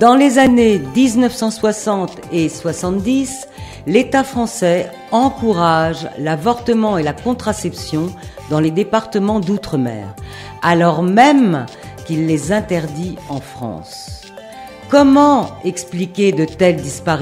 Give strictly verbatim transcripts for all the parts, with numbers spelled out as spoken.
Dans les années dix-neuf cent soixante et soixante-dix, l'État français encourage l'avortement et la contraception dans les départements d'outre-mer, alors même qu'il les interdit en France. Comment expliquer de telles disparités ?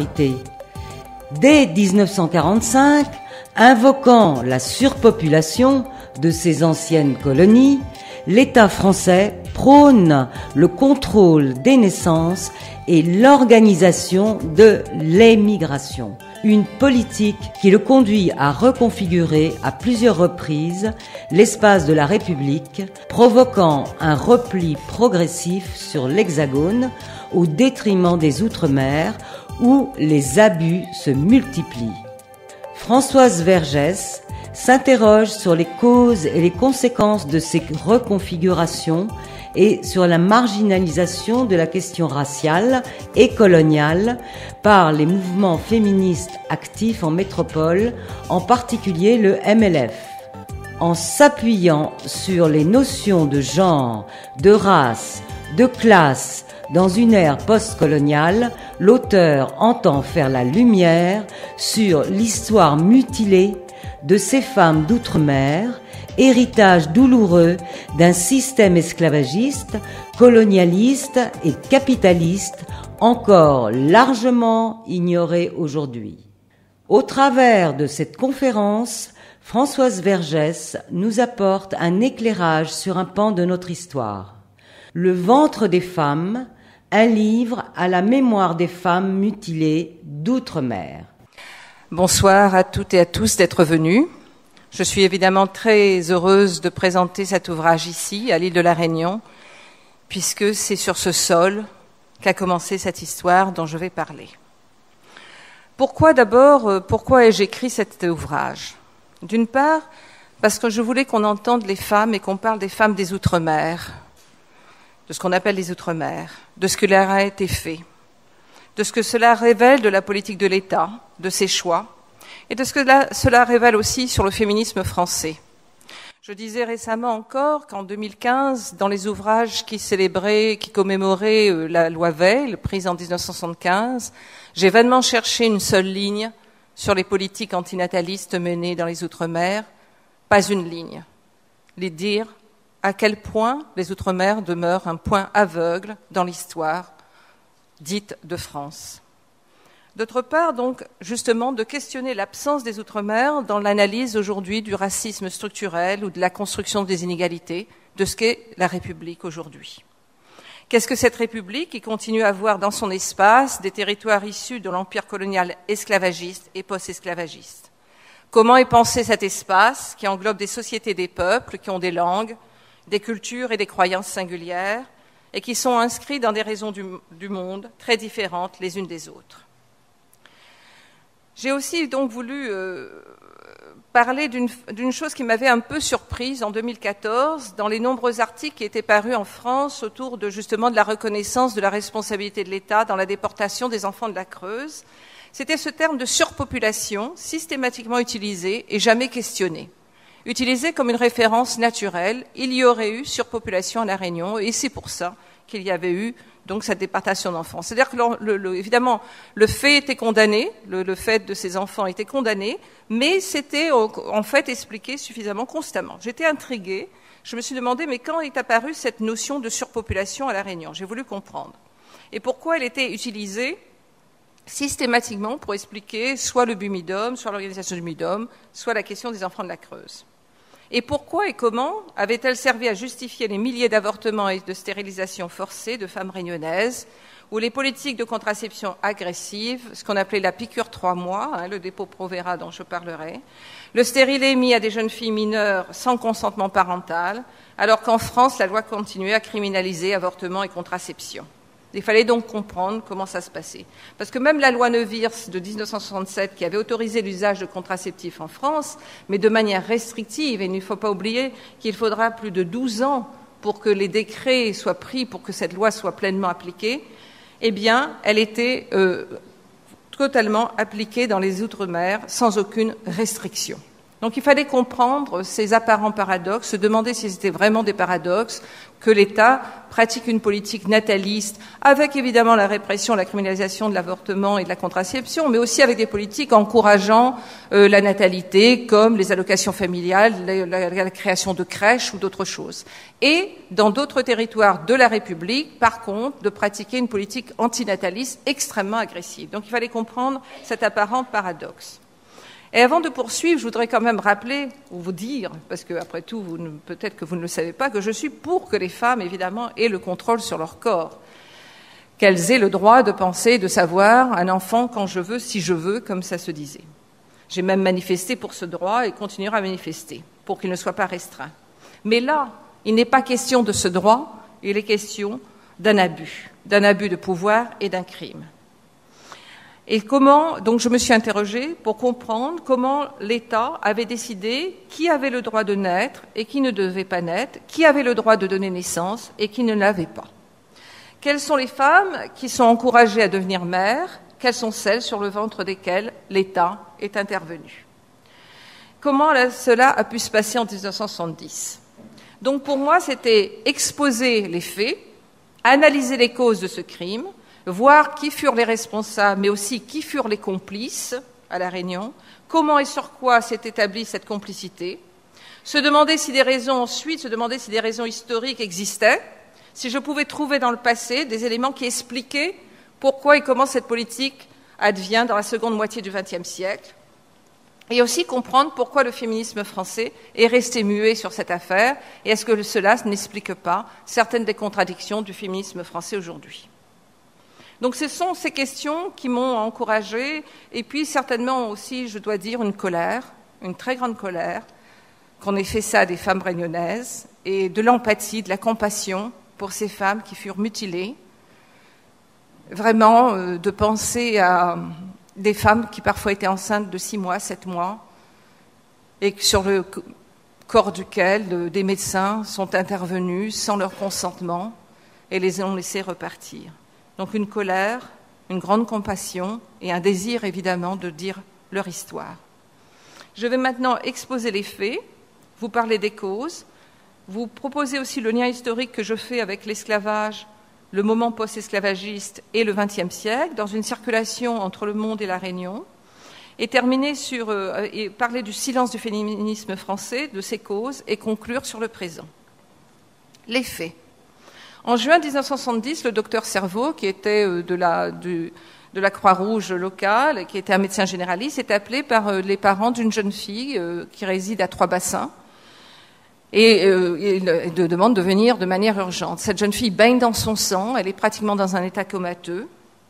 Dès dix-neuf cent quarante-cinq, invoquant la surpopulation de ces anciennes colonies, l'État français prône le contrôle des naissances et l'organisation de l'émigration. Une politique qui le conduit à reconfigurer à plusieurs reprises l'espace de la République, provoquant un repli progressif sur l'Hexagone au détriment des Outre-mer où les abus se multiplient. Françoise Vergès s'interroge sur les causes et les conséquences de ces reconfigurations et sur la marginalisation de la question raciale et coloniale par les mouvements féministes actifs en métropole, en particulier le M L F. En s'appuyant sur les notions de genre, de race, de classe, dans une ère postcoloniale, l'auteur entend faire la lumière sur l'histoire mutilée de ces femmes d'outre-mer, héritage douloureux d'un système esclavagiste, colonialiste et capitaliste encore largement ignoré aujourd'hui. Au travers de cette conférence, Françoise Vergès nous apporte un éclairage sur un pan de notre histoire. Le ventre des femmes, un livre à la mémoire des femmes mutilées d'outre-mer. Bonsoir à toutes et à tous d'être venus. Je suis évidemment très heureuse de présenter cet ouvrage ici, à l'île de la Réunion, puisque c'est sur ce sol qu'a commencé cette histoire dont je vais parler. Pourquoi d'abord, pourquoi ai-je écrit cet ouvrage ? D'une part, parce que je voulais qu'on entende les femmes et qu'on parle des femmes des Outre-mer, de ce qu'on appelle les Outre-mer, de ce qui leur a été fait, de ce que cela révèle de la politique de l'État, de ses choix, et de ce que cela révèle aussi sur le féminisme français. Je disais récemment encore qu'en deux mille quinze, dans les ouvrages qui célébraient, qui commémoraient la loi Veil, prise en dix-neuf cent soixante-quinze, j'ai vainement cherché une seule ligne sur les politiques antinatalistes menées dans les Outre-mer, pas une ligne. Les dire à quel point les Outre-mer demeurent un point aveugle dans l'histoire dite de France. D'autre part, donc, justement, de questionner l'absence des Outre-mer dans l'analyse aujourd'hui du racisme structurel ou de la construction des inégalités, de ce qu'est la République aujourd'hui. Qu'est-ce que cette République qui continue à avoir dans son espace des territoires issus de l'empire colonial esclavagiste et post-esclavagiste ? Comment est pensé cet espace qui englobe des sociétés des peuples qui ont des langues, des cultures et des croyances singulières et qui sont inscrits dans des régions du, du monde très différentes les unes des autres ? J'ai aussi donc voulu euh, parler d'une, d'une chose qui m'avait un peu surprise en deux mille quatorze dans les nombreux articles qui étaient parus en France autour de justement de la reconnaissance de la responsabilité de l'État dans la déportation des enfants de la Creuse. C'était ce terme de surpopulation systématiquement utilisé et jamais questionné. Utilisé comme une référence naturelle, il y aurait eu surpopulation à La Réunion et c'est pour ça qu'il y avait eu donc cette déportation d'enfants. C'est-à-dire que, le, le, évidemment, le fait était condamné, le, le fait de ces enfants était condamné, mais c'était en fait expliqué suffisamment constamment. J'étais intriguée, je me suis demandé, mais quand est apparue cette notion de surpopulation à La Réunion ? J'ai voulu comprendre. Et pourquoi elle était utilisée systématiquement pour expliquer soit le Bumidum, soit l'organisation du Bumidum, soit la question des enfants de la Creuse. Et pourquoi et comment avait-elle servi à justifier les milliers d'avortements et de stérilisations forcées de femmes réunionnaises, ou les politiques de contraception agressive, ce qu'on appelait la piqûre trois mois, hein, le dépôt Provera dont je parlerai, le stérilet mis à des jeunes filles mineures sans consentement parental, alors qu'en France, la loi continuait à criminaliser avortement et contraception. Il fallait donc comprendre comment ça se passait. Parce que même la loi Neuwirth de dix-neuf cent soixante-sept, qui avait autorisé l'usage de contraceptifs en France, mais de manière restrictive, et il ne faut pas oublier qu'il faudra plus de douze ans pour que les décrets soient pris, pour que cette loi soit pleinement appliquée, eh bien, elle était euh, totalement appliquée dans les Outre-mer sans aucune restriction. Donc il fallait comprendre ces apparents paradoxes, se demander si c'était vraiment des paradoxes, que l'État pratique une politique nataliste, avec évidemment la répression, la criminalisation de l'avortement et de la contraception, mais aussi avec des politiques encourageant euh, la natalité, comme les allocations familiales, la, la, la création de crèches ou d'autres choses. Et dans d'autres territoires de la République, par contre, de pratiquer une politique antinataliste extrêmement agressive. Donc il fallait comprendre cet apparent paradoxe. Et avant de poursuivre, je voudrais quand même rappeler, ou vous dire, parce que après tout, vous ne, peut-être que vous ne le savez pas, que je suis pour que les femmes, évidemment, aient le contrôle sur leur corps, qu'elles aient le droit de penser, de savoir un enfant quand je veux, si je veux, comme ça se disait. J'ai même manifesté pour ce droit et continuerai à manifester, pour qu'il ne soit pas restreint. Mais là, il n'est pas question de ce droit, il est question d'un abus, d'un abus de pouvoir et d'un crime. Et comment, donc je me suis interrogée pour comprendre comment l'État avait décidé qui avait le droit de naître et qui ne devait pas naître, qui avait le droit de donner naissance et qui ne l'avait pas. Quelles sont les femmes qui sont encouragées à devenir mères? Quelles sont celles sur le ventre desquelles l'État est intervenu? Comment cela a pu se passer en dix-neuf cent soixante-dix? Donc pour moi, c'était exposer les faits, analyser les causes de ce crime, voir qui furent les responsables, mais aussi qui furent les complices à La Réunion, comment et sur quoi s'est établie cette complicité, se demander si des raisons ensuite, se demander si des raisons historiques existaient, si je pouvais trouver dans le passé des éléments qui expliquaient pourquoi et comment cette politique advient dans la seconde moitié du vingtième siècle, et aussi comprendre pourquoi le féminisme français est resté muet sur cette affaire, et est-ce que cela n'explique pas certaines des contradictions du féminisme français aujourd'hui. Donc ce sont ces questions qui m'ont encouragée, et puis certainement aussi, je dois dire, une colère, une très grande colère, qu'on ait fait ça à des femmes réunionnaises, et de l'empathie, de la compassion pour ces femmes qui furent mutilées, vraiment euh, de penser à des femmes qui parfois étaient enceintes de six mois, sept mois, et sur le corps duquel euh, des médecins sont intervenus sans leur consentement et les ont laissées repartir. Donc une colère, une grande compassion et un désir évidemment de dire leur histoire. Je vais maintenant exposer les faits, vous parler des causes, vous proposer aussi le lien historique que je fais avec l'esclavage, le moment post-esclavagiste et le vingtième siècle, dans une circulation entre le monde et la Réunion, et terminer sur, euh, et parler du silence du féminisme français, de ses causes, et conclure sur le présent. Les faits. En juin dix-neuf cent soixante-dix, le docteur Cerveau, qui était de la, du, de la Croix-Rouge locale, qui était un médecin généraliste, est appelé par les parents d'une jeune fille euh, qui réside à Trois-Bassins et euh, il de, demande de venir de manière urgente. Cette jeune fille baigne dans son sang, elle est pratiquement dans un état comateux.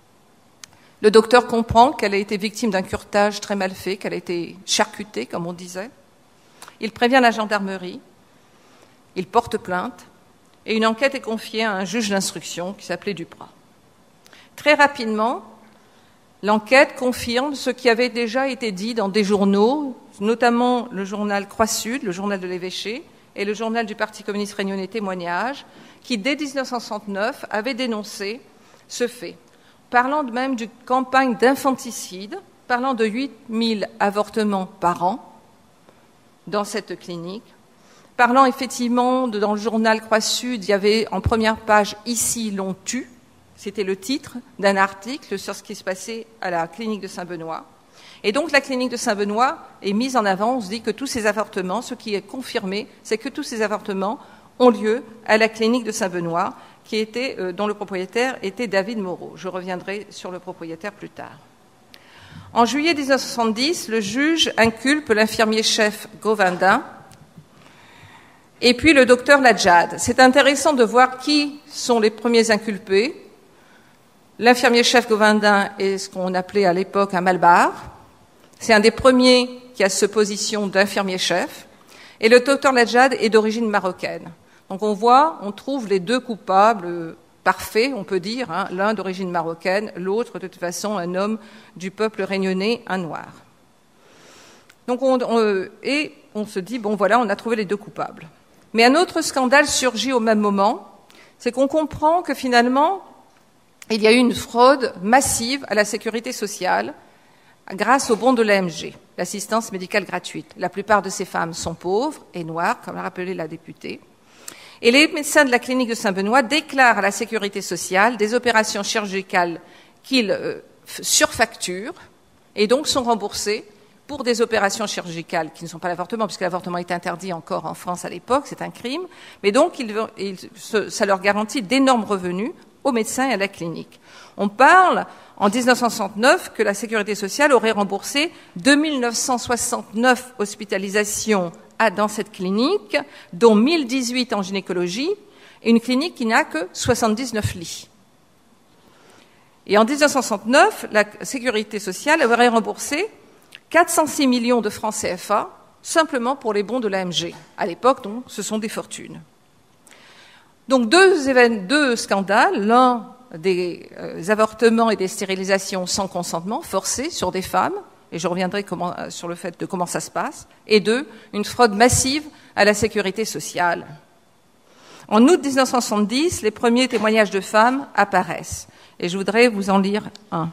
Le docteur comprend qu'elle a été victime d'un curetage très mal fait, qu'elle a été charcutée, comme on disait. Il prévient la gendarmerie, il porte plainte, et une enquête est confiée à un juge d'instruction qui s'appelait Duprat. Très rapidement, l'enquête confirme ce qui avait déjà été dit dans des journaux, notamment le journal Croix-Sud, le journal de l'évêché, et le journal du Parti communiste réunionnais Témoignage, qui, dès dix-neuf cent soixante-neuf, avait dénoncé ce fait, parlant même d'une campagne d'infanticide, parlant de huit mille avortements par an dans cette clinique, parlant effectivement, de, dans le journal Croix-Sud, il y avait en première page « Ici, l'on tue », c'était le titre d'un article sur ce qui se passait à la clinique de Saint-Benoît. Et donc la clinique de Saint-Benoît est mise en avant, on se dit que tous ces avortements, ce qui est confirmé, c'est que tous ces avortements ont lieu à la clinique de Saint-Benoît, qui était, euh, dont le propriétaire était David Moreau. Je reviendrai sur le propriétaire plus tard. En juillet dix-neuf cent soixante-dix, le juge inculpe l'infirmier-chef Govindin, et puis le docteur Ladjad. C'est intéressant de voir qui sont les premiers inculpés. L'infirmier-chef Govindin est ce qu'on appelait à l'époque un malbar. C'est un des premiers qui a cette position d'infirmier-chef. Et le docteur Ladjad est d'origine marocaine. Donc on voit, on trouve les deux coupables parfaits, on peut dire, hein, l'un d'origine marocaine, l'autre de toute façon un homme du peuple réunionnais, un noir. Donc on, on, et on se dit, bon voilà, on a trouvé les deux coupables. Mais un autre scandale surgit au même moment, c'est qu'on comprend que finalement, il y a eu une fraude massive à la sécurité sociale grâce au bon de l'A M G, l'assistance médicale gratuite. La plupart de ces femmes sont pauvres et noires, comme l'a rappelé la députée. Et les médecins de la clinique de Saint-Benoît déclarent à la sécurité sociale des opérations chirurgicales qu'ils euh, surfacturent et donc sont remboursés pour des opérations chirurgicales qui ne sont pas l'avortement, puisque l'avortement est interdit encore en France à l'époque, c'est un crime, mais donc ils, ils, ça leur garantit d'énormes revenus aux médecins et à la clinique. On parle, en mille neuf cent soixante-neuf, que la sécurité sociale aurait remboursé deux mille neuf cent soixante-neuf hospitalisations à, dans cette clinique, dont mille dix-huit en gynécologie, et une clinique qui n'a que soixante-dix-neuf lits. Et en mille neuf cent soixante-neuf, la sécurité sociale aurait remboursé quatre cent six millions de francs C F A simplement pour les bons de l'A M G. À l'époque, donc, ce sont des fortunes. Donc, deux, évén- deux scandales, l'un des euh, avortements et des stérilisations sans consentement forcés sur des femmes, et je reviendrai comment, euh, sur le fait de comment ça se passe, et deux, une fraude massive à la sécurité sociale. En août mille neuf cent soixante-dix, les premiers témoignages de femmes apparaissent, et je voudrais vous en lire un.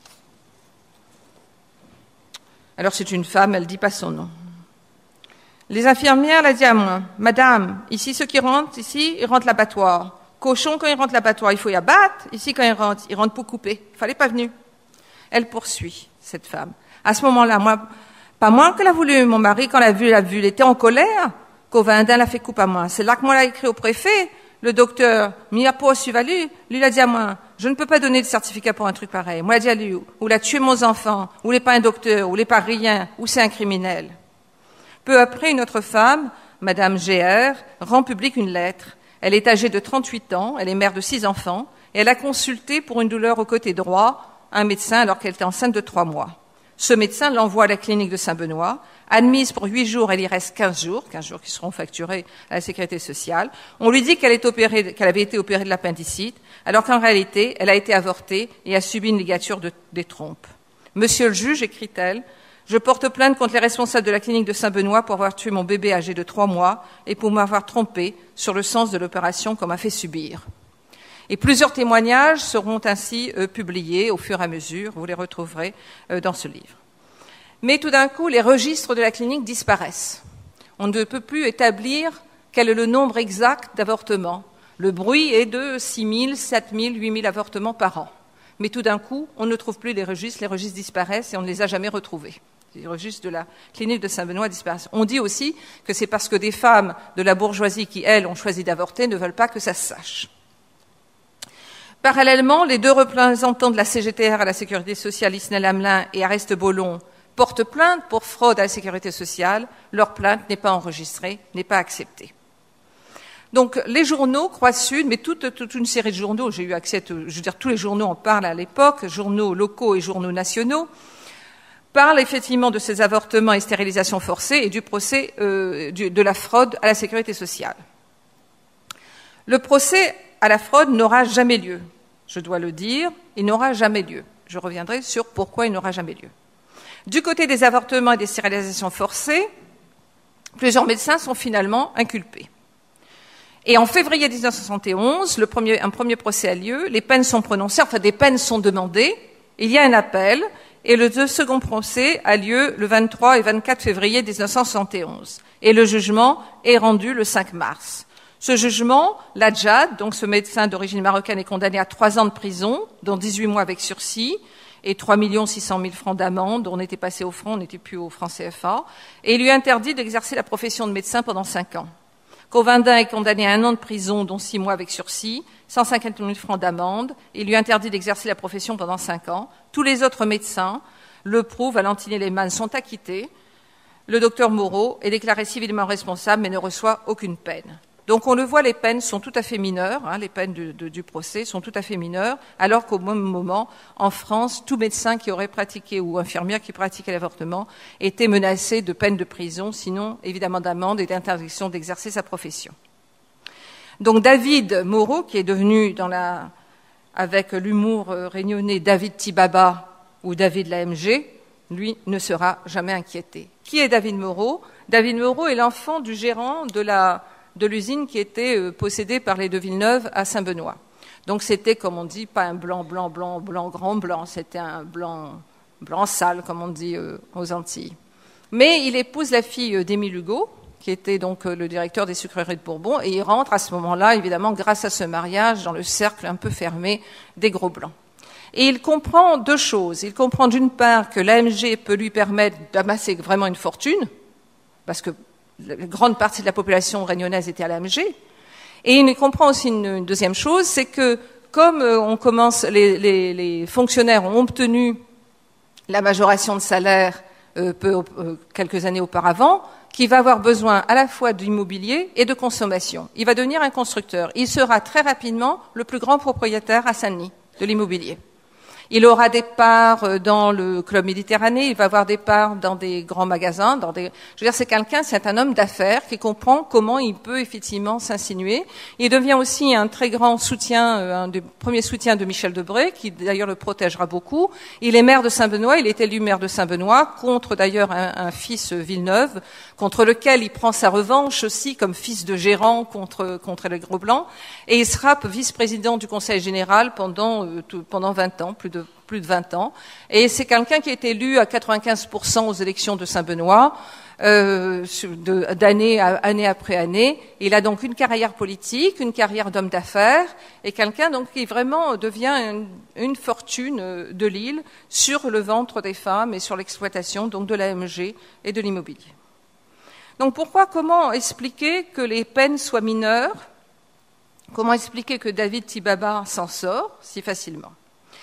Alors c'est une femme, elle ne dit pas son nom. Les infirmières la disent à moi, « Madame, ici ceux qui rentrent, ici, ils rentrent l'abattoir. Cochon, quand ils rentrent l'abattoir, il faut y abattre. Ici, quand ils rentrent, ils rentrent pour couper. Il fallait pas venir. » Elle poursuit, cette femme. À ce moment-là, moi, pas moi que l'a voulu, mon mari, quand l'a vu, l'a vu, il était en colère, qu'au Vindin l'a fait couper à moi. C'est là que moi l'a écrit au préfet, le docteur, m'y a pas su valu, lui l'a dit à moi, je ne peux pas donner de certificat pour un truc pareil. Moi, l'a dit à lui, ou l'a tué mon enfant, ou n'est pas un docteur, ou n'est pas rien, ou c'est un criminel. Peu après, une autre femme, Madame G R, rend publique une lettre. Elle est âgée de trente-huit ans, elle est mère de six enfants, et elle a consulté pour une douleur au côté droit un médecin alors qu'elle était enceinte de trois mois. Ce médecin l'envoie à la clinique de Saint-Benoît. Admise pour huit jours, elle y reste quinze jours, quinze jours qui seront facturés à la sécurité sociale. On lui dit qu'elle est opérée, qu'elle avait été opérée de l'appendicite, alors qu'en réalité, elle a été avortée et a subi une ligature de, des trompes. Monsieur le juge, écrit-elle, je porte plainte contre les responsables de la clinique de Saint-Benoît pour avoir tué mon bébé âgé de trois mois et pour m'avoir trompé sur le sens de l'opération qu'on m'a fait subir. Et plusieurs témoignages seront ainsi euh, publiés au fur et à mesure, vous les retrouverez euh, dans ce livre. Mais tout d'un coup, les registres de la clinique disparaissent. On ne peut plus établir quel est le nombre exact d'avortements. Le bruit est de six mille, sept mille, huit mille avortements par an. Mais tout d'un coup, on ne trouve plus les registres, les registres disparaissent et on ne les a jamais retrouvés. Les registres de la clinique de Saint-Benoît disparaissent. On dit aussi que c'est parce que des femmes de la bourgeoisie qui, elles, ont choisi d'avorter, ne veulent pas que ça se sache. Parallèlement, les deux représentants de la C G T R à la Sécurité sociale, Isnel Hamelin et Areste Bollon, portent plainte pour fraude à la Sécurité sociale. Leur plainte n'est pas enregistrée, n'est pas acceptée. Donc, les journaux, Croix Sud, mais toute, toute une série de journaux, j'ai eu accès, je veux dire, tous les journaux en parlent à l'époque, journaux locaux et journaux nationaux, parlent effectivement de ces avortements et stérilisations forcées et du procès euh, du, de la fraude à la Sécurité sociale. Le procès à la fraude n'aura jamais lieu. Je dois le dire, il n'aura jamais lieu. Je reviendrai sur pourquoi il n'aura jamais lieu. Du côté des avortements et des stérilisations forcées, plusieurs médecins sont finalement inculpés. Et en février mille neuf cent soixante et onze, le premier, un premier procès a lieu, les peines sont prononcées, enfin des peines sont demandées, il y a un appel, et le second procès a lieu le vingt-trois et vingt-quatre février mille neuf cent soixante et onze. Et le jugement est rendu le cinq mars. Ce jugement, l'Adjad, donc ce médecin d'origine marocaine, est condamné à trois ans de prison, dont dix-huit mois avec sursis, et trois millions six cent mille francs d'amende. On était passé au franc, on n'était plus au franc C F A. Et il lui interdit d'exercer la profession de médecin pendant cinq ans. Covindin est condamné à un an de prison, dont six mois avec sursis, cent cinquante mille francs d'amende. Il lui interdit d'exercer la profession pendant cinq ans. Tous les autres médecins le prouvent, Valentine et Lehmann sont acquittés. Le docteur Moreau est déclaré civilement responsable, mais ne reçoit aucune peine. Donc on le voit, les peines sont tout à fait mineures, hein, les peines du, de, du procès sont tout à fait mineures, alors qu'au même moment, en France, tout médecin qui aurait pratiqué ou infirmière qui pratiquait l'avortement était menacé de peine de prison, sinon évidemment d'amende et d'interdiction d'exercer sa profession. Donc David Moreau, qui est devenu, dans la, avec l'humour réunionnais, David Tibaba ou David la M G, lui ne sera jamais inquiété. Qui est David Moreau? David Moreau est l'enfant du gérant de la de l'usine qui était euh, possédée par les de Villeneuve à Saint-Benoît. Donc c'était, comme on dit, pas un blanc, blanc, blanc, blanc, grand blanc, c'était un blanc, blanc sale, comme on dit euh, aux Antilles. Mais il épouse la fille euh, d'Émile Hugo, qui était donc le directeur des sucreries de Bourbon, et il rentre à ce moment-là, évidemment, grâce à ce mariage, dans le cercle un peu fermé des gros blancs. Et il comprend deux choses. Il comprend d'une part que l'A M G peut lui permettre d'amasser vraiment une fortune, parce que la grande partie de la population réunionnaise était à l'A M G. Et il comprend aussi une, une deuxième chose, c'est que comme on commence, les, les, les fonctionnaires ont obtenu la majoration de salaire euh, peu, euh, quelques années auparavant, qui va avoir besoin à la fois d'immobilier et de consommation. Il va devenir un constructeur. Il sera très rapidement le plus grand propriétaire à Saint-Denis de l'immobilier. Il aura des parts dans le Club Méditerranée, il va avoir des parts dans des grands magasins, dans des... Je veux dire, c'est quelqu'un, c'est un homme d'affaires qui comprend comment il peut effectivement s'insinuer. Il devient aussi un très grand soutien, un des premiers soutiens de Michel Debré, qui d'ailleurs le protégera beaucoup. Il est maire de Saint-Benoît, il est élu maire de Saint-Benoît, contre d'ailleurs un, un fils Villeneuve, contre lequel il prend sa revanche aussi comme fils de gérant contre, contre les gros blancs. Et il sera vice-président du Conseil général pendant, euh, tout, pendant vingt ans, plus de plus de vingt ans. Et c'est quelqu'un qui est élu à quatre-vingt-quinze pour cent aux élections de Saint-Benoît, euh, d'année année après année. Il a donc une carrière politique, une carrière d'homme d'affaires, et quelqu'un donc qui vraiment devient une, une fortune de l'île sur le ventre des femmes et sur l'exploitation donc de l'A M G et de l'immobilier. Donc pourquoi, comment expliquer que les peines soient mineures? Comment expliquer que David Tibaba s'en sort si facilement?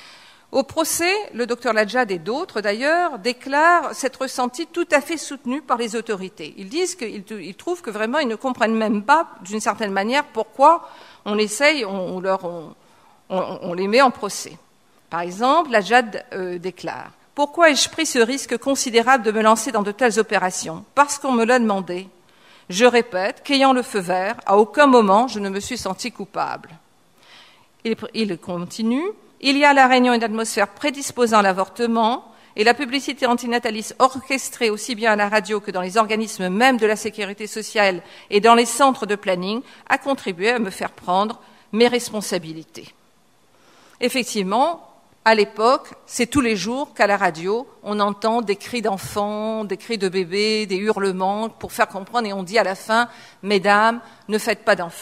Au procès, le docteur Lajad et d'autres d'ailleurs déclarent s'être ressentis tout à fait soutenus par les autorités. Ils disent qu'ils ils trouvent que vraiment ils ne comprennent même pas d'une certaine manière pourquoi on essaye, on, on, leur, on, on, on les met en procès. Par exemple, Lajad euh, déclare « Pourquoi ai-je pris ce risque considérable de me lancer dans de telles opérations? Parce qu'on me l'a demandé. Je répète qu'ayant le feu vert, à aucun moment je ne me suis senti coupable. » Il, il continue. Il y a à La Réunion une atmosphère prédisposant à l'avortement et la publicité antinataliste orchestrée aussi bien à la radio que dans les organismes même de la sécurité sociale et dans les centres de planning a contribué à me faire prendre mes responsabilités. Effectivement, à l'époque, c'est tous les jours qu'à la radio, on entend des cris d'enfants, des cris de bébés, des hurlements pour faire comprendre et on dit à la fin « Mesdames, ne faites pas d'enfants ».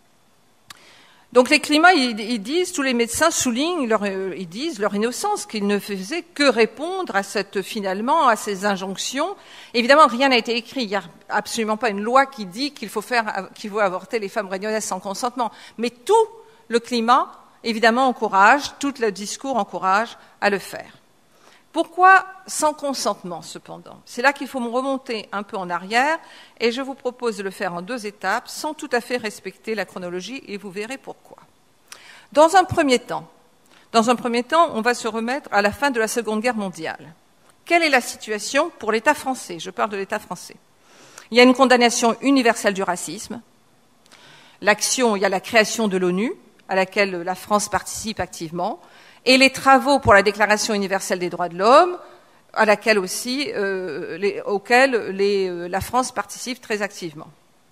Donc les climats, ils, ils disent, tous les médecins soulignent, leur, ils disent leur innocence, qu'ils ne faisaient que répondre à cette, finalement, à ces injonctions. Évidemment, rien n'a été écrit. Il n'y a absolument pas une loi qui dit qu'il faut faire, qu'il faut avorter les femmes réunionnaises sans consentement. Mais tout le climat, évidemment, encourage, tout le discours encourage à le faire. Pourquoi sans consentement, cependant? C'est là qu'il faut me remonter un peu en arrière, et je vous propose de le faire en deux étapes, sans tout à fait respecter la chronologie, et vous verrez pourquoi. Dans un premier temps, dans un premier temps, on va se remettre à la fin de la Seconde Guerre mondiale. Quelle est la situation pour l'État français? Je parle de l'État français. Il y a une condamnation universelle du racisme. L'action, il y a la création de l'ONU, à laquelle la France participe activement, et les travaux pour la Déclaration universelle des droits de l'homme, à laquelle aussi, euh, les, auxquels les, euh, la France participe très activement.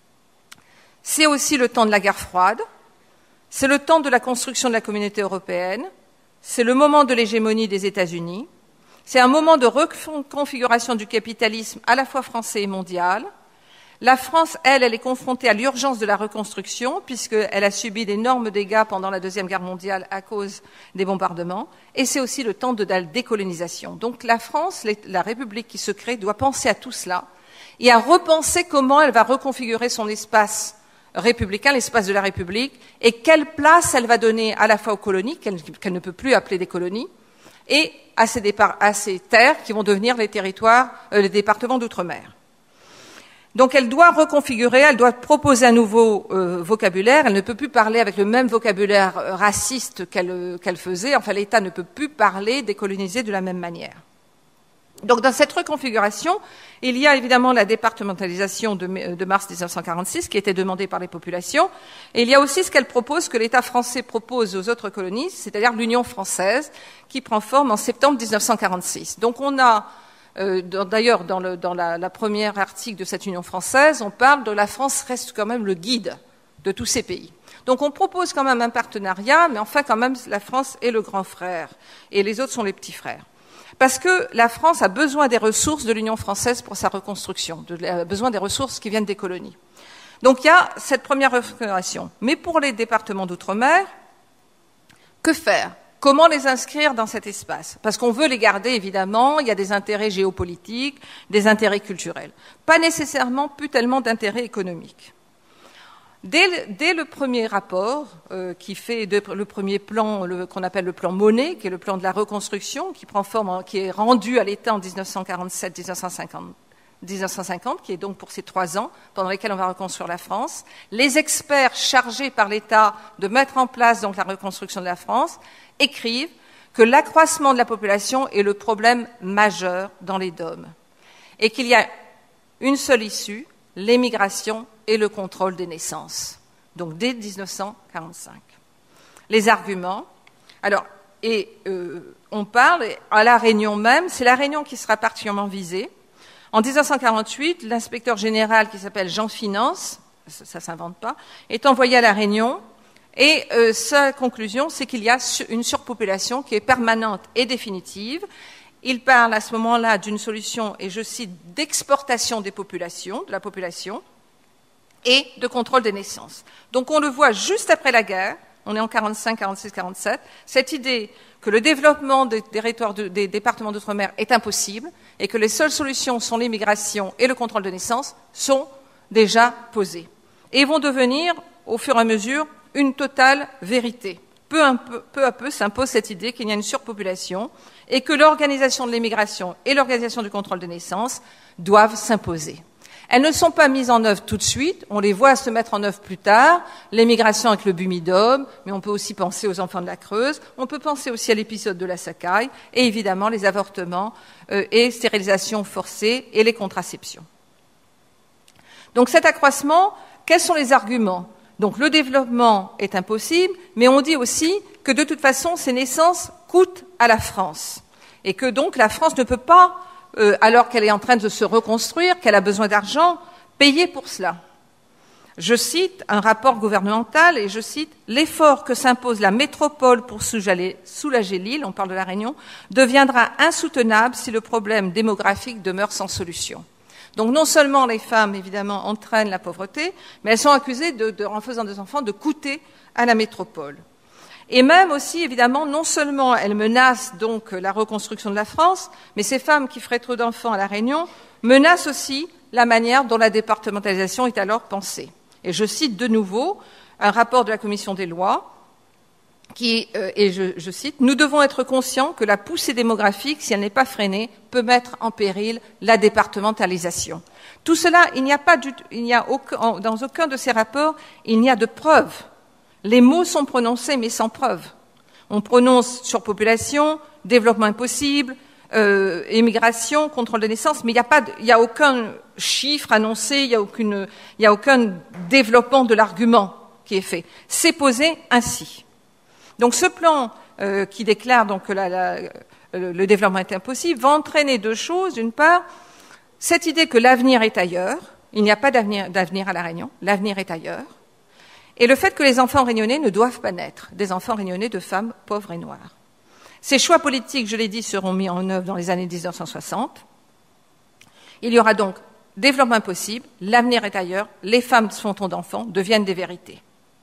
C'est aussi le temps de la guerre froide, c'est le temps de la construction de la communauté européenne, c'est le moment de l'hégémonie des États-Unis, c'est un moment de reconfiguration du capitalisme à la fois français et mondial. La France, elle, elle est confrontée à l'urgence de la reconstruction, puisqu'elle a subi d'énormes dégâts pendant la Deuxième Guerre mondiale à cause des bombardements, et c'est aussi le temps de la décolonisation. Donc la France, la République qui se crée, doit penser à tout cela, et à repenser comment elle va reconfigurer son espace républicain, l'espace de la République, et quelle place elle va donner à la fois aux colonies, qu'elle, qu'elle ne peut plus appeler des colonies, et à ces, départ, à ces terres qui vont devenir les territoires, euh, les départements d'outre-mer. Donc elle doit reconfigurer, elle doit proposer un nouveau euh, vocabulaire, elle ne peut plus parler avec le même vocabulaire euh, raciste qu'elle, euh, qu'elle faisait, enfin l'État ne peut plus parler décolonisé de la même manière. Donc dans cette reconfiguration, il y a évidemment la départementalisation de, de mars mille neuf cent quarante-six qui était demandée par les populations, et il y a aussi ce qu'elle propose, que l'État français propose aux autres colonies, c'est-à-dire l'Union française, qui prend forme en septembre mille neuf cent quarante-six. Donc on a Euh, D'ailleurs, dans, le, dans la, la première article de cette Union française, on parle de la France reste quand même le guide de tous ces pays. Donc on propose quand même un partenariat, mais enfin quand même la France est le grand frère et les autres sont les petits frères. Parce que la France a besoin des ressources de l'Union française pour sa reconstruction, de, a besoin des ressources qui viennent des colonies. Donc il y a cette première reconstruction. Mais pour les départements d'outre-mer, que faire ? Comment les inscrire dans cet espace? Parce qu'on veut les garder, évidemment, il y a des intérêts géopolitiques, des intérêts culturels. Pas nécessairement, plus tellement d'intérêts économiques. Dès le, dès le premier rapport, euh, qui fait de, le premier plan, le, qu'on appelle le plan Monet, qui est le plan de la reconstruction, qui prend forme, en, qui est rendu à l'État en dix-neuf cent quarante-sept à dix-neuf cent cinquante, dix-neuf cent cinquante, qui est donc pour ces trois ans, pendant lesquels on va reconstruire la France. Les experts chargés par l'État de mettre en place donc la reconstruction de la France écrivent que l'accroissement de la population est le problème majeur dans les D O M et qu'il y a une seule issue, l'émigration et le contrôle des naissances. Donc dès dix-neuf cent quarante-cinq. Les arguments. Alors, et euh, on parle à la Réunion même, c'est la Réunion qui sera particulièrement visée. En dix-neuf cent quarante-huit, l'inspecteur général qui s'appelle Jean Finance, ça ne s'invente pas, est envoyé à la Réunion. Et euh, sa conclusion, c'est qu'il y a une surpopulation qui est permanente et définitive. Il parle à ce moment-là d'une solution, et je cite, d'exportation des populations, de la population, et de contrôle des naissances. Donc on le voit juste après la guerre, on est en quarante-cinq, quarante-six, quarante-sept, cette idée que le développement des, territoires de, des départements d'outre-mer est impossible, et que les seules solutions sont l'immigration et le contrôle de naissances, sont déjà posées. Et vont devenir, au fur et à mesure, une totale vérité. Peu à peu, peu, à peu s'impose cette idée qu'il y a une surpopulation et que l'organisation de l'immigration et l'organisation du contrôle des naissances doivent s'imposer. Elles ne sont pas mises en œuvre tout de suite, on les voit se mettre en œuvre plus tard, l'émigration avec le Bumidum, mais on peut aussi penser aux enfants de la Creuse, on peut penser aussi à l'épisode de la Sacaille, et évidemment les avortements euh, et stérilisations forcées et les contraceptions. Donc cet accroissement, quels sont les arguments ? Donc le développement est impossible, mais on dit aussi que de toute façon, ces naissances coûtent à la France. Et que donc la France ne peut pas, euh, alors qu'elle est en train de se reconstruire, qu'elle a besoin d'argent, payer pour cela. Je cite un rapport gouvernemental, et je cite « L'effort que s'impose la métropole pour soulager l'île, on parle de la Réunion, deviendra insoutenable si le problème démographique demeure sans solution. » Donc non seulement les femmes, évidemment, entraînent la pauvreté, mais elles sont accusées, de, de, en faisant des enfants, de coûter à la métropole. Et même aussi, évidemment, non seulement elles menacent donc la reconstruction de la France, mais ces femmes qui feraient trop d'enfants à La Réunion menacent aussi la manière dont la départementalisation est alors pensée. Et je cite de nouveau un rapport de la Commission des lois, qui, euh, et je, je cite, « Nous devons être conscients que la poussée démographique, si elle n'est pas freinée, peut mettre en péril la départementalisation. » Tout cela, il n'y a pas du, il n'y a aucun, dans aucun de ces rapports, il n'y a de preuves. Les mots sont prononcés, mais sans preuve. On prononce surpopulation, développement impossible, euh, émigration, contrôle de naissance, mais il n'y a pas, de, il n'y a aucun chiffre annoncé, il n'y a aucune, il n'y a aucun développement de l'argument qui est fait. C'est posé ainsi. Donc ce plan euh, qui déclare donc que la, la, le, le développement est impossible va entraîner deux choses. D'une part, cette idée que l'avenir est ailleurs, il n'y a pas d'avenir, d'avenir à La Réunion, l'avenir est ailleurs, et le fait que les enfants réunionnais ne doivent pas naître, des enfants réunionnais de femmes pauvres et noires. Ces choix politiques, je l'ai dit, seront mis en œuvre dans les années dix-neuf cent soixante. Il y aura donc développement impossible, l'avenir est ailleurs, les femmes font d'enfants, deviennent des vérités.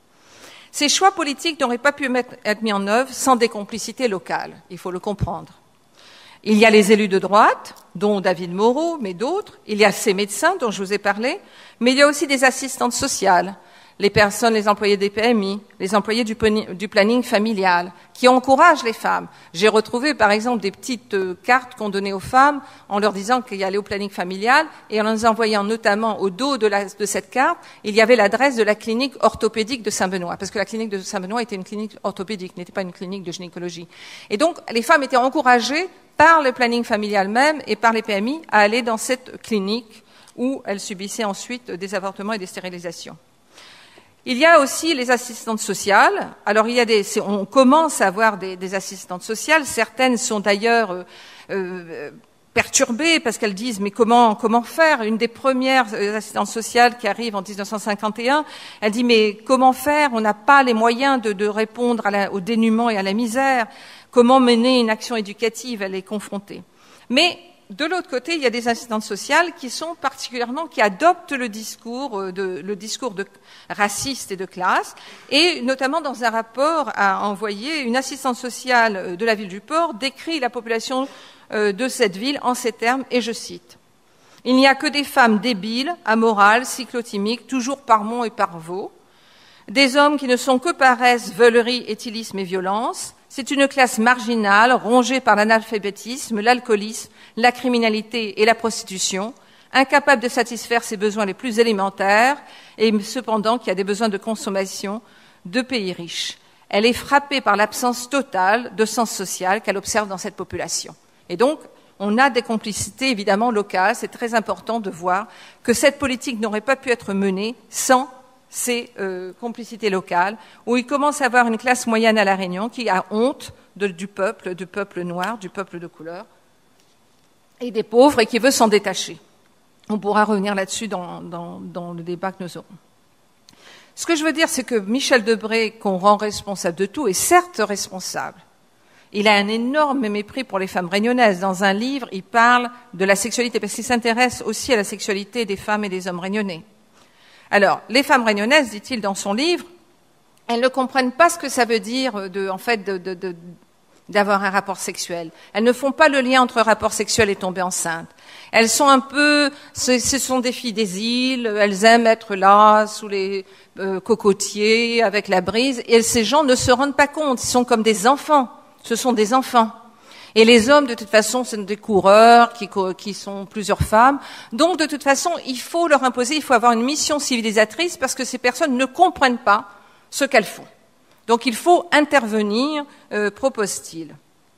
Ces choix politiques n'auraient pas pu être mis en œuvre sans des complicités locales, il faut le comprendre. Il y a les élus de droite, dont David Moreau, mais d'autres. Il y a ces médecins dont je vous ai parlé, mais il y a aussi des assistantes sociales, les personnes, les employés des P M I, les employés du planning familial, qui encouragent les femmes. J'ai retrouvé, par exemple, des petites cartes qu'on donnait aux femmes en leur disant qu'il y allait au planning familial, et en les envoyant notamment au dos de, la, de cette carte, il y avait l'adresse de la clinique orthopédique de Saint-Benoît, parce que la clinique de Saint-Benoît était une clinique orthopédique, n'était pas une clinique de gynécologie. Et donc, les femmes étaient encouragées par le planning familial même et par les P M I à aller dans cette clinique où elles subissaient ensuite des avortements et des stérilisations. Il y a aussi les assistantes sociales. Alors, il y a des, on commence à avoir des, des assistantes sociales. Certaines sont d'ailleurs euh, euh, perturbées parce qu'elles disent mais comment comment faire? Une des premières assistantes sociales qui arrive en dix-neuf cent cinquante et un, elle dit mais comment faire? On n'a pas les moyens de, de répondre à la, au dénuement et à la misère. comment mener une action éducative, elle est confrontée. Mais de l'autre côté, il y a des assistantes sociales qui sont particulièrement, qui adoptent le discours, de, le discours de raciste et de classe, et notamment dans un rapport à envoyer, une assistante sociale de la ville du Port décrit la population de cette ville en ces termes, et je cite: « Il n'y a que des femmes débiles, amorales, cyclotimiques, toujours par monts et par veaux, des hommes qui ne sont que paresse, veulerie, éthylisme et violence. C'est une classe marginale, rongée par l'analphabétisme, l'alcoolisme, la criminalité et la prostitution, incapable de satisfaire ses besoins les plus élémentaires, et cependant qui a des besoins de consommation de pays riches. Elle est frappée par l'absence totale de sens social qu'elle observe dans cette population. » Et donc, on a des complicités évidemment locales. C'est très important de voir que cette politique n'aurait pas pu être menée sans ces euh, complicités locales, où il commence à avoir une classe moyenne à La Réunion qui a honte de, du peuple, du peuple noir, du peuple de couleur, et des pauvres, et qui veut s'en détacher. On pourra revenir là-dessus dans, dans, dans le débat que nous aurons. Ce que je veux dire, c'est que Michel Debré, qu'on rend responsable de tout, est certes responsable. Il a un énorme mépris pour les femmes réunionnaises. Dans un livre, il parle de la sexualité, parce qu'il s'intéresse aussi à la sexualité des femmes et des hommes réunionnais. Alors, les femmes réunionnaises, dit-il dans son livre, elles ne comprennent pas ce que ça veut dire de, en fait, de, de, de, d'avoir un rapport sexuel. Elles ne font pas le lien entre rapport sexuel et tomber enceinte. Elles sont un peu, ce, ce sont des filles des îles, elles aiment être là, sous les euh, cocotiers, avec la brise, et ces gens ne se rendent pas compte, ils sont comme des enfants, ce sont des enfants. Et les hommes, de toute façon, sont des coureurs qui, qui sont plusieurs femmes. Donc, de toute façon, il faut leur imposer, il faut avoir une mission civilisatrice parce que ces personnes ne comprennent pas ce qu'elles font. Donc, il faut intervenir, euh, propose-t-il.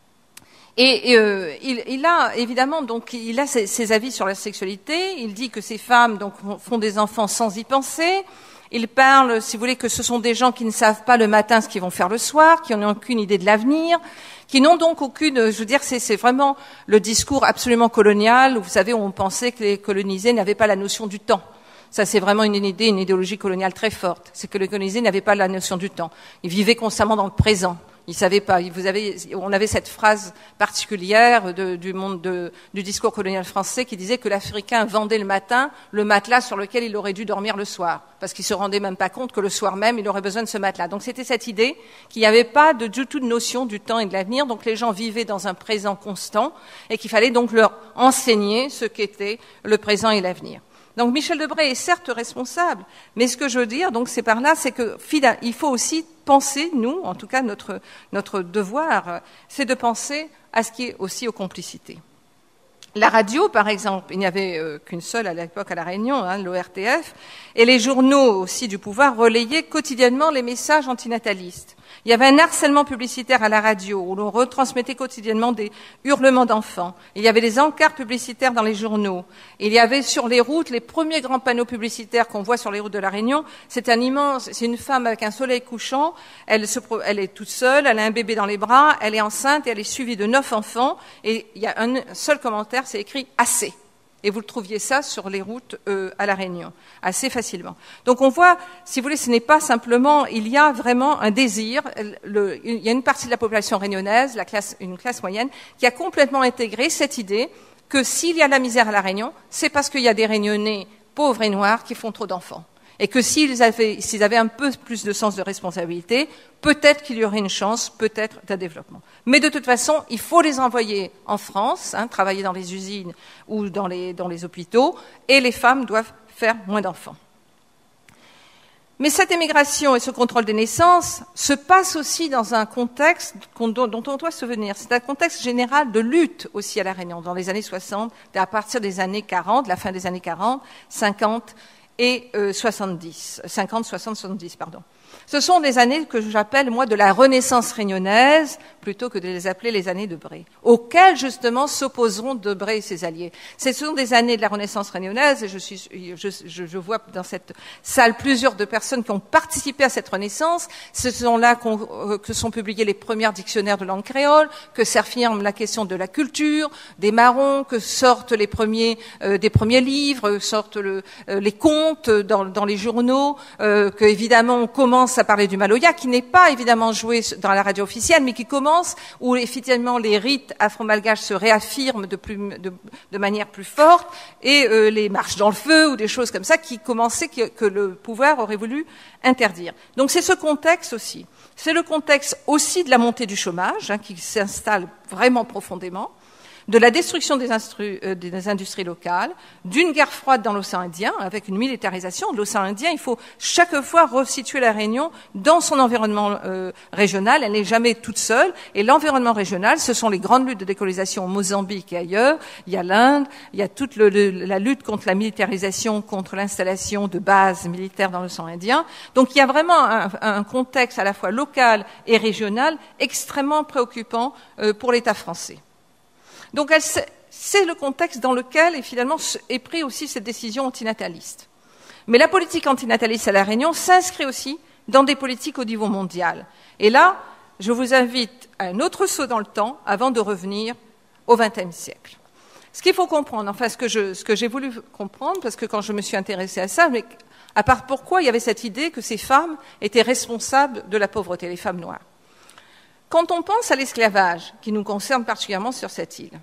Et euh, il, il a évidemment, donc, il a ses, ses avis sur la sexualité. Il dit que ces femmes donc font des enfants sans y penser. Il parle, si vous voulez, que ce sont des gens qui ne savent pas le matin ce qu'ils vont faire le soir, qui n'ont aucune idée de l'avenir, qui n'ont donc aucune, je veux dire, c'est, c'est vraiment le discours absolument colonial, où vous savez, où on pensait que les colonisés n'avaient pas la notion du temps. Ça, c'est vraiment une idée, une idéologie coloniale très forte. C'est que les colonisés n'avaient pas la notion du temps. Ils vivaient constamment dans le présent. Ils savaient pas. Vous avez, on avait cette phrase particulière de, du monde de, du discours colonial français qui disait que l'Africain vendait le matin le matelas sur lequel il aurait dû dormir le soir, parce qu'il se rendait même pas compte que le soir même il aurait besoin de ce matelas. Donc c'était cette idée qu'il n'y avait pas de, du tout de notion du temps et de l'avenir. Donc les gens vivaient dans un présent constant et qu'il fallait donc leur enseigner ce qu'était le présent et l'avenir. Donc Michel Debré est certes responsable, mais ce que je veux dire, donc c'est par là, c'est que il faut aussi penser, nous, en tout cas notre notre devoir, c'est de penser à ce qui est aussi aux complicités. La radio, par exemple, il n'y avait euh, qu'une seule à l'époque à La Réunion, hein, l'O R T F, et les journaux aussi du pouvoir relayaient quotidiennement les messages antinatalistes. Il y avait un harcèlement publicitaire à la radio où l'on retransmettait quotidiennement des hurlements d'enfants. Il y avait des encarts publicitaires dans les journaux. Il y avait sur les routes les premiers grands panneaux publicitaires qu'on voit sur les routes de La Réunion. C'est un immense, c'est une femme avec un soleil couchant. Elle, se, elle est toute seule, elle a un bébé dans les bras, elle est enceinte et elle est suivie de neuf enfants. Et il y a un seul commentaire, c'est écrit « assez ». Et vous le trouviez ça sur les routes euh, à La Réunion, assez facilement. Donc on voit, si vous voulez, ce n'est pas simplement, il y a vraiment un désir, le, il y a une partie de la population réunionnaise, la classe, une classe moyenne, qui a complètement intégré cette idée que s'il y a de la misère à La Réunion, c'est parce qu'il y a des Réunionnais pauvres et noirs qui font trop d'enfants. Et que s'ils avaient, s'ils avaient un peu plus de sens de responsabilité, peut-être qu'il y aurait une chance, peut-être, d'un développement. Mais de toute façon, il faut les envoyer en France, hein, travailler dans les usines ou dans les, dans les hôpitaux, et les femmes doivent faire moins d'enfants. Mais cette émigration et ce contrôle des naissances se passent aussi dans un contexte dont on doit se souvenir. C'est un contexte général de lutte aussi à La Réunion, dans les années soixante, à partir des années quarante, la fin des années quarante, cinquante, et euh, soixante-dix, cinquante, soixante, soixante-dix, pardon. Ce sont des années que j'appelle, moi, de la Renaissance réunionnaise, plutôt que de les appeler les années de Debré, auxquelles, justement, s'opposeront Debré et ses alliés. Ce sont des années de la Renaissance réunionnaise, et je, suis, je, je, je vois dans cette salle plusieurs de personnes qui ont participé à cette Renaissance. Ce sont là qu'on, que sont publiés les premiers dictionnaires de langue créole, que s'affirme la question de la culture, des marrons, que sortent les premiers, euh, des premiers livres, sortent le, euh, les contes dans, dans les journaux, euh, que, évidemment, on commence commence à parler du Maloya, qui n'est pas évidemment joué dans la radio officielle, mais qui commence où effectivement les rites afro-malgaches se réaffirment de, plus, de, de manière plus forte, et euh, les marches dans le feu ou des choses comme ça qui commençaient, que, que le pouvoir aurait voulu interdire. Donc c'est ce contexte aussi. C'est le contexte aussi de la montée du chômage, hein, qui s'installe vraiment profondément, de la destruction des, instru- euh, des industries locales, d'une guerre froide dans l'océan Indien, avec une militarisation de l'océan Indien. Il faut chaque fois resituer la Réunion dans son environnement euh, régional. Elle n'est jamais toute seule. Et l'environnement régional, ce sont les grandes luttes de décolonisation au Mozambique et ailleurs. Il y a l'Inde, il y a toute le, le, la lutte contre la militarisation, contre l'installation de bases militaires dans l'océan Indien. Donc il y a vraiment un, un contexte à la fois local et régional extrêmement préoccupant euh, pour l'État français. Donc c'est le contexte dans lequel, et finalement, est prise aussi cette décision antinataliste. Mais la politique antinataliste à La Réunion s'inscrit aussi dans des politiques au niveau mondial. Et là, je vous invite à un autre saut dans le temps avant de revenir au vingtième siècle. Ce qu'il faut comprendre, enfin ce que, je, ce que j'ai voulu comprendre, parce que quand je me suis intéressée à ça, mais à part pourquoi il y avait cette idée que ces femmes étaient responsables de la pauvreté, les femmes noires. Quand on pense à l'esclavage, qui nous concerne particulièrement sur cette île,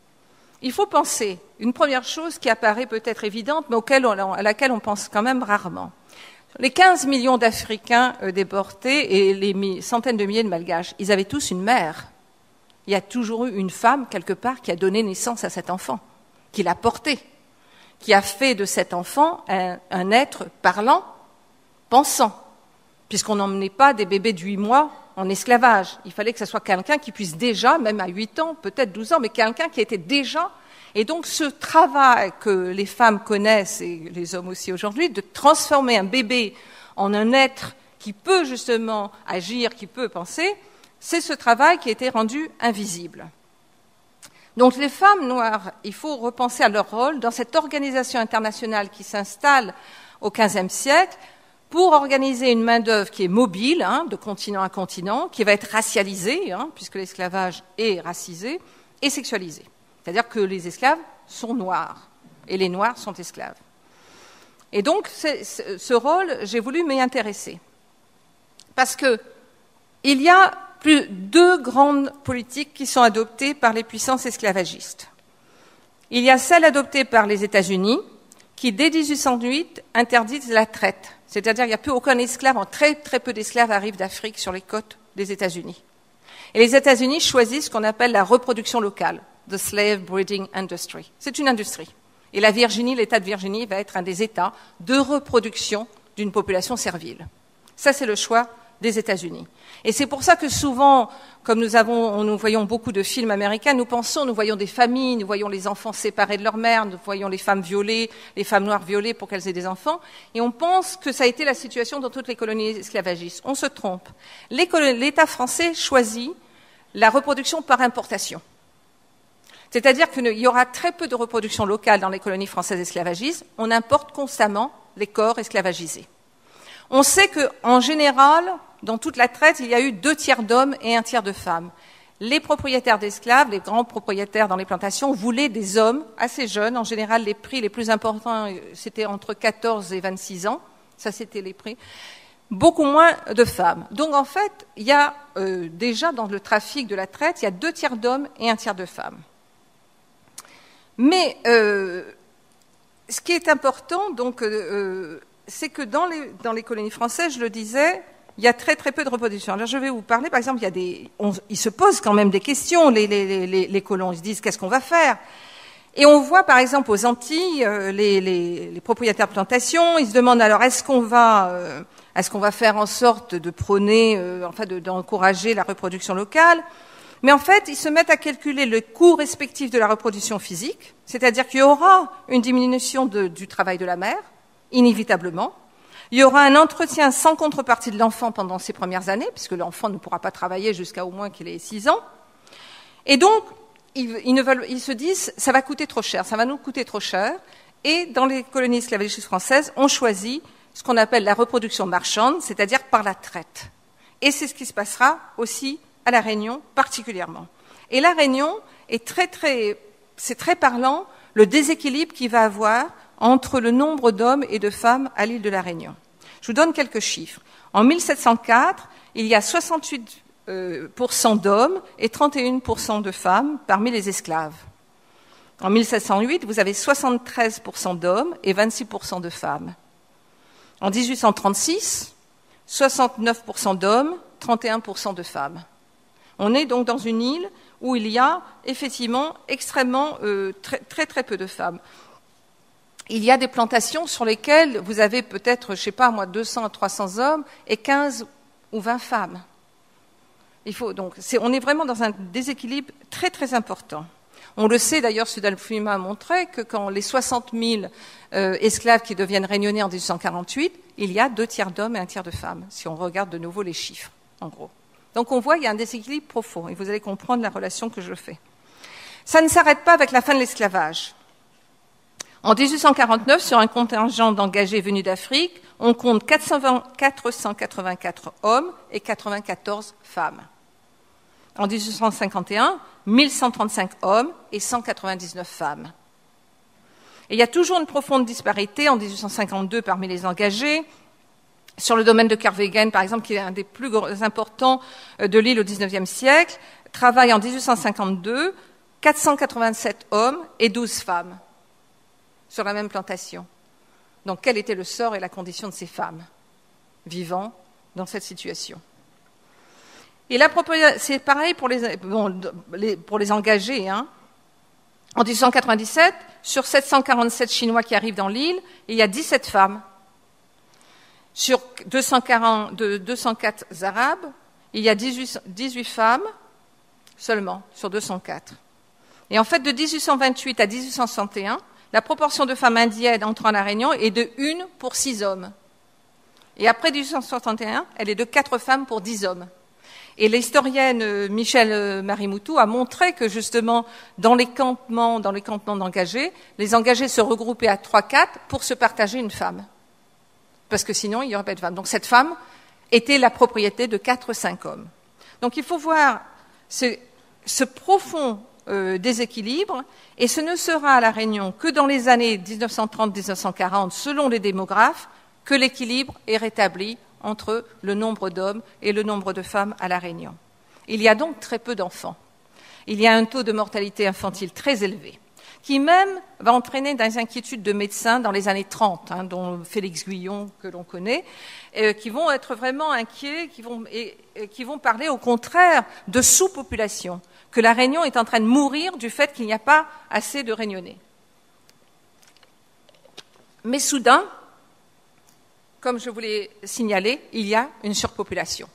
il faut penser une première chose qui apparaît peut-être évidente, mais auquel on, à laquelle on pense quand même rarement. Les quinze millions d'Africains euh, déportés et les mi- centaines de milliers de Malgaches, ils avaient tous une mère. Il y a toujours eu une femme, quelque part, qui a donné naissance à cet enfant, qui l'a porté, qui a fait de cet enfant un, un être parlant, pensant, puisqu'on n'emmenait pas des bébés de huit mois en esclavage. Il fallait que ce soit quelqu'un qui puisse déjà, même à huit ans, peut-être douze ans, mais quelqu'un qui était déjà... Et donc ce travail que les femmes connaissent, et les hommes aussi aujourd'hui, de transformer un bébé en un être qui peut justement agir, qui peut penser, c'est ce travail qui a été rendu invisible. Donc les femmes noires, il faut repenser à leur rôle dans cette organisation internationale qui s'installe au quinzième siècle, pour organiser une main-d'œuvre qui est mobile, hein, de continent à continent, qui va être racialisée, hein, puisque l'esclavage est racisé, et sexualisé. C'est-à-dire que les esclaves sont noirs, et les noirs sont esclaves. Et donc, c'est, c'est, ce rôle, j'ai voulu m'y intéresser. Parce que il y a plus deux grandes politiques qui sont adoptées par les puissances esclavagistes. Il y a celle adoptée par les États-Unis, qui, dès mille huit cent huit, interdisent la traite. C'est-à-dire qu'il n'y a plus aucun esclave, très très peu d'esclaves arrivent d'Afrique sur les côtes des États-Unis. Et les États-Unis choisissent ce qu'on appelle la reproduction locale, the slave breeding industry. C'est une industrie. Et la Virginie, l'État de Virginie, va être un des États de reproduction d'une population servile. Ça, c'est le choix des États-Unis. Et c'est pour ça que souvent, comme nous avons, nous voyons beaucoup de films américains, nous pensons, nous voyons des familles, nous voyons les enfants séparés de leur mère, nous voyons les femmes violées, les femmes noires violées pour qu'elles aient des enfants, et on pense que ça a été la situation dans toutes les colonies esclavagistes. On se trompe. L'État français choisit la reproduction par importation. C'est-à-dire qu'il y aura très peu de reproduction locale dans les colonies françaises esclavagistes, on importe constamment les corps esclavagisés. On sait qu'en général, dans toute la traite, il y a eu deux tiers d'hommes et un tiers de femmes. Les propriétaires d'esclaves, les grands propriétaires dans les plantations, voulaient des hommes assez jeunes. En général, les prix les plus importants, c'était entre quatorze et vingt-six ans. Ça, c'était les prix. Beaucoup moins de femmes. Donc, en fait, il y a euh, déjà dans le trafic de la traite, il y a deux tiers d'hommes et un tiers de femmes. Mais euh, ce qui est important, donc... Euh, c'est que dans les, dans les colonies françaises, je le disais, il y a très très peu de reproduction. Alors je vais vous parler, par exemple, il y a des, on, ils se posent quand même des questions, les, les, les, les colons, ils se disent qu'est-ce qu'on va faire. Et on voit par exemple aux Antilles, euh, les, les, les propriétaires de plantations, ils se demandent alors est-ce qu'on va, euh, est-ce qu'on va faire en sorte de prôner, euh, enfin de, d'encourager la reproduction locale. Mais en fait, ils se mettent à calculer le coût respectif de la reproduction physique, c'est-à-dire qu'il y aura une diminution de, du travail de la mère, inévitablement. Il y aura un entretien sans contrepartie de l'enfant pendant ses premières années, puisque l'enfant ne pourra pas travailler jusqu'à au moins qu'il ait six ans. Et donc, ils, ils, ne veulent, ils se disent, ça va coûter trop cher, ça va nous coûter trop cher. Et dans les colonies esclavagistes françaises, on choisit ce qu'on appelle la reproduction marchande, c'est-à-dire par la traite. Et c'est ce qui se passera aussi à La Réunion, particulièrement. Et La Réunion est très, très, c'est très parlant, le déséquilibre qu'il va avoir entre le nombre d'hommes et de femmes à l'île de La Réunion. Je vous donne quelques chiffres. En mille sept cent quatre, il y a soixante-huit pour cent d'hommes et trente et un pour cent de femmes parmi les esclaves. En mille sept cent huit, vous avez soixante-treize pour cent d'hommes et vingt-six pour cent de femmes. En dix-huit cent trente-six, soixante-neuf pour cent d'hommes, trente et un pour cent de femmes. On est donc dans une île où il y a effectivement extrêmement euh, très, très très peu de femmes. Il y a des plantations sur lesquelles vous avez peut-être, je ne sais pas moi, deux cents à trois cents hommes et quinze ou vingt femmes. Il faut donc, c'est, on est vraiment dans un déséquilibre très très important. On le sait d'ailleurs, Sudalfuma a montré que quand les soixante mille euh, esclaves qui deviennent réunionnais en dix-huit cent quarante-huit, il y a deux tiers d'hommes et un tiers de femmes, si on regarde de nouveau les chiffres, en gros. Donc on voit qu'il y a un déséquilibre profond, et vous allez comprendre la relation que je fais. Ça ne s'arrête pas avec la fin de l'esclavage. En dix-huit cent quarante-neuf, sur un contingent d'engagés venus d'Afrique, on compte quatre cent quatre-vingt-quatre hommes et quatre-vingt-quatorze femmes. En dix-huit cent cinquante et un, mille cent trente-cinq hommes et cent quatre-vingt-dix-neuf femmes. Et il y a toujours une profonde disparité en dix-huit cent cinquante-deux parmi les engagés. Sur le domaine de Kervegen, par exemple, qui est un des plus importants de l'île au dix-neuvième siècle, travaillent en dix-huit cent cinquante-deux quatre cent quatre-vingt-sept hommes et douze femmes sur la même plantation. Donc quel était le sort et la condition de ces femmes vivant dans cette situation ? Et là, c'est pareil pour les, bon, les, pour les engagés. Hein. En dix-huit cent quatre-vingt-dix-sept, sur sept cent quarante-sept Chinois qui arrivent dans l'île, il y a dix-sept femmes. Sur deux cent quarante, de deux cent quatre Arabes, il y a dix-huit, dix-huit femmes seulement sur deux cent quatre. Et en fait, de dix-huit cent vingt-huit à dix-huit cent soixante et un, la proportion de femmes indiennes entrant à La Réunion est de une pour six hommes. Et après dix-huit cent soixante et un, elle est de quatre femmes pour dix hommes. Et l'historienne Michèle Marimoutou a montré que justement, dans les campements, dans les campements d'engagés, les engagés se regroupaient à trois quatre pour se partager une femme. Parce que sinon, il n'y aurait pas de femme. Donc cette femme était la propriété de quatre cinq hommes. Donc il faut voir ce, ce profond euh, déséquilibre, et ce ne sera à La Réunion que dans les années dix-neuf cent trente à dix-neuf cent quarante, selon les démographes, que l'équilibre est rétabli entre le nombre d'hommes et le nombre de femmes à La Réunion. Il y a donc très peu d'enfants. Il y a un taux de mortalité infantile très élevé, qui même va entraîner des inquiétudes de médecins dans les années trente, hein, dont Félix Guyon, que l'on connaît, euh, qui vont être vraiment inquiets, qui vont, et, et qui vont parler au contraire de sous-population, que La Réunion est en train de mourir du fait qu'il n'y a pas assez de Réunionnais. Mais soudain, comme je vous l'ai signalé, il y a une surpopulation.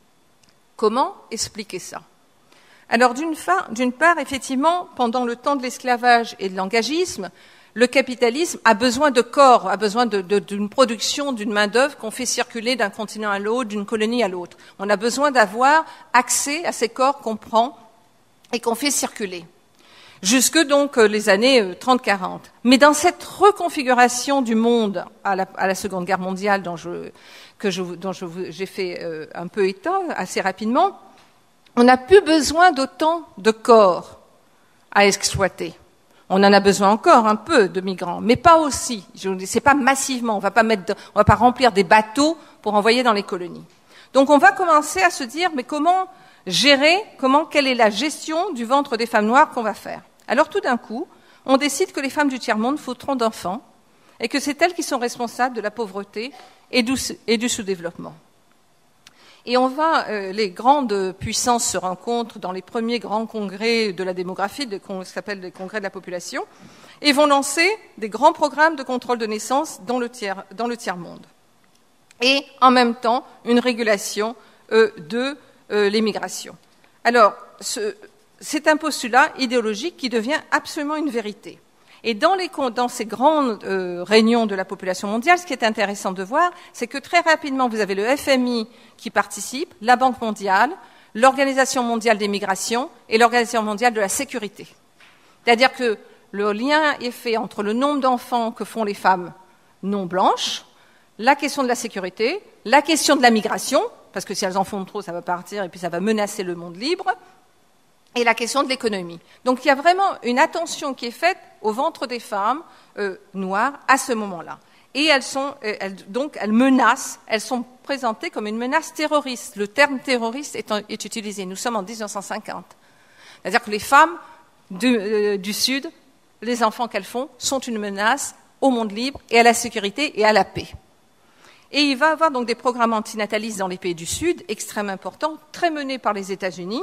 Comment expliquer ça ? Alors, d'une, fa- d'une part, effectivement, pendant le temps de l'esclavage et de l'engagisme, le capitalisme a besoin de corps, a besoin de, de, d'une production, d'une main-d'œuvre qu'on fait circuler d'un continent à l'autre, d'une colonie à l'autre. On a besoin d'avoir accès à ces corps qu'on prend et qu'on fait circuler. Jusque donc les années trente quarante. Mais dans cette reconfiguration du monde à la, à la Seconde Guerre mondiale, dont, je, que je, dont je, j'ai fait euh, un peu état assez rapidement, on n'a plus besoin d'autant de corps à exploiter. On en a besoin encore un peu de migrants, mais pas aussi. C'est pas massivement. On va pas mettre, de, on va pas remplir des bateaux pour envoyer dans les colonies. Donc on va commencer à se dire, mais comment gérer, comment, quelle est la gestion du ventre des femmes noires qu'on va faire ? Alors tout d'un coup, on décide que les femmes du tiers-monde foutront d'enfants et que c'est elles qui sont responsables de la pauvreté et du, et du sous-développement. Et on va, euh, les grandes puissances se rencontrent dans les premiers grands congrès de la démographie, de, qu'on s'appelle les congrès de la population, et vont lancer des grands programmes de contrôle de naissance dans le tiers, dans le tiers-monde. Et en même temps, une régulation euh, de euh, l'immigration. Alors, ce, c'est un postulat idéologique qui devient absolument une vérité. Et dans, les, dans ces grandes euh, réunions de la population mondiale, ce qui est intéressant de voir, c'est que très rapidement, vous avez le F M I qui participe, la Banque mondiale, l'Organisation mondiale des migrations et l'Organisation mondiale de la sécurité. C'est-à-dire que le lien est fait entre le nombre d'enfants que font les femmes non blanches, la question de la sécurité, la question de la migration, parce que si elles en font trop, ça va partir et puis ça va menacer le monde libre, et la question de l'économie. Donc il y a vraiment une attention qui est faite au ventre des femmes euh, noires à ce moment-là. et elles sont, elles, donc, elles menacent, elles sont présentées comme une menace terroriste. Le terme terroriste est, est utilisé. Nous sommes en mille neuf cent cinquante. C'est-à-dire que les femmes du, euh, du Sud, les enfants qu'elles font, sont une menace au monde libre et à la sécurité et à la paix. Et il va y avoir donc des programmes antinatalistes dans les pays du Sud, extrêmement importants, très menés par les États-Unis,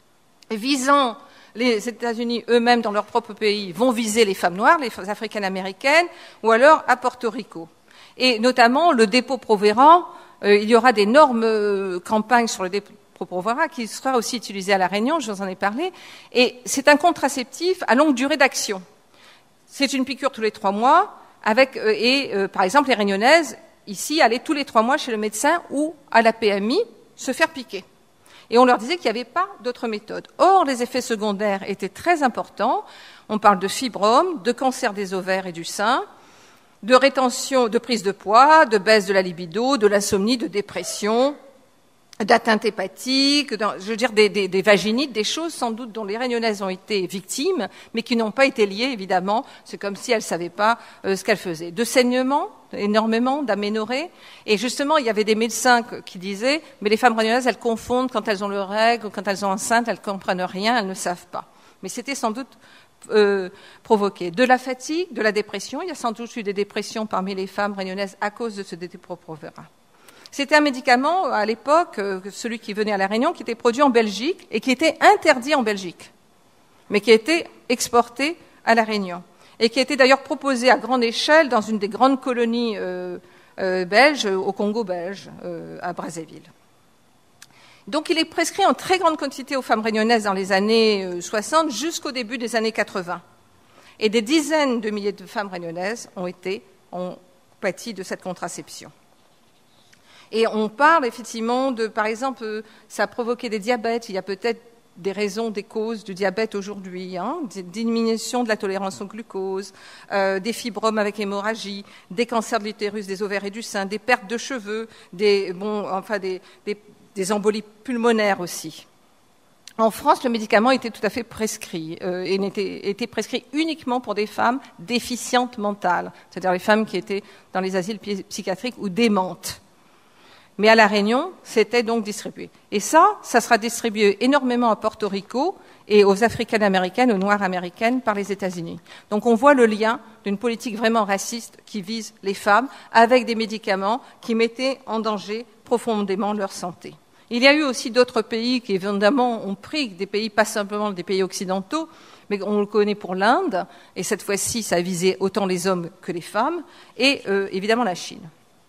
visant les États-Unis eux-mêmes dans leur propre pays vont viser les femmes noires, les africaines-américaines, ou alors à Porto Rico. Et notamment le dépôt Provera, euh, il y aura d'énormes euh, campagnes sur le dépôt Provera qui sera aussi utilisé à La Réunion, je vous en ai parlé, et c'est un contraceptif à longue durée d'action. C'est une piqûre tous les trois mois, avec euh, et euh, par exemple les Réunionnaises, ici, allaient tous les trois mois chez le médecin ou à la P M I se faire piquer. Et on leur disait qu'il n'y avait pas d'autre méthode. Or, les effets secondaires étaient très importants. On parle de fibrome, de cancer des ovaires et du sein, de rétention, de prise de poids, de baisse de la libido, de l'insomnie, de dépression, d'atteinte hépatique, je veux dire des, des, des vaginites, des choses sans doute dont les Réunionnaises ont été victimes, mais qui n'ont pas été liées, évidemment. C'est comme si elles ne savaient pas euh, ce qu'elles faisaient. De saignements, énormément, d'aménorrhées. Et justement, il y avait des médecins qui disaient, mais les femmes réunionnaises, elles confondent quand elles ont leurs règles, ou quand elles sont enceintes, elles ne comprennent rien, elles ne savent pas. Mais c'était sans doute euh, provoqué. De la fatigue, de la dépression. Il y a sans doute eu des dépressions parmi les femmes réunionnaises à cause de ce dépôt Provera. C'était un médicament, à l'époque, celui qui venait à La Réunion, qui était produit en Belgique et qui était interdit en Belgique, mais qui était exporté à La Réunion et qui était d'ailleurs proposé à grande échelle dans une des grandes colonies euh, euh, belges, au Congo belge, euh, à Brazzaville. Donc il est prescrit en très grande quantité aux femmes réunionnaises dans les années soixante jusqu'au début des années quatre-vingts. Et des dizaines de milliers de femmes réunionnaises ont été, ont pâti de cette contraception. Et on parle effectivement de, par exemple, ça a provoqué des diabètes. Il y a peut-être des raisons, des causes du diabète aujourd'hui, hein, diminution de la tolérance au glucose, euh, des fibromes avec hémorragie, des cancers de l'utérus, des ovaires et du sein, des pertes de cheveux, des, bon, enfin des, des, des embolies pulmonaires aussi. En France, le médicament était tout à fait prescrit euh, et n'était, était prescrit uniquement pour des femmes déficientes mentales, c'est-à-dire les femmes qui étaient dans les asiles psychiatriques ou démentes. Mais à La Réunion, c'était donc distribué. Et ça, ça sera distribué énormément à Porto Rico et aux Africaines-américaines, aux Noires américaines par les États-Unis. Donc on voit le lien d'une politique vraiment raciste qui vise les femmes avec des médicaments qui mettaient en danger profondément leur santé. Il y a eu aussi d'autres pays qui, évidemment, ont pris des pays, pas simplement des pays occidentaux, mais on le connaît pour l'Inde, et cette fois-ci, ça a visé autant les hommes que les femmes, et euh, évidemment la Chine.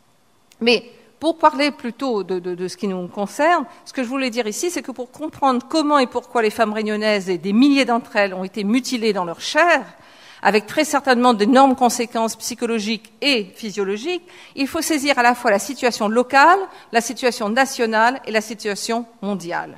Mais pour parler plutôt de, de, de ce qui nous concerne, ce que je voulais dire ici, c'est que pour comprendre comment et pourquoi les femmes réunionnaises, et des milliers d'entre elles, ont été mutilées dans leur chair, avec très certainement d'énormes conséquences psychologiques et physiologiques, il faut saisir à la fois la situation locale, la situation nationale et la situation mondiale.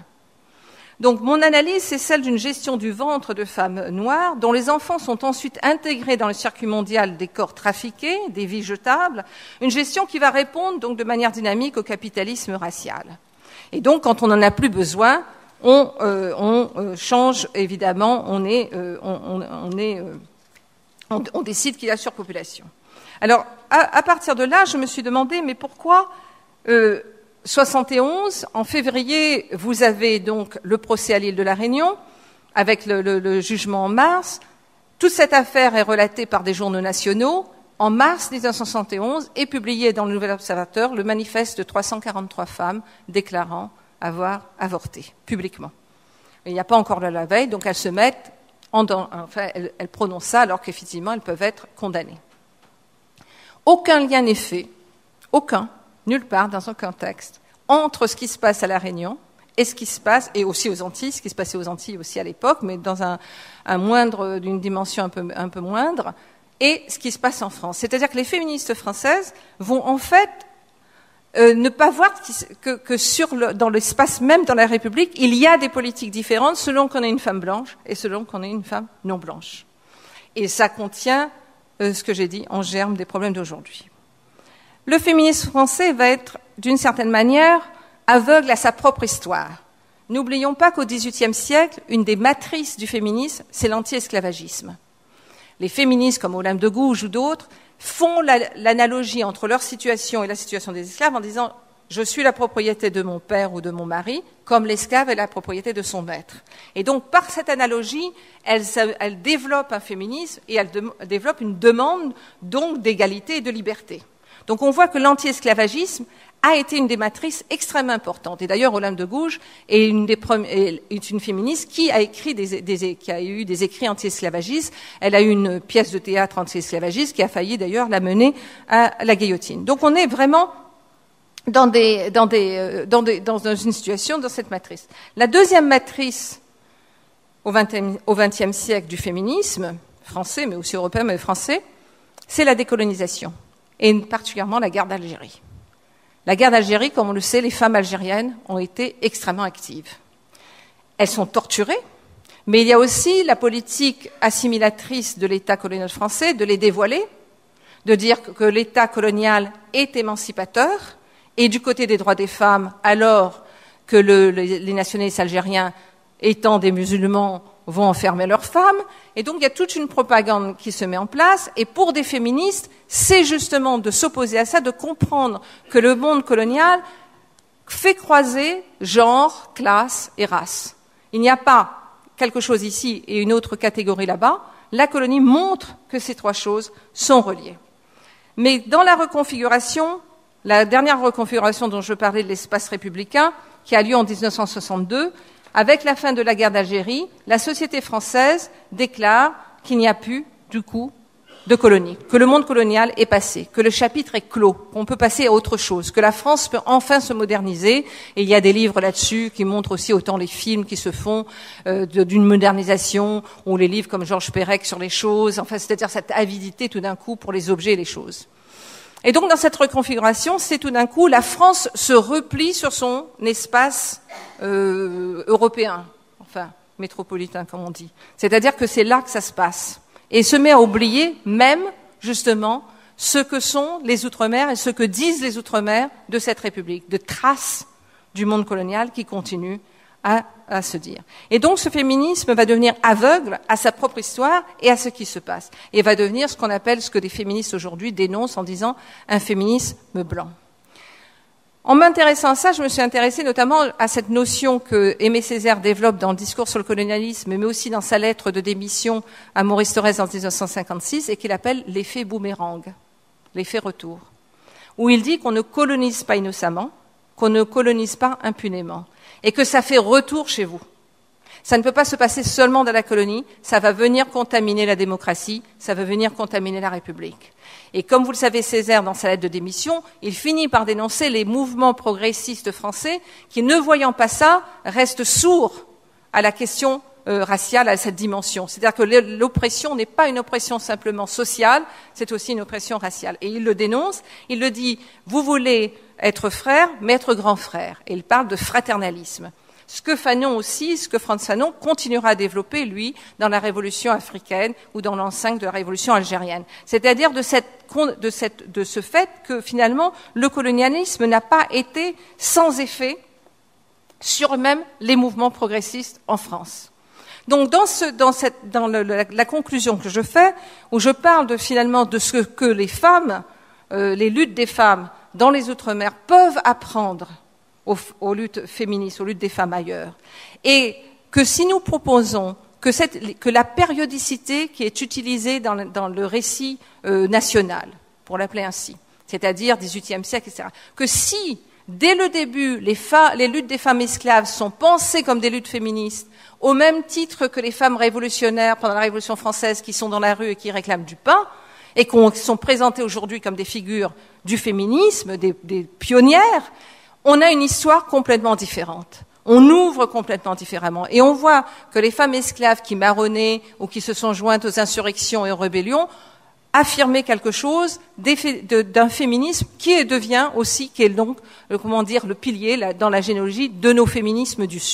Donc mon analyse, c'est celle d'une gestion du ventre de femmes noires dont les enfants sont ensuite intégrés dans le circuit mondial des corps trafiqués, des vies jetables, une gestion qui va répondre donc de manière dynamique au capitalisme racial. Et donc quand on n'en a plus besoin, on, euh, on euh, change évidemment, on, est, euh, on, on, on, est, euh, on, on décide qu'il y a surpopulation. Alors à, à partir de là, je me suis demandé, mais pourquoi euh, soixante et onze, en février, vous avez donc le procès à l'île de la Réunion, avec le, le, le jugement en mars. Toute cette affaire est relatée par des journaux nationaux. En mars mille neuf cent soixante et onze est publié dans le Nouvel Observateur le manifeste de trois cent quarante-trois femmes déclarant avoir avorté publiquement. Il n'y a pas encore la veille, donc elles se mettent, en, enfin, elles, elles prononcent ça alors qu'effectivement elles peuvent être condamnées. Aucun lien n'est fait, aucun, nulle part dans un contexte, entre ce qui se passe à La Réunion et ce qui se passe, et aussi aux Antilles, ce qui se passait aux Antilles aussi à l'époque, mais dans un, un moindre, d'une dimension un peu, un peu moindre, et ce qui se passe en France. C'est-à-dire que les féministes françaises vont en fait euh, ne pas voir que, que sur le, dans l'espace même dans la République, il y a des politiques différentes selon qu'on est une femme blanche et selon qu'on est une femme non blanche. Et ça contient euh, ce que j'ai dit en germe des problèmes d'aujourd'hui. Le féminisme français va être, d'une certaine manière, aveugle à sa propre histoire. N'oublions pas qu'au dix-huitième siècle, une des matrices du féminisme, c'est l'anti-esclavagisme. Les féministes comme Olympe de Gouges ou d'autres font l'analogie entre leur situation et la situation des esclaves en disant « je suis la propriété de mon père ou de mon mari », comme l'esclave est la propriété de son maître. Et donc, par cette analogie, elle, elle développe un féminisme et elle, de, elle développe une demande donc d'égalité et de liberté. Donc, on voit que l'anti-esclavagisme a été une des matrices extrêmement importantes. Et d'ailleurs, Olympe de Gouges est une, des premières, est une féministe qui a, écrit des, des, qui a eu des écrits anti-esclavagistes. Elle a eu une pièce de théâtre anti-esclavagiste qui a failli d'ailleurs la mener à la guillotine. Donc, on est vraiment dans, des, dans, des, dans, des, dans une situation, dans cette matrice. La deuxième matrice au vingtième siècle du féminisme, français, mais aussi européen, mais français, c'est la décolonisation, et particulièrement la guerre d'Algérie. La guerre d'Algérie, comme on le sait, les femmes algériennes ont été extrêmement actives. Elles sont torturées, mais il y a aussi la politique assimilatrice de l'État colonial français de les dévoiler, de dire que l'État colonial est émancipateur, et du côté des droits des femmes, alors que le, les, les nationalistes algériens, étant des musulmans, vont enfermer leurs femmes. Et donc, il y a toute une propagande qui se met en place. Et pour des féministes, c'est justement de s'opposer à ça, de comprendre que le monde colonial fait croiser genre, classe et race. Il n'y a pas quelque chose ici et une autre catégorie là-bas. La colonie montre que ces trois choses sont reliées. Mais dans la reconfiguration, la dernière reconfiguration dont je parlais de l'espace républicain, qui a lieu en dix-neuf cent soixante-deux, avec la fin de la guerre d'Algérie, la société française déclare qu'il n'y a plus, du coup, de colonie, que le monde colonial est passé, que le chapitre est clos, qu'on peut passer à autre chose, que la France peut enfin se moderniser. Et il y a des livres là-dessus qui montrent aussi autant les films qui se font euh, d'une modernisation, ou les livres comme Georges Perec sur les choses, enfin, c'est-à-dire cette avidité tout d'un coup pour les objets et les choses. Et donc, dans cette reconfiguration, c'est tout d'un coup, la France se replie sur son espace euh, européen, enfin, métropolitain, comme on dit. C'est-à-dire que c'est là que ça se passe. Et se met à oublier même, justement, ce que sont les Outre-mer et ce que disent les Outre-mer de cette République, de traces du monde colonial qui continuent à, à se dire. Et donc, ce féminisme va devenir aveugle à sa propre histoire et à ce qui se passe. Et va devenir ce qu'on appelle, ce que des féministes aujourd'hui dénoncent en disant un féminisme blanc. En m'intéressant à ça, je me suis intéressée notamment à cette notion que Aimé Césaire développe dans le discours sur le colonialisme, mais aussi dans sa lettre de démission à Maurice Thorez en dix-neuf cent cinquante-six, et qu'il appelle l'effet boomerang, l'effet retour, où il dit qu'on ne colonise pas innocemment, qu'on ne colonise pas impunément, et que ça fait retour chez vous. Ça ne peut pas se passer seulement dans la colonie, ça va venir contaminer la démocratie, ça va venir contaminer la République. Et comme vous le savez, Césaire, dans sa lettre de démission, il finit par dénoncer les mouvements progressistes français qui, ne voyant pas ça, restent sourds à la question euh, raciale, à cette dimension. C'est-à-dire que l'oppression n'est pas une oppression simplement sociale, c'est aussi une oppression raciale. Et il le dénonce, il le dit, vous voulez être frère, mais être grand frère. Et il parle de fraternalisme. Ce que Fanon aussi, ce que Frantz Fanon continuera à développer, lui, dans la révolution africaine ou dans l'an cinq de la révolution algérienne. C'est-à-dire de, cette, de, cette, de ce fait que, finalement, le colonialisme n'a pas été sans effet sur même les mouvements progressistes en France. Donc, dans, ce, dans, cette, dans le, la, la conclusion que je fais, où je parle de, finalement de ce que les femmes, euh, les luttes des femmes dans les Outre-mer peuvent apprendre Aux, aux luttes féministes, aux luttes des femmes ailleurs. Et que si nous proposons que, cette, que la périodicité qui est utilisée dans le, dans le récit euh, national, pour l'appeler ainsi, c'est-à-dire dix-huitième siècle, et cetera, que si, dès le début, les, fa- les luttes des femmes esclaves sont pensées comme des luttes féministes, au même titre que les femmes révolutionnaires pendant la Révolution française qui sont dans la rue et qui réclament du pain, et qui sont présentées aujourd'hui comme des figures du féminisme, des, des pionnières, on a une histoire complètement différente. On ouvre complètement différemment. Et on voit que les femmes esclaves qui marronnaient ou qui se sont jointes aux insurrections et aux rébellions affirmaient quelque chose d'un féminisme qui devient aussi, qui est donc, comment dire, le pilier dans la généalogie de nos féminismes du Sud.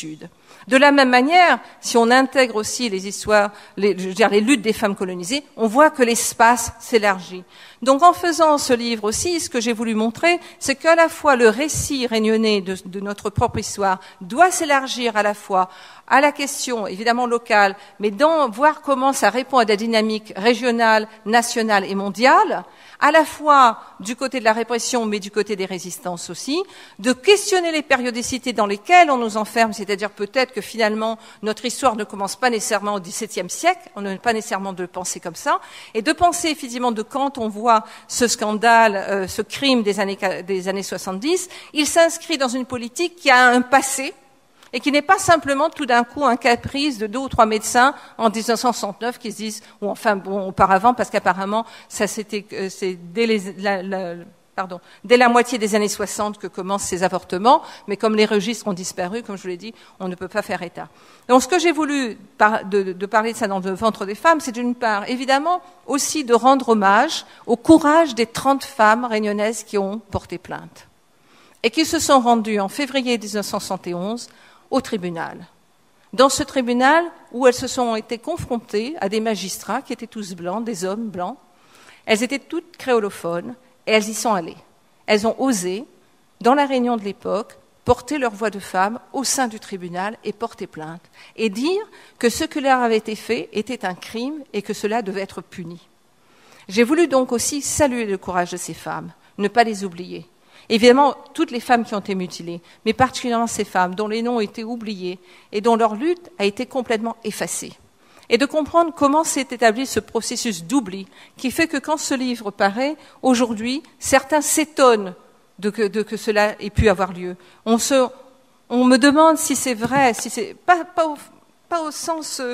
De la même manière, si on intègre aussi les histoires, les, je veux dire, les luttes des femmes colonisées, on voit que l'espace s'élargit. Donc en faisant ce livre aussi, ce que j'ai voulu montrer, c'est qu'à la fois le récit réunionnais de, de notre propre histoire doit s'élargir à la fois à la question évidemment locale, mais dans, voir comment ça répond à des dynamiques régionales, nationales et mondiales, à la fois du côté de la répression, mais du côté des résistances aussi, de questionner les périodicités dans lesquelles on nous enferme, c'est-à-dire peut-être que finalement notre histoire ne commence pas nécessairement au dix-septième siècle, on n'a pas nécessairement de le penser comme ça, et de penser effectivement de quand on voit ce scandale, euh, ce crime des années, des années soixante-dix, il s'inscrit dans une politique qui a un passé, et qui n'est pas simplement tout d'un coup un caprice de deux ou trois médecins en mille neuf cent soixante-neuf qui se disent, ou enfin bon auparavant, parce qu'apparemment ça c'était euh, c'est dès les, la, la, pardon, dès la moitié des années soixante que commencent ces avortements, mais comme les registres ont disparu, comme je vous l'ai dit, on ne peut pas faire état. Donc ce que j'ai voulu par, de, de parler de ça dans le ventre des femmes, c'est d'une part évidemment aussi de rendre hommage au courage des trente femmes réunionnaises qui ont porté plainte et qui se sont rendues en février mille neuf cent soixante et onze au tribunal. Dans ce tribunal où elles se sont été confrontées à des magistrats qui étaient tous blancs, des hommes blancs, elles étaient toutes créolophones et elles y sont allées. Elles ont osé, dans la réunion de l'époque, porter leur voix de femme au sein du tribunal et porter plainte et dire que ce qui leur avait été fait était un crime et que cela devait être puni. J'ai voulu donc aussi saluer le courage de ces femmes, ne pas les oublier. Évidemment, toutes les femmes qui ont été mutilées, mais particulièrement ces femmes dont les noms ont été oubliés et dont leur lutte a été complètement effacée. Et de comprendre comment s'est établi ce processus d'oubli qui fait que quand ce livre paraît, aujourd'hui, certains s'étonnent de que, de que cela ait pu avoir lieu. On, se, on me demande si c'est vrai, si c'est pas, pas, au, pas au sens euh,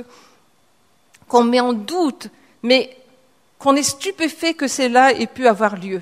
qu'on met en doute, mais qu'on est stupéfait que cela ait pu avoir lieu.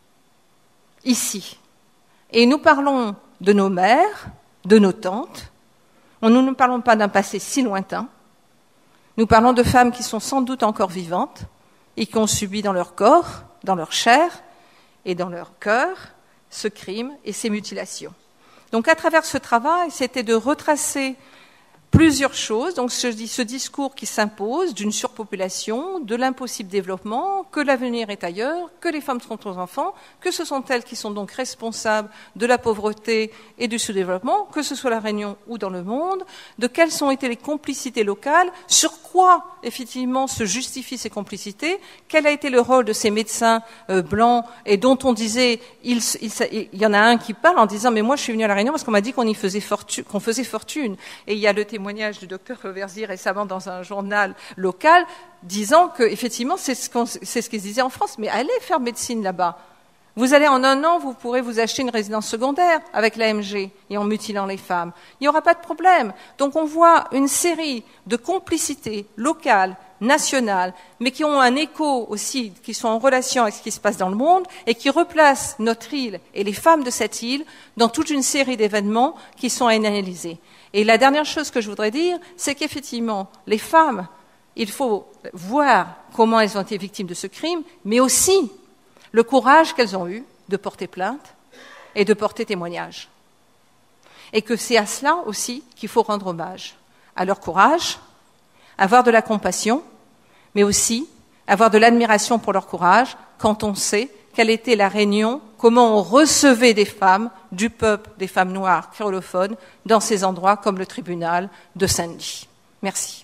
Ici. Et nous parlons de nos mères, de nos tantes. Nous ne parlons pas d'un passé si lointain. Nous parlons de femmes qui sont sans doute encore vivantes et qui ont subi dans leur corps, dans leur chair et dans leur cœur ce crime et ces mutilations. Donc à travers ce travail, c'était de retracer plusieurs choses, donc ce, ce discours qui s'impose d'une surpopulation, de l'impossible développement, que l'avenir est ailleurs, que les femmes sont aux enfants, que ce sont elles qui sont donc responsables de la pauvreté et du sous-développement, que ce soit à La Réunion ou dans le monde, de quelles ont été les complicités locales, sur quoi effectivement se justifient ces complicités, quel a été le rôle de ces médecins euh, blancs et dont on disait, il, il, il, il y en a un qui parle en disant mais moi je suis venu à La Réunion parce qu'on m'a dit qu'on y faisait fortune, qu'on faisait fortune, et il y a le témoignage du docteur Reverzy récemment dans un journal local disant que effectivement c'est ce qu'on, c'est ce qu'ils disaient en France, mais allez faire médecine là-bas. Vous allez en un an, vous pourrez vous acheter une résidence secondaire avec l'A M G et en mutilant les femmes. Il n'y aura pas de problème. Donc on voit une série de complicités locales, nationales, mais qui ont un écho aussi, qui sont en relation avec ce qui se passe dans le monde et qui replacent notre île et les femmes de cette île dans toute une série d'événements qui sont à analyser. Et la dernière chose que je voudrais dire, c'est qu'effectivement, les femmes, il faut voir comment elles ont été victimes de ce crime, mais aussi le courage qu'elles ont eu de porter plainte et de porter témoignage. Et que c'est à cela aussi qu'il faut rendre hommage, à leur courage, avoir de la compassion, mais aussi avoir de l'admiration pour leur courage quand on sait quelle était la Réunion, comment on recevait des femmes, du peuple, des femmes noires créolophones, dans ces endroits comme le tribunal de Saint-Denis. Merci.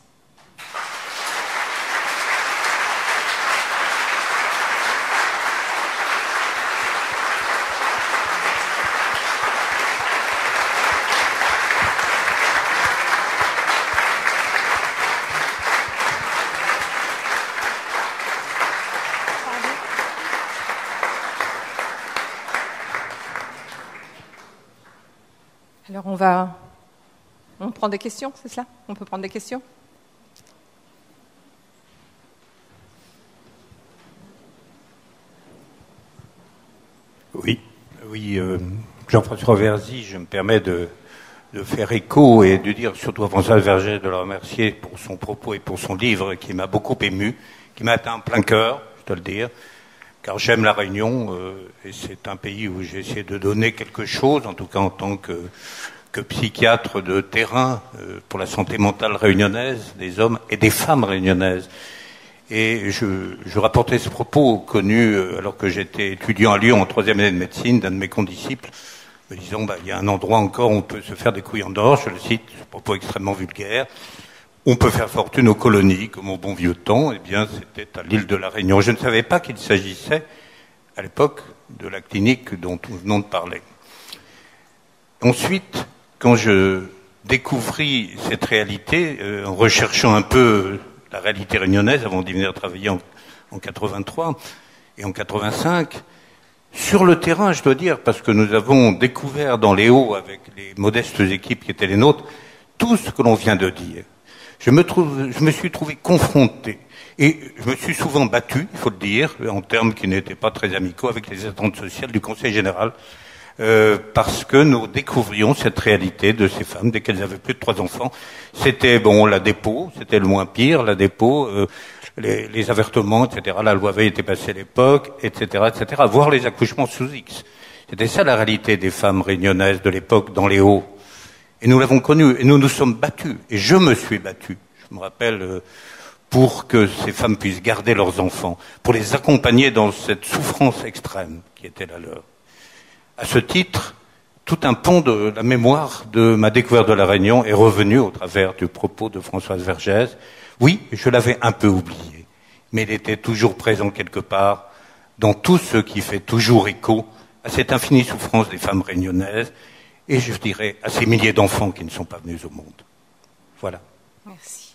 Alors on va... On prend des questions, c'est cela ? On peut prendre des questions ? Oui, oui. Euh, Jean-François Reverzy, je me permets de, de faire écho et de dire surtout à François Verger de le remercier pour son propos et pour son livre qui m'a beaucoup ému, qui m'a atteint en plein cœur, je dois le dire, car j'aime la Réunion euh, et c'est un pays où j'ai essayé de donner quelque chose, en tout cas en tant que que psychiatre de terrain euh, pour la santé mentale réunionnaise, des hommes et des femmes réunionnaises. Et je, je rapportais ce propos connu euh, alors que j'étais étudiant à Lyon en troisième année de médecine, d'un de mes condisciples, me disant, bah, il y a un endroit encore où on peut se faire des couilles en or, je le cite, ce propos extrêmement vulgaire. On peut faire fortune aux colonies, comme au bon vieux temps. Eh bien, c'était à l'île de la Réunion. Je ne savais pas qu'il s'agissait, à l'époque, de la clinique dont nous venons de parler. Ensuite, quand je découvris cette réalité, euh, en recherchant un peu la réalité réunionnaise, avant d'y venir travailler en, en quatre-vingt-trois et en quatre-vingt-cinq, sur le terrain, je dois dire, parce que nous avons découvert dans les Hauts, avec les modestes équipes qui étaient les nôtres, tout ce que l'on vient de dire. Je me, trouve, je me suis trouvé confronté, et je me suis souvent battu, il faut le dire, en termes qui n'étaient pas très amicaux, avec les attentes sociales du Conseil général, euh, parce que nous découvrions cette réalité de ces femmes dès qu'elles avaient plus de trois enfants. C'était, bon, la dépôt, c'était le moins pire, la dépôt, euh, les, les avertements, et cetera. La loi Veil était passée à l'époque, et cetera, et cetera. Voire les accouchements sous X. C'était ça la réalité des femmes réunionnaises de l'époque dans les Hauts. Et nous l'avons connu, et nous nous sommes battus, et je me suis battu, je me rappelle, euh, pour que ces femmes puissent garder leurs enfants, pour les accompagner dans cette souffrance extrême qui était la leur. À ce titre, tout un pan de la mémoire de ma découverte de la Réunion est revenu au travers du propos de Françoise Vergès. Oui, je l'avais un peu oublié, mais il était toujours présent quelque part dans tout ce qui fait toujours écho à cette infinie souffrance des femmes réunionnaises, et je dirais à ces milliers d'enfants qui ne sont pas venus au monde. Voilà. Merci.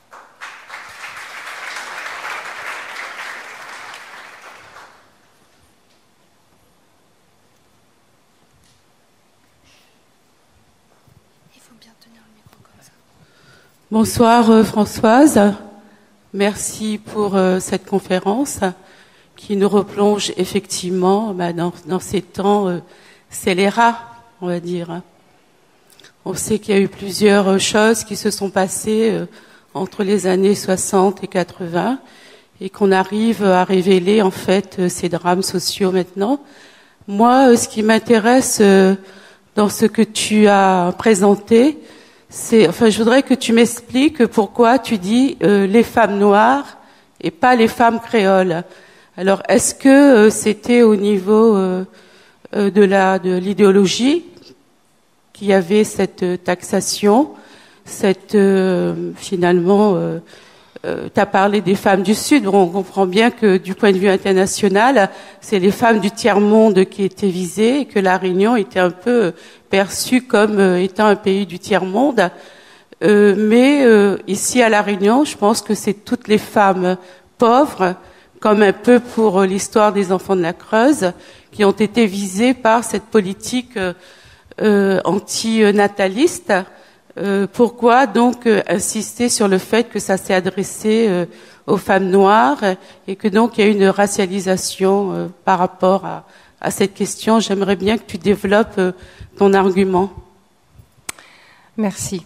Il faut bien tenir le micro comme ça. Bonsoir euh, Françoise. Merci pour euh, cette conférence qui nous replonge effectivement bah, dans, dans ces temps euh, scélérats, on va dire. On sait qu'il y a eu plusieurs choses qui se sont passées euh, entre les années soixante et quatre-vingts et qu'on arrive à révéler en fait euh, ces drames sociaux maintenant. Moi, euh, ce qui m'intéresse euh, dans ce que tu as présenté, c'est, enfin, je voudrais que tu m'expliques pourquoi tu dis euh, les femmes noires et pas les femmes créoles. Alors, est-ce que euh, c'était au niveau euh, euh, de la de l'idéologie qu'il y avait cette taxation, cette euh, finalement, euh, euh, tu as parlé des femmes du Sud. Bon, on comprend bien que du point de vue international, c'est les femmes du tiers-monde qui étaient visées et que la Réunion était un peu perçue comme euh, étant un pays du tiers-monde. Euh, mais euh, ici à la Réunion, je pense que c'est toutes les femmes pauvres, comme un peu pour l'histoire des enfants de la Creuse, qui ont été visées par cette politique euh, Euh, antinataliste. Euh, pourquoi donc euh, insister sur le fait que ça s'est adressé euh, aux femmes noires et que donc il y a une racialisation euh, par rapport à, à cette question? J'aimerais bien que tu développes euh, ton argument. Merci.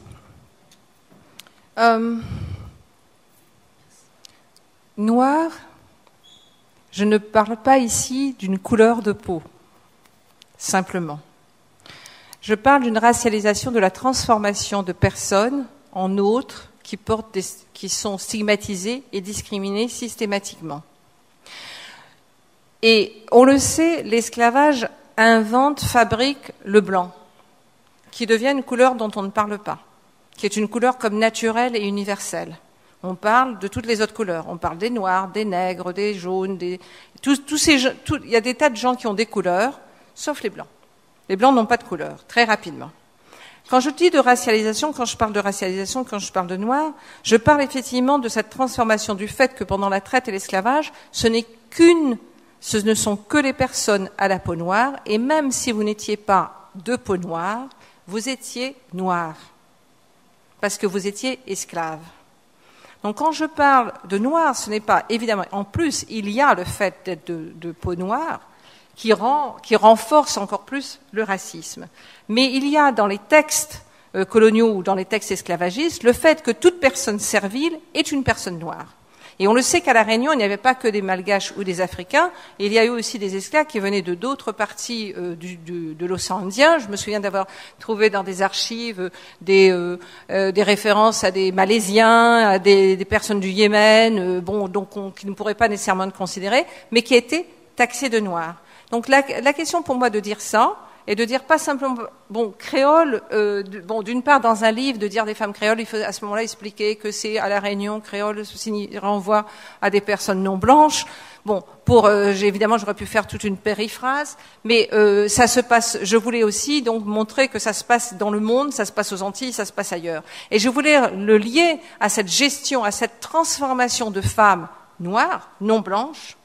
Euh, noir, je ne parle pas ici d'une couleur de peau, simplement. Je parle d'une racialisation de la transformation de personnes en autres qui, portent des, qui sont stigmatisées et discriminées systématiquement. Et on le sait, l'esclavage invente, fabrique le blanc, qui devient une couleur dont on ne parle pas, qui est une couleur comme naturelle et universelle. On parle de toutes les autres couleurs. On parle des noirs, des nègres, des jaunes, des... Tous, tous ces... Tout... Il y a des tas de gens qui ont des couleurs, sauf les blancs. Les blancs n'ont pas de couleur, très rapidement. Quand je dis de racialisation, quand je parle de racialisation, quand je parle de noir, je parle effectivement de cette transformation du fait que pendant la traite et l'esclavage, ce n'est qu'une, ce ne sont que les personnes à la peau noire, et même si vous n'étiez pas de peau noire, vous étiez noir, parce que vous étiez esclave. Donc quand je parle de noir, ce n'est pas, évidemment, en plus, il y a le fait d'être de, de peau noire, qui rend, qui renforce encore plus le racisme. Mais il y a dans les textes euh, coloniaux ou dans les textes esclavagistes le fait que toute personne servile est une personne noire. Et on le sait qu'à La Réunion, il n'y avait pas que des Malgaches ou des Africains, il y a eu aussi des esclaves qui venaient de d'autres parties euh, du, du, de l'océan Indien. Je me souviens d'avoir trouvé dans des archives des, euh, euh, des références à des Malaisiens, à des, des personnes du Yémen, euh, bon, donc on, qui ne pourraient pas nécessairement être considérés, mais qui étaient taxés de noirs. Donc la, la question pour moi de dire ça, et de dire pas simplement, bon, créole, euh, bon, d'une part, dans un livre, de dire des femmes créoles, il faut à ce moment-là expliquer que c'est à La Réunion, créole, ceci renvoie à des personnes non blanches. Bon, pour, euh, évidemment, j'aurais pu faire toute une périphrase, mais euh, ça se passe, je voulais aussi donc montrer que ça se passe dans le monde, ça se passe aux Antilles, ça se passe ailleurs. Et je voulais le lier à cette gestion, à cette transformation de femmes noires, non blanches,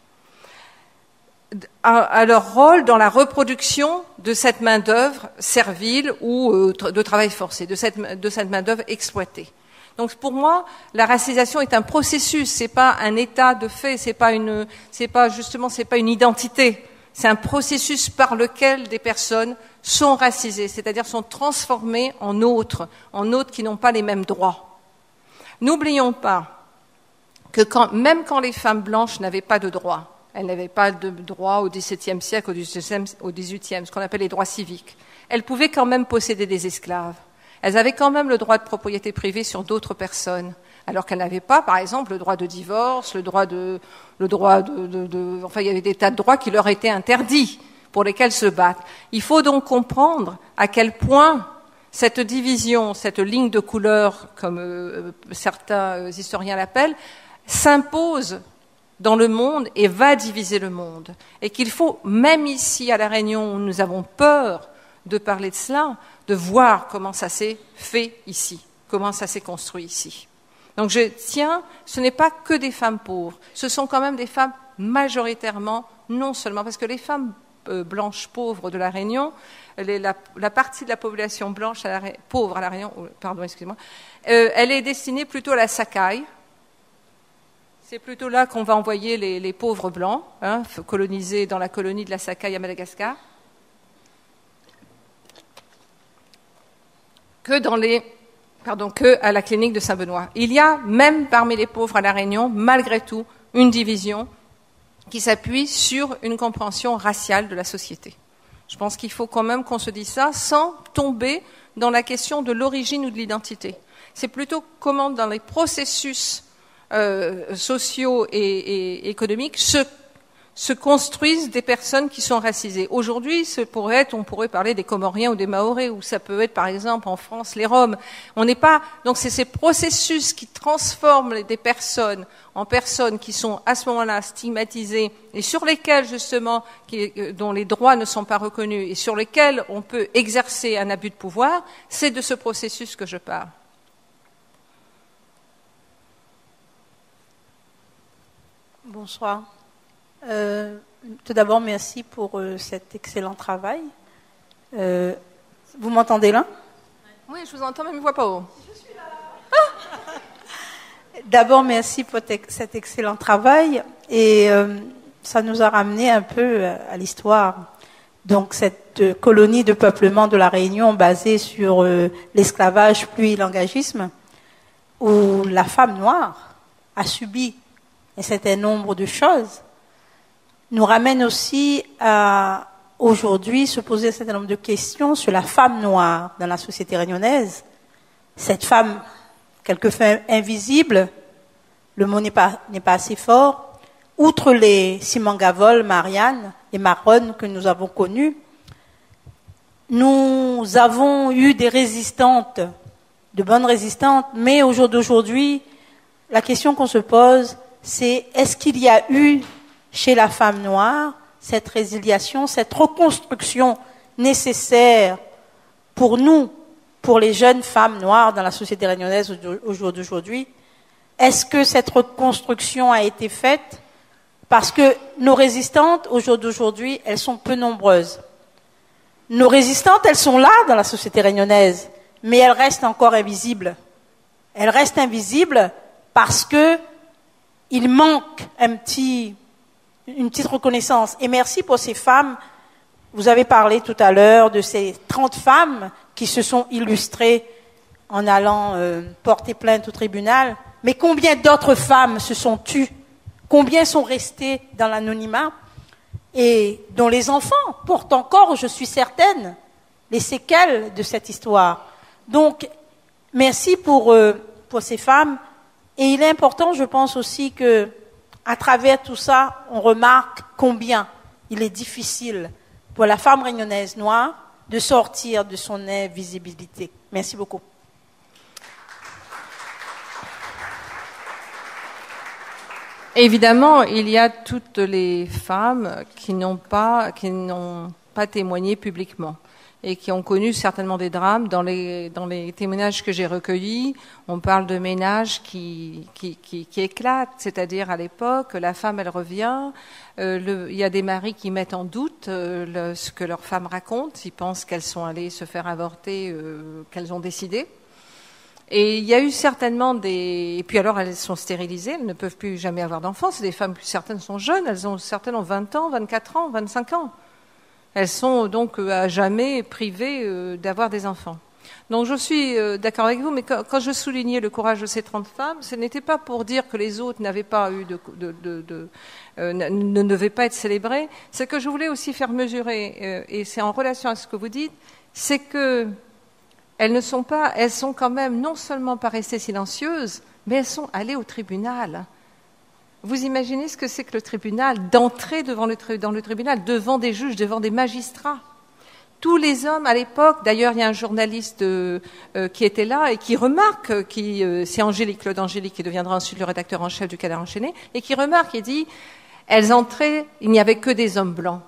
À, à leur rôle dans la reproduction de cette main-d'œuvre servile ou euh, de travail forcé, de cette, de cette main-d'œuvre exploitée. Donc pour moi, la racisation est un processus, c'est pas un état de fait, c'est pas une, c'est pas justement, c'est pas une identité, c'est un processus par lequel des personnes sont racisées, c'est-à-dire sont transformées en autres, en autres qui n'ont pas les mêmes droits. N'oublions pas que quand, même quand les femmes blanches n'avaient pas de droits, elles n'avaient pas de droits au dix-septième siècle, au dix-huitième, ce qu'on appelle les droits civiques. Elles pouvaient quand même posséder des esclaves. Elles avaient quand même le droit de propriété privée sur d'autres personnes, alors qu'elles n'avaient pas, par exemple, le droit de divorce, le droit de, le droit de, de, de, enfin, il y avait des tas de droits qui leur étaient interdits, pour lesquels se battre. Il faut donc comprendre à quel point cette division, cette ligne de couleur, comme euh, certains historiens l'appellent, s'impose dans le monde et va diviser le monde. Et qu'il faut, même ici à La Réunion, où nous avons peur de parler de cela, de voir comment ça s'est fait ici, comment ça s'est construit ici. Donc je tiens, ce n'est pas que des femmes pauvres, ce sont quand même des femmes majoritairement, non seulement, parce que les femmes euh, blanches pauvres de La Réunion, les, la, la partie de la population blanche à la, pauvre à La Réunion, pardon, excusez-moi, euh, elle est destinée plutôt à la Sakai. C'est plutôt là qu'on va envoyer les, les pauvres blancs, hein, colonisés dans la colonie de la Sakai à Madagascar, que dans les, pardon, que à la clinique de Saint-Benoît. Il y a même parmi les pauvres à La Réunion, malgré tout, une division qui s'appuie sur une compréhension raciale de la société. Je pense qu'il faut quand même qu'on se dise ça sans tomber dans la question de l'origine ou de l'identité. C'est plutôt comment dans les processus Euh, sociaux et, et économiques se, se construisent des personnes qui sont racisées. Aujourd'hui, ce pourrait être, on pourrait parler des Comoriens ou des Mahorais, ou ça peut être, par exemple, en France, les Roms. On n'est pas, donc c'est ces processus qui transforment des personnes en personnes qui sont à ce moment-là stigmatisées et sur lesquelles, justement, qui, dont les droits ne sont pas reconnus et sur lesquels on peut exercer un abus de pouvoir. C'est de ce processus que je parle. Bonsoir. Euh, tout d'abord, merci pour euh, cet excellent travail. Euh, vous m'entendez là? Oui, je vous entends, mais je ne vois pas haut. Je suis là. Ah d'abord, merci pour cet excellent travail. Et euh, ça nous a ramené un peu à l'histoire. Donc, cette colonie de peuplement de la Réunion basée sur euh, l'esclavage puis l'engagisme, où la femme noire a subi un certain nombre de choses, nous ramène aussi à aujourd'hui se poser un certain nombre de questions sur la femme noire dans la société réunionnaise. Cette femme, quelquefois invisible, le mot n'est pas, n'est pas assez fort, outre les Simangavol, Marianne et Maronne que nous avons connues, nous avons eu des résistantes, de bonnes résistantes, mais au jour d'aujourd'hui, la question qu'on se pose, c'est est-ce qu'il y a eu chez la femme noire cette résiliation, cette reconstruction nécessaire pour nous, pour les jeunes femmes noires dans la société réunionnaise au jour d'aujourd'hui? Est-ce que cette reconstruction a été faite? Parce que nos résistantes, au jour d'aujourd'hui, elles sont peu nombreuses. Nos résistantes, elles sont là dans la société réunionnaise, mais elles restent encore invisibles. Elles restent invisibles parce que il manque un petit, une petite reconnaissance. Et merci pour ces femmes. Vous avez parlé tout à l'heure de ces trente femmes qui se sont illustrées en allant euh, porter plainte au tribunal. mais combien d'autres femmes se sont tues? Combien sont restées dans l'anonymat et dont les enfants portent encore, je suis certaine, les séquelles de cette histoire. Donc, merci pour, euh, pour ces femmes. Et il est important, je pense aussi, que à travers tout ça, on remarque combien il est difficile pour la femme réunionnaise noire de sortir de son invisibilité. Merci beaucoup. Évidemment, il y a toutes les femmes qui n'ont pas, qui n'ont pas témoigné publiquement et qui ont connu certainement des drames. Dans les, dans les témoignages que j'ai recueillis, on parle de ménages qui, qui, qui, qui éclatent, c'est-à-dire à l'époque, la femme, elle revient, euh, le, il y a des maris qui mettent en doute euh, le, ce que leurs femmes racontent, ils pensent qu'elles sont allées se faire avorter, euh, qu'elles ont décidé. Et il y a eu certainement des... Et puis alors, elles sont stérilisées, elles ne peuvent plus jamais avoir d'enfants. C'est des femmes, certaines sont jeunes, elles ont certaines ont vingt ans, vingt-quatre ans, vingt-cinq ans. Elles sont donc à jamais privées d'avoir des enfants. Donc je suis d'accord avec vous, mais quand je soulignais le courage de ces trente femmes, ce n'était pas pour dire que les autres n'avaient pas eu de... de, de, de euh, ne devaient pas être célébrées. C'est que je voulais aussi faire mesurer, euh, et c'est en relation à ce que vous dites, c'est que elles ne sont pas, elles sont quand même non seulement pas restées silencieuses, mais elles sont allées au tribunal. Vous imaginez ce que c'est que le tribunal, d'entrer devant le, dans le tribunal, devant des juges, devant des magistrats. Tous les hommes à l'époque, d'ailleurs il y a un journaliste euh, euh, qui était là et qui remarque, qui, euh, c'est Angélique, Claude Angélique, qui deviendra ensuite le rédacteur en chef du Canard enchaîné, et qui remarque et dit, elles entraient, il n'y avait que des hommes blancs.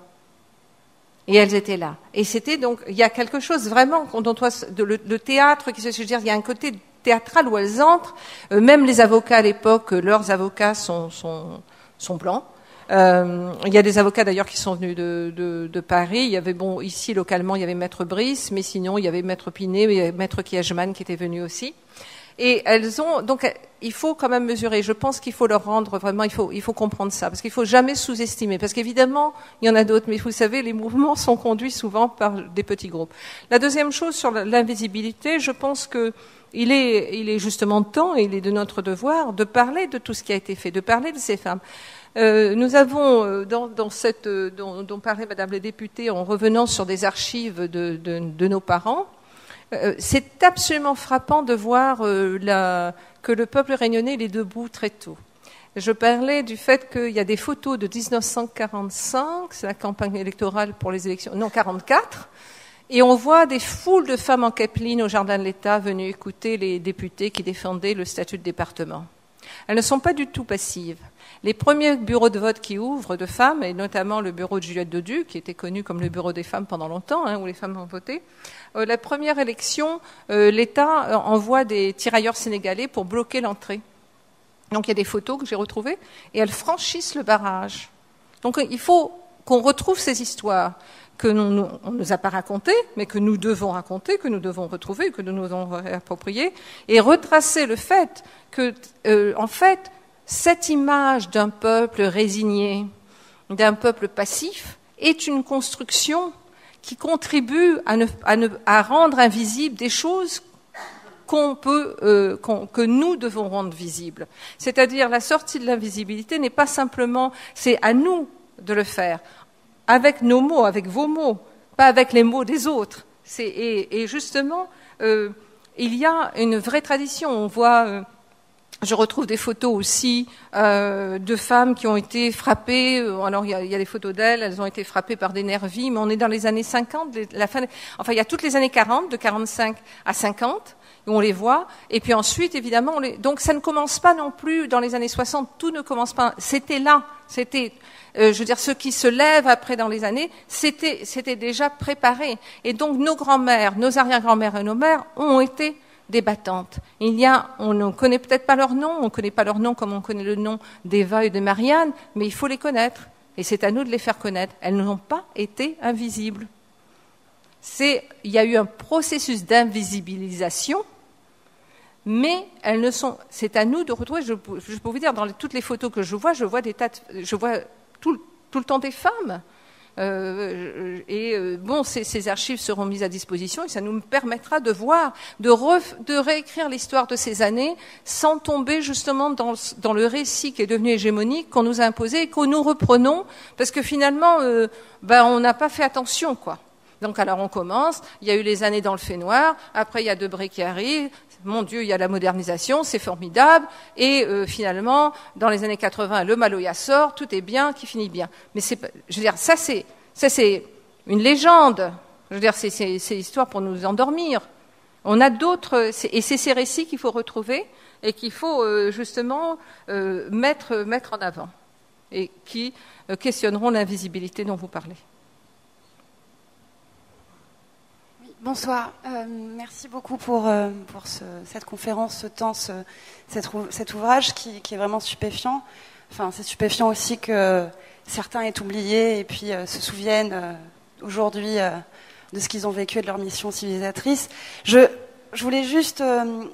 Et elles étaient là. Et c'était donc, il y a quelque chose vraiment, dont le, le théâtre, qui se je veux dire, il y a un côté théâtral où elles entrent. Euh, même les avocats à l'époque, leurs avocats sont, sont, sont blancs. Euh, il y a des avocats d'ailleurs qui sont venus de, de, de Paris. Il y avait, bon, ici localement, il y avait Maître Brice, mais sinon il y avait Maître Pinet, il y avait Maître Kiechman qui était venu aussi. Et elles ont, donc, il faut quand même mesurer. Je pense qu'il faut leur rendre vraiment, il faut, il faut comprendre ça, parce qu'il faut jamais sous-estimer. Parce qu'évidemment, il y en a d'autres, mais vous savez, les mouvements sont conduits souvent par des petits groupes. La deuxième chose sur l'invisibilité, je pense que il est, il est justement temps, et il est de notre devoir de parler de tout ce qui a été fait, de parler de ces femmes. Euh, nous avons, dans, dans cette, dont, dont parlait Madame la députée, en revenant sur des archives de, de, de nos parents. Euh, c'est absolument frappant de voir euh, la, que le peuple réunionnais il est debout très tôt. Je parlais du fait qu'il y a des photos de dix-neuf cent quarante-cinq, c'est la campagne électorale pour les élections, non, quarante-quatre, et on voit des foules de femmes en capeline au Jardin de l'État venues écouter les députés qui défendaient le statut de département. Elles ne sont pas du tout passives. Les premiers bureaux de vote qui ouvrent de femmes, et notamment le bureau de Juliette Dodu, qui était connu comme le bureau des femmes pendant longtemps, hein, où les femmes ont voté, euh, la première élection, euh, l'État euh, envoie des tirailleurs sénégalais pour bloquer l'entrée. Donc il y a des photos que j'ai retrouvées, et elles franchissent le barrage. Donc il faut qu'on retrouve ces histoires que nous, on ne nous a pas racontées, mais que nous devons raconter, que nous devons retrouver, que nous nous devons réapproprier, et retracer le fait que, euh, en fait, cette image d'un peuple résigné, d'un peuple passif, est une construction qui contribue à, ne, à, ne, à rendre invisibles des choses qu'on peut, euh, qu'on, que nous devons rendre visibles. C'est-à-dire, la sortie de l'invisibilité n'est pas simplement, c'est à nous de le faire, avec nos mots, avec vos mots, pas avec les mots des autres. C'est, et, et justement, euh, il y a une vraie tradition. On voit... Euh, Je retrouve des photos aussi euh, de femmes qui ont été frappées. Alors, il y a, il y a des photos d'elles, elles ont été frappées par des nervis, mais on est dans les années cinquante, la fin, enfin, il y a toutes les années quarante, de quarante-cinq à cinquante, où on les voit. Et puis ensuite, évidemment, on les... donc ça ne commence pas non plus dans les années soixante, tout ne commence pas. C'était là, c'était, euh, je veux dire, ceux qui se lèvent après dans les années, c'était, c'était déjà préparé. Et donc, nos grands-mères, nos arrière-grands-mères et nos mères ont été des battantes. Il y a, on ne connaît peut-être pas leur nom, on ne connaît pas leur nom comme on connaît le nom d'Eva et de Marianne, mais il faut les connaître. Et c'est à nous de les faire connaître. Elles n'ont pas été invisibles. C'est, il y a eu un processus d'invisibilisation, mais elles ne sont, c'est à nous de retrouver, je, je peux vous dire, dans les, toutes les photos que je vois, je vois des tas de, je vois tout, tout le temps des femmes. Euh, et euh, bon, ces, ces archives seront mises à disposition et ça nous permettra de voir, de, ref, de réécrire l'histoire de ces années sans tomber justement dans, dans le récit qui est devenu hégémonique, qu'on nous a imposé et que nous reprenons, parce que finalement, euh, ben, on n'a pas fait attention, quoi. Donc alors on commence, il y a eu les années dans le fait noir, après il y a Debré qui arrive, mon Dieu, il y a la modernisation, c'est formidable, et euh, finalement, dans les années quatre-vingts, le Maloya sort, tout est bien, qui finit bien. Mais c'est, je veux dire, ça c'est, ça c'est une légende. Je veux dire, c'est, c'est, c'est l'histoire pour nous endormir. On a d'autres, et c'est ces récits qu'il faut retrouver et qu'il faut euh, justement euh, mettre, mettre en avant, et qui euh, questionneront l'invisibilité dont vous parlez. Bonsoir, euh, merci beaucoup pour, euh, pour ce, cette conférence, ce temps, ce, cet, cet ouvrage qui, qui est vraiment stupéfiant. Enfin, c'est stupéfiant aussi que certains aient oublié et puis euh, se souviennent euh, aujourd'hui euh, de ce qu'ils ont vécu et de leur mission civilisatrice. Je, je voulais juste euh,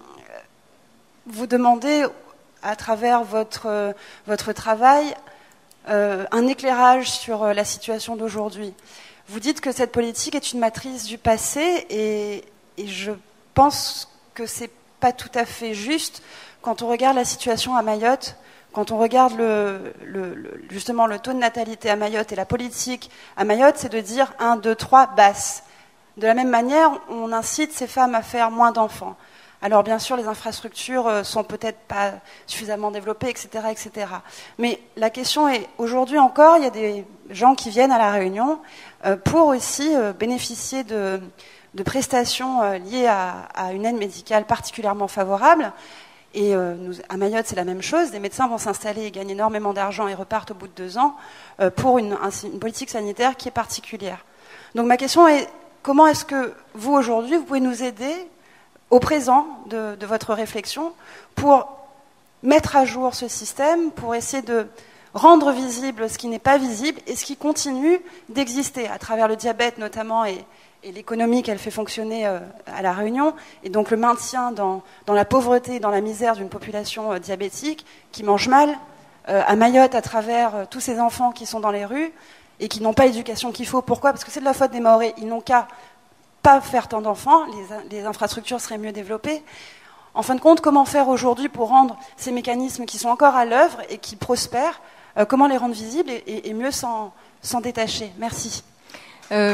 vous demander, à travers votre, euh, votre travail, euh, un éclairage sur euh, la situation d'aujourd'hui. Vous dites que cette politique est une matrice du passé et, et je pense que c'est pas tout à fait juste quand on regarde la situation à Mayotte, quand on regarde le, le, le, justement le taux de natalité à Mayotte et la politique à Mayotte, c'est de dire un, deux, trois, basse. De la même manière, on incite ces femmes à faire moins d'enfants. Alors bien sûr, les infrastructures sont peut-être pas suffisamment développées, et cetera, et cetera. Mais la question est, aujourd'hui encore, il y a des gens qui viennent à La Réunion euh, pour aussi euh, bénéficier de, de prestations euh, liées à, à une aide médicale particulièrement favorable. Et euh, nous, à Mayotte, c'est la même chose. Des médecins vont s'installer et gagnent énormément d'argent et repartent au bout de deux ans euh, pour une, un, une politique sanitaire qui est particulière. Donc ma question est, comment est-ce que vous, aujourd'hui, vous pouvez nous aider au présent de, de votre réflexion pour mettre à jour ce système, pour essayer de rendre visible ce qui n'est pas visible et ce qui continue d'exister à travers le diabète notamment et, et l'économie qu'elle fait fonctionner euh, à La Réunion, et donc le maintien dans, dans la pauvreté, dans la misère d'une population euh, diabétique qui mange mal, euh, à Mayotte à travers euh, tous ces enfants qui sont dans les rues et qui n'ont pas l'éducation qu'il faut. Pourquoi ? Parce que c'est de la faute des Mahorais, ils n'ont qu'à pas faire tant d'enfants, les, les infrastructures seraient mieux développées. En fin de compte, comment faire aujourd'hui pour rendre ces mécanismes qui sont encore à l'œuvre et qui prospèrent, euh, comment les rendre visibles et, et, et mieux s'en, s'en détacher ? Merci. Euh,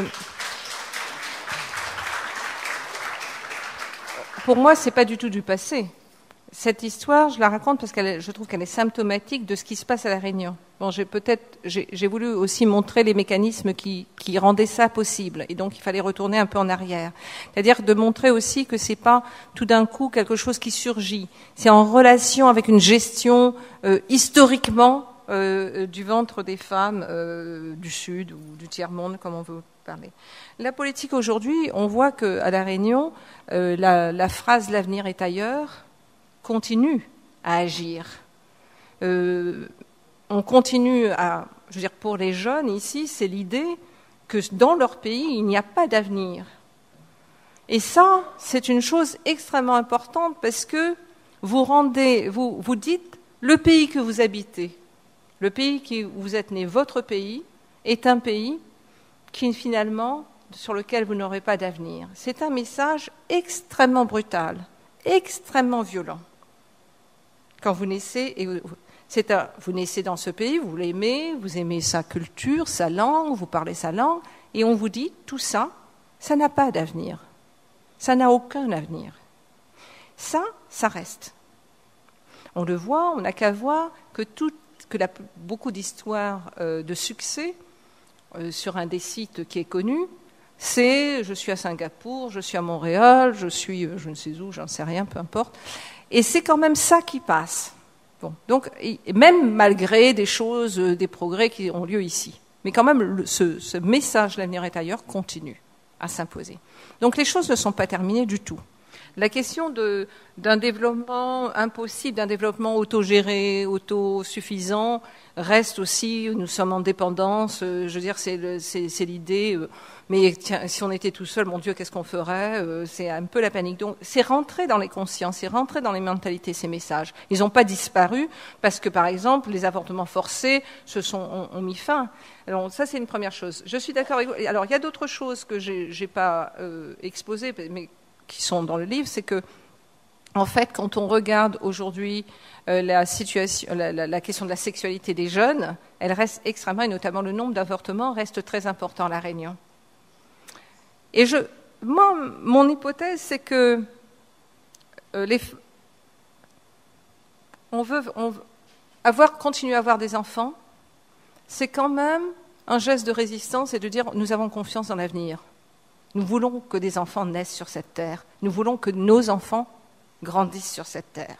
pour moi, c'est pas du tout du passé. Cette histoire, je la raconte parce que je trouve qu'elle est symptomatique de ce qui se passe à La Réunion. Bon, j'ai peut-être, j'ai, j'ai voulu aussi montrer les mécanismes qui, qui rendaient ça possible, et donc il fallait retourner un peu en arrière. C'est-à-dire de montrer aussi que c'est pas tout d'un coup quelque chose qui surgit. C'est en relation avec une gestion euh, historiquement euh, du ventre des femmes euh, du Sud ou du tiers-monde, comme on veut parler. La politique aujourd'hui, on voit que à La Réunion, euh, la, la phrase « l'avenir est ailleurs » continue à agir. Euh, on continue à, je veux dire, pour les jeunes ici, c'est l'idée que dans leur pays, il n'y a pas d'avenir. Et ça, c'est une chose extrêmement importante parce que vous rendez, vous, vous dites, le pays que vous habitez, le pays où vous êtes né, votre pays, est un pays qui finalement, sur lequel vous n'aurez pas d'avenir. C'est un message extrêmement brutal, extrêmement violent. Quand vous naissez, et vous, c'est un, vous naissez dans ce pays, vous l'aimez, vous aimez sa culture, sa langue, vous parlez sa langue, et on vous dit, tout ça, ça n'a pas d'avenir. Ça n'a aucun avenir. Ça, ça reste. On le voit, on n'a qu'à voir que, tout, que la, beaucoup d'histoires euh, de succès euh, sur un des sites qui est connu, c'est je suis à Singapour, je suis à Montréal, je suis euh, je ne sais où, j'en sais rien, peu importe. Et c'est quand même ça qui passe. Bon, donc, même malgré des choses, des progrès qui ont lieu ici. Mais quand même, le, ce, ce message « l'avenir est ailleurs » continue à s'imposer. Donc les choses ne sont pas terminées du tout. La question de, d'un développement impossible, d'un développement autogéré, autosuffisant, reste aussi, nous sommes en dépendance, euh, je veux dire, c'est, le, c'est, c'est l'idée, euh, mais tiens, si on était tout seul, mon Dieu, qu'est-ce qu'on ferait euh, c'est un peu la panique. Donc, c'est rentré dans les consciences, c'est rentré dans les mentalités, ces messages. Ils n'ont pas disparu parce que, par exemple, les avortements forcés se sont, ont, ont mis fin. Alors, ça, c'est une première chose. Je suis d'accord avec vous. Alors, il y a d'autres choses que j'ai, j'ai pas euh, exposées, mais qui sont dans le livre, c'est que, en fait, quand on regarde aujourd'hui euh, la situation, la, la, la question de la sexualité des jeunes, elle reste extrêmement, et notamment le nombre d'avortements reste très important à La Réunion. Et je, moi, mon hypothèse, c'est que euh, les, on veut, on veut avoir, continuer à avoir des enfants, c'est quand même un geste de résistance et de dire nous avons confiance dans l'avenir. Nous voulons que des enfants naissent sur cette terre. Nous voulons que nos enfants grandissent sur cette terre.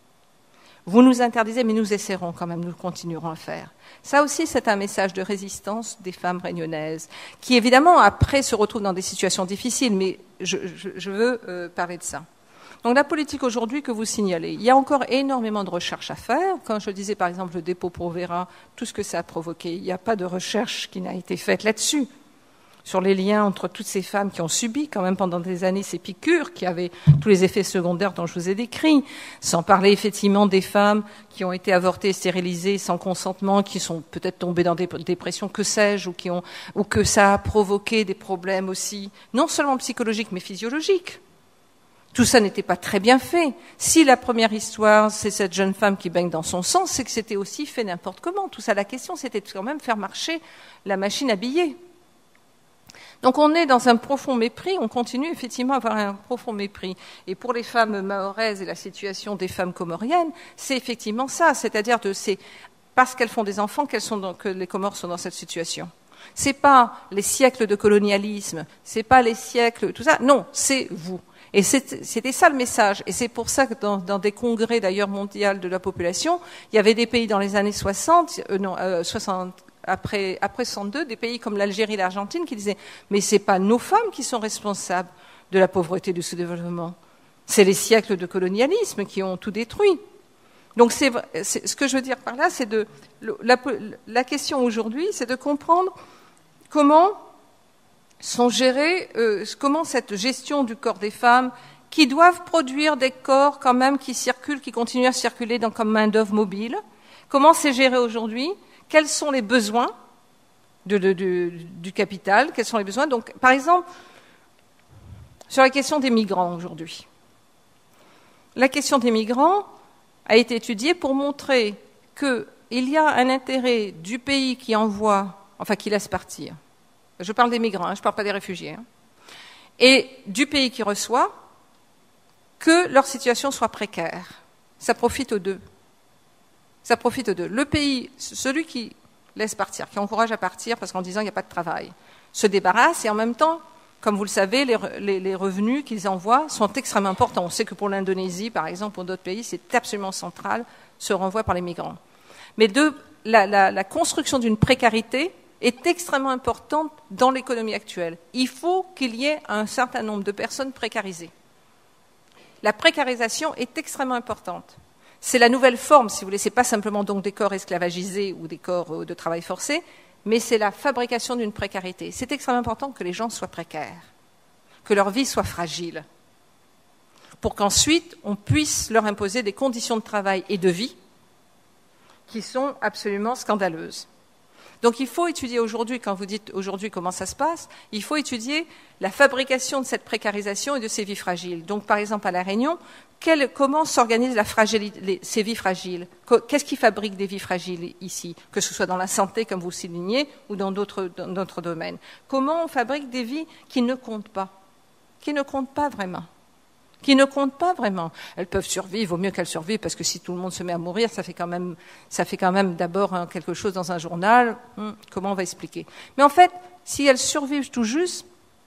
Vous nous interdisez, mais nous essaierons quand même, nous continuerons à le faire. Ça aussi, c'est un message de résistance des femmes réunionnaises, qui évidemment, après, se retrouvent dans des situations difficiles, mais je, je, je veux euh, parler de ça. Donc la politique aujourd'hui que vous signalez, il y a encore énormément de recherches à faire. Quand je disais par exemple le dépôt Provera, tout ce que ça a provoqué, il n'y a pas de recherche qui n'a été faite là-dessus, sur les liens entre toutes ces femmes qui ont subi quand même pendant des années ces piqûres, qui avaient tous les effets secondaires dont je vous ai décrits, sans parler effectivement des femmes qui ont été avortées, stérilisées sans consentement, qui sont peut-être tombées dans des dépressions, que sais-je, ou, qui ont, ou que ça a provoqué des problèmes aussi, non seulement psychologiques mais physiologiques. Tout ça n'était pas très bien fait. Si la première histoire, c'est cette jeune femme qui baigne dans son sang, c'est que c'était aussi fait n'importe comment. Tout ça, la question, c'était de quand même faire marcher la machine à billets. Donc on est dans un profond mépris, on continue effectivement à avoir un profond mépris. Et pour les femmes mahoraises et la situation des femmes comoriennes, c'est effectivement ça, c'est-à-dire de c'est parce qu'elles font des enfants qu'elles sont dans, que les Comores sont dans cette situation. C'est pas les siècles de colonialisme, c'est pas les siècles, tout ça, non, c'est vous. Et c'était ça le message. Et c'est pour ça que dans, dans des congrès d'ailleurs mondiaux de la population, il y avait des pays dans les années soixante, euh, non, euh, soixante, après, après soixante-deux, des pays comme l'Algérie et l'Argentine qui disaient « Mais c'est pas nos femmes qui sont responsables de la pauvreté et du sous-développement. C'est les siècles de colonialisme qui ont tout détruit. » Donc c'est, c'est, ce que je veux dire par là, c'est de... La, la question aujourd'hui, c'est de comprendre comment sont gérées, euh, comment cette gestion du corps des femmes, qui doivent produire des corps quand même qui circulent, qui continuent à circuler dans, comme main-d'œuvre mobile, comment c'est géré aujourd'hui, quels sont les besoins de, de, de, du capital, quels sont les besoins. Donc, par exemple, sur la question des migrants aujourd'hui. La question des migrants a été étudiée pour montrer qu'il y a un intérêt du pays qui envoie, enfin qui laisse partir. Je parle des migrants, hein, je ne parle pas des réfugiés. Hein, et du pays qui reçoit, que leur situation soit précaire. Ça profite aux deux. Ça profite aux deux. Le pays, celui qui laisse partir, qui encourage à partir parce qu'en disant il n'y a pas de travail, se débarrasse et en même temps, comme vous le savez, les, les, les revenus qu'ils envoient sont extrêmement importants. On sait que pour l'Indonésie, par exemple, pour d'autres pays, c'est absolument central, ce renvoi par les migrants. Mais de, la, la, la construction d'une précarité est extrêmement importante dans l'économie actuelle. Il faut qu'il y ait un certain nombre de personnes précarisées. La précarisation est extrêmement importante. C'est la nouvelle forme, si vous voulez, c'est pas simplement donc des corps esclavagisés ou des corps de travail forcé, mais c'est la fabrication d'une précarité. C'est extrêmement important que les gens soient précaires, que leur vie soit fragile, pour qu'ensuite on puisse leur imposer des conditions de travail et de vie qui sont absolument scandaleuses. Donc il faut étudier aujourd'hui, quand vous dites aujourd'hui comment ça se passe, il faut étudier la fabrication de cette précarisation et de ces vies fragiles. Donc par exemple à La Réunion, quelle, comment s'organisent la fragilité, ces vies fragiles? Qu'est-ce qui fabrique des vies fragiles ici, que ce soit dans la santé, comme vous soulignez, ou dans d'autres, dans d'autres domaines? Comment on fabrique des vies qui ne comptent pas, qui ne comptent pas vraiment qui ne comptent pas vraiment. Elles peuvent survivre, vaut mieux qu'elles survivent, parce que si tout le monde se met à mourir, ça fait quand même, ça fait quand même d'abord hein, quelque chose dans un journal. Hum, comment on va expliquer? Mais en fait, si elles survivent tout juste,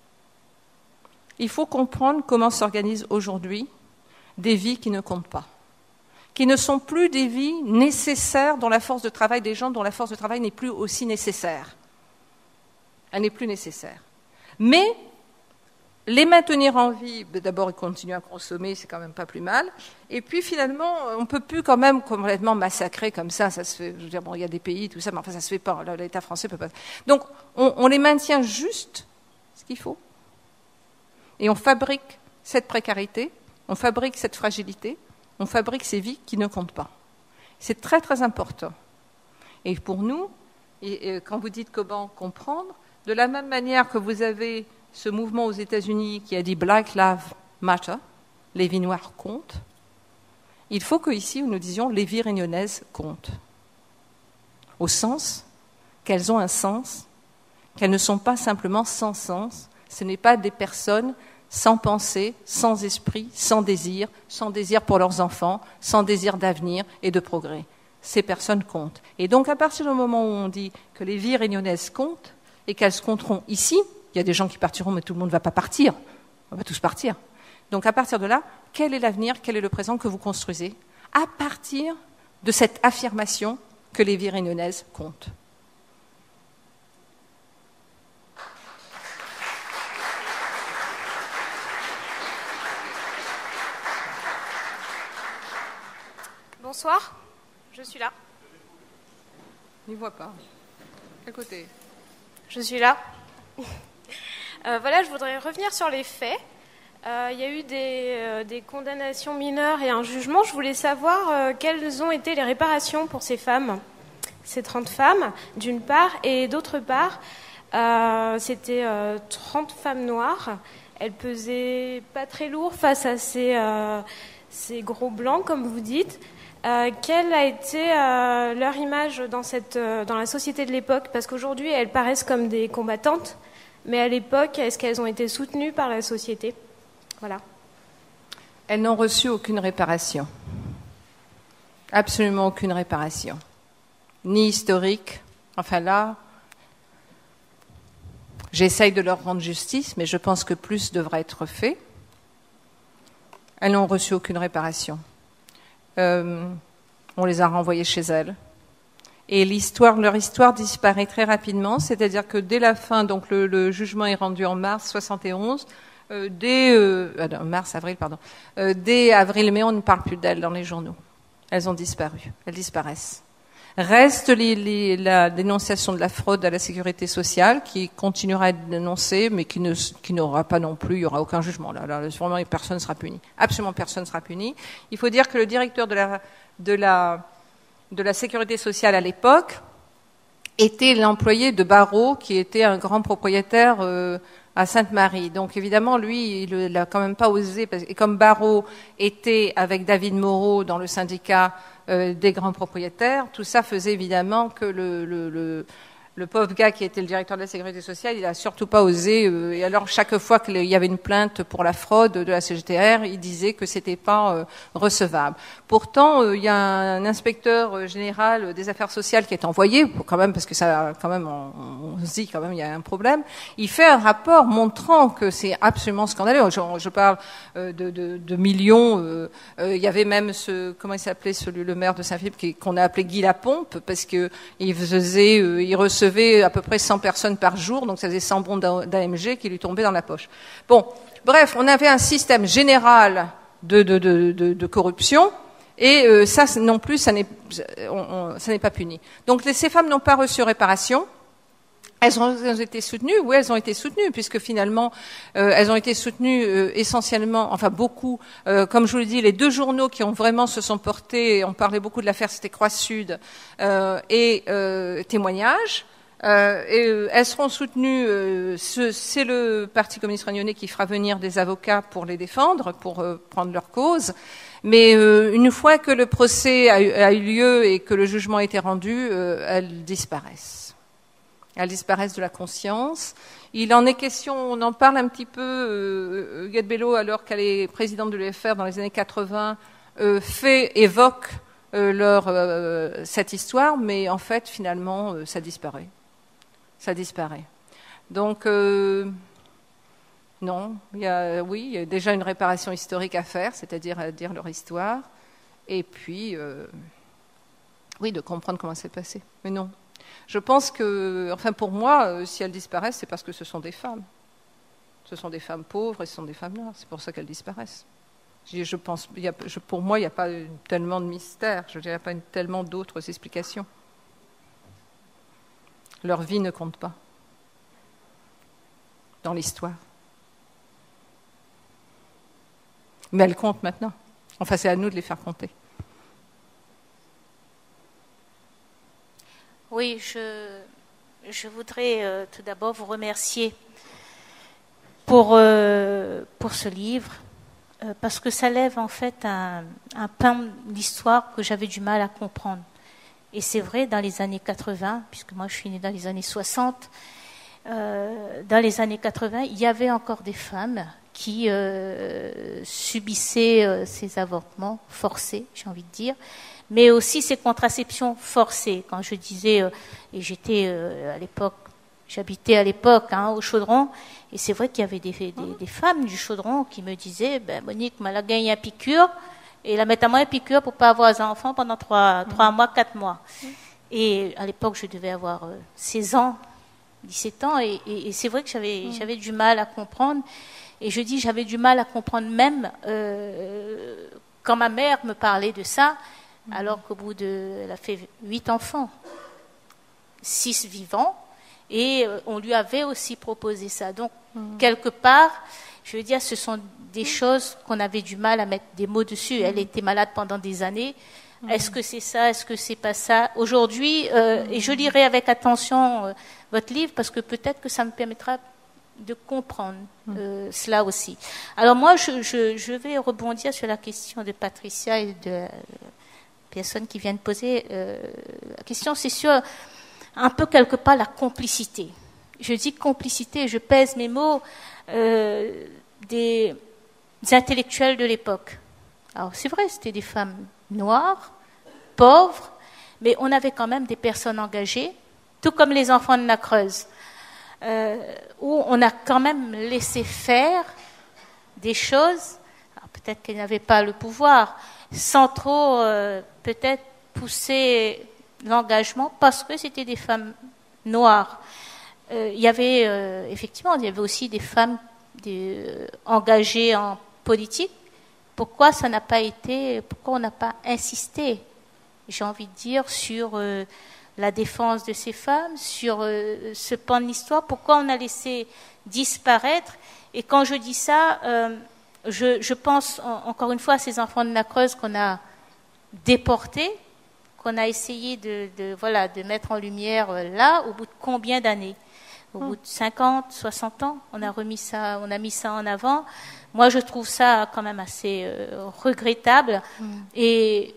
il faut comprendre comment s'organisent aujourd'hui des vies qui ne comptent pas, qui ne sont plus des vies nécessaires dont la force de travail des gens, dont la force de travail n'est plus aussi nécessaire. Elle n'est plus nécessaire. Mais les maintenir en vie, d'abord ils continuent à consommer, c'est quand même pas plus mal. Et puis finalement, on ne peut plus quand même complètement massacrer comme ça. Ça se fait. Je veux dire, bon, il y a des pays, tout ça, mais enfin ça se fait pas. L'État français peut pas. Donc, on, on les maintient juste ce qu'il faut, et on fabrique cette précarité, on fabrique cette fragilité, on fabrique ces vies qui ne comptent pas. C'est très très important. Et pour nous, et, et quand vous dites comment comprendre, de la même manière que vous avez ce mouvement aux États-Unis qui a dit Black Lives Matter, les vies noires comptent, il faut qu'ici nous disions les vies réunionnaises comptent. Au sens qu'elles ont un sens, qu'elles ne sont pas simplement sans sens, ce n'est pas des personnes sans pensée, sans esprit, sans désir, sans désir pour leurs enfants, sans désir d'avenir et de progrès. Ces personnes comptent. Et donc à partir du moment où on dit que les vies réunionnaises comptent et qu'elles se compteront ici, il y a des gens qui partiront, mais tout le monde ne va pas partir. On va tous partir. Donc à partir de là, quel est l'avenir, quel est le présent que vous construisez à partir de cette affirmation que les vies réunionnaises comptent? Bonsoir, je suis là. Il ne voit pas. Quel côté? Je suis là. euh, voilà, je voudrais revenir sur les faits. Euh, il y a eu des, euh, des condamnations mineures et un jugement. Je voulais savoir euh, quelles ont été les réparations pour ces femmes, ces trente femmes, d'une part, et d'autre part, euh, c'était euh, trente femmes noires. Elles pesaient pas très lourd face à ces, euh, ces gros blancs, comme vous dites. Euh, quelle a été euh, leur image dans, cette, euh, dans la société de l'époque? Parce qu'aujourd'hui, elles paraissent comme des combattantes, mais à l'époque, est-ce qu'elles ont été soutenues par la société? Voilà. Elles n'ont reçu aucune réparation. Absolument aucune réparation. Ni historique. Enfin là, j'essaye de leur rendre justice, mais je pense que plus devrait être fait. Elles n'ont reçu aucune réparation. Euh, on les a renvoyées chez elles. Et l'histoire, leur histoire disparaît très rapidement, c'est-à-dire que dès la fin, donc le, le jugement est rendu en mars soixante et onze, euh, dès euh, euh, mars, avril, pardon, euh, dès avril-mai, on ne parle plus d'elles dans les journaux. Elles ont disparu, elles disparaissent. Reste les, les, la dénonciation de la fraude à la sécurité sociale qui continuera à être dénoncée, mais qui, ne, qui n'aura pas non plus, il n'y aura aucun jugement. Là, là, vraiment, personne ne sera puni. Absolument personne ne sera puni. Il faut dire que le directeur de la, de la, de la sécurité sociale à l'époque était l'employé de Barrault, qui était un grand propriétaire euh, à Sainte-Marie. Donc évidemment, lui, il n'a quand même pas osé, parce, et comme Barrault était avec David Moreau dans le syndicat Euh, des grands propriétaires, tout ça faisait évidemment que le, le, le, le pauvre gars qui était le directeur de la sécurité sociale, il n'a surtout pas osé, euh, et alors chaque fois qu'il y avait une plainte pour la fraude de la C G T R, il disait que c'était pas euh, recevable. Pourtant, euh, il y a un inspecteur général des affaires sociales qui est envoyé, quand même, parce que ça, quand même, on, on se dit quand même, il y a un problème. Il fait un rapport montrant que c'est absolument scandaleux. Je, je parle euh, de, de, de millions. Euh, euh, il y avait même ce, comment il s'appelait, celui, le maire de Saint-Philippe, qui, qu'on a appelé Guy Lapompe, parce que il faisait, euh, il recevait à peu près cent personnes par jour, donc ça faisait cent bons d'A M G qui lui tombaient dans la poche. Bon, bref, on avait un système général de, de, de, de, de corruption. Et euh, ça non plus, ça n'est, on, on, ça n'est pas puni. Donc les, ces femmes n'ont pas reçu réparation. Elles ont, elles ont été soutenues, oui, elles ont été soutenues, puisque finalement, euh, elles ont été soutenues euh, essentiellement, enfin beaucoup, euh, comme je vous l'ai dit, les deux journaux qui ont vraiment se sont portés, on parlait beaucoup de l'affaire, c'était Croix Sud euh, et euh, Témoignages. Euh, et euh, elles seront soutenues, euh, ce, c'est le Parti communiste réunionnais qui fera venir des avocats pour les défendre, pour euh, prendre leur cause. Mais euh, une fois que le procès a eu, a eu lieu et que le jugement a été rendu, euh, elles disparaissent. Elles disparaissent de la conscience. Il en est question, on en parle un petit peu, euh, Huguette Bello, alors qu'elle est présidente de l'U F R dans les années quatre-vingts, euh, fait, évoque euh, leur, euh, cette histoire, mais en fait, finalement, euh, ça disparaît. Ça disparaît. Donc, euh, non, il y a, oui, il y a déjà une réparation historique à faire, c'est-à-dire à dire leur histoire, et puis, euh, oui, de comprendre comment c'est passé. Mais non. Je pense que, enfin pour moi, euh, si elles disparaissent, c'est parce que ce sont des femmes. Ce sont des femmes pauvres et ce sont des femmes noires. C'est pour ça qu'elles disparaissent. Je, je pense, il y a, je, pour moi, il n'y a pas tellement de mystère. Je dirais pas une, tellement d'autres explications. Leur vie ne compte pas dans l'histoire. Mais elles comptent maintenant. Enfin, c'est à nous de les faire compter. Oui, je, je voudrais euh, tout d'abord vous remercier pour, euh, pour ce livre, euh, parce que ça lève en fait un, un pan d'histoire que j'avais du mal à comprendre. Et c'est vrai, dans les années quatre-vingts, puisque moi je suis née dans les années soixante, euh, dans les années quatre-vingts, il y avait encore des femmes qui euh, subissaient euh, ces avortements forcés, j'ai envie de dire, mais aussi ces contraceptions forcées. Quand je disais, euh, et j'étais euh, à l'époque, j'habitais à l'époque hein, au Chaudron, et c'est vrai qu'il y avait des, des, des femmes du Chaudron qui me disaient, ben, Monique, m'a la gagné à piqûre, et la mettre à moi à piqûre pour pas avoir un enfant pendant trois, trois mois, quatre mois. Et à l'époque, je devais avoir euh, seize ans, dix-sept ans, et, et, et c'est vrai que j'avais, j'avais du mal à comprendre. Et je dis, j'avais du mal à comprendre même euh, quand ma mère me parlait de ça, alors qu'au bout de, elle a fait huit enfants, six vivants, et euh, on lui avait aussi proposé ça. Donc, mmh. quelque part, je veux dire, ce sont des choses qu'on avait du mal à mettre des mots dessus. Elle était malade pendant des années. Mmh. Est-ce que c'est ça? Est-ce que c'est pas ça? Aujourd'hui, euh, mmh. et je lirai avec attention euh, votre livre, parce que peut-être que ça me permettra de comprendre euh, mmh. cela aussi. Alors moi, je, je, je vais rebondir sur la question de Patricia et de euh, personnes qui viennent poser euh, la question. C'est sur un peu quelque part la complicité. Je dis complicité, je pèse mes mots, euh, des, des intellectuels de l'époque. Alors c'est vrai, c'était des femmes noires, pauvres, mais on avait quand même des personnes engagées, tout comme les enfants de la Creuse. Euh, où on a quand même laissé faire des choses, alors peut-être qu'elles n'avaient pas le pouvoir, sans trop euh, peut-être pousser l'engagement, parce que c'était des femmes noires. Euh, il y avait euh, effectivement, il y avait aussi des femmes des, euh, engagées en politique. Pourquoi ça n'a pas été, pourquoi on n'a pas insisté, j'ai envie de dire, sur euh, la défense de ces femmes, sur euh, ce pan de l'histoire, pourquoi on a laissé disparaître. Et quand je dis ça, euh, je, je pense en, encore une fois à ces enfants de la Creuse qu'on a déportés, qu'on a essayé de, de, voilà, de mettre en lumière euh, là, au bout de combien d'années? Au mmh. bout de cinquante, soixante ans, on a remis ça, on a mis ça en avant. Moi, je trouve ça quand même assez euh, regrettable. Mmh. Et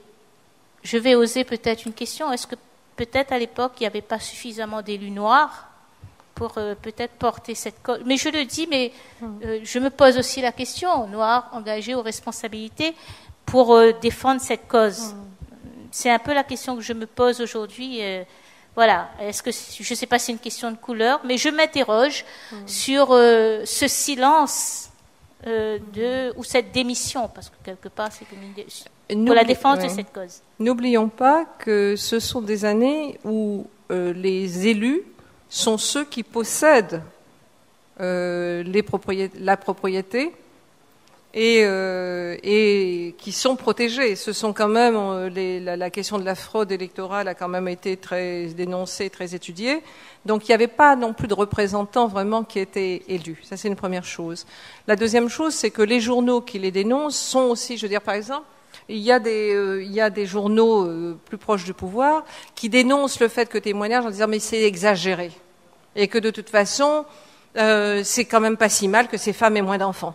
je vais oser peut-être une question. Est-ce que peut-être à l'époque, il n'y avait pas suffisamment d'élus noirs pour euh, peut-être porter cette cause. Mais je le dis, mais euh, je me pose aussi la question, noirs engagés aux responsabilités pour euh, défendre cette cause. Mmh. C'est un peu la question que je me pose aujourd'hui. Euh, voilà, est-ce que je ne sais pas si c'est une question de couleur, mais je m'interroge mmh. sur euh, ce silence euh, de ou cette démission, parce que quelque part, c'est comme une dé... pour la défense ouais. de cette cause. N'oublions pas que ce sont des années où euh, les élus sont ceux qui possèdent euh, les propriétés, la propriété et, euh, et qui sont protégés. Ce sont quand même euh, les, la, la question de la fraude électorale a quand même été très dénoncée, très étudiée. Donc il n'y avait pas non plus de représentants vraiment qui étaient élus. Ça c'est une première chose. La deuxième chose, c'est que les journaux qui les dénoncent sont aussi, je veux dire par exemple, il y a des, euh, il y a des journaux euh, plus proches du pouvoir qui dénoncent le fait que témoignage en disant mais c'est exagéré et que de toute façon euh, c'est quand même pas si mal que ces femmes aient moins d'enfants.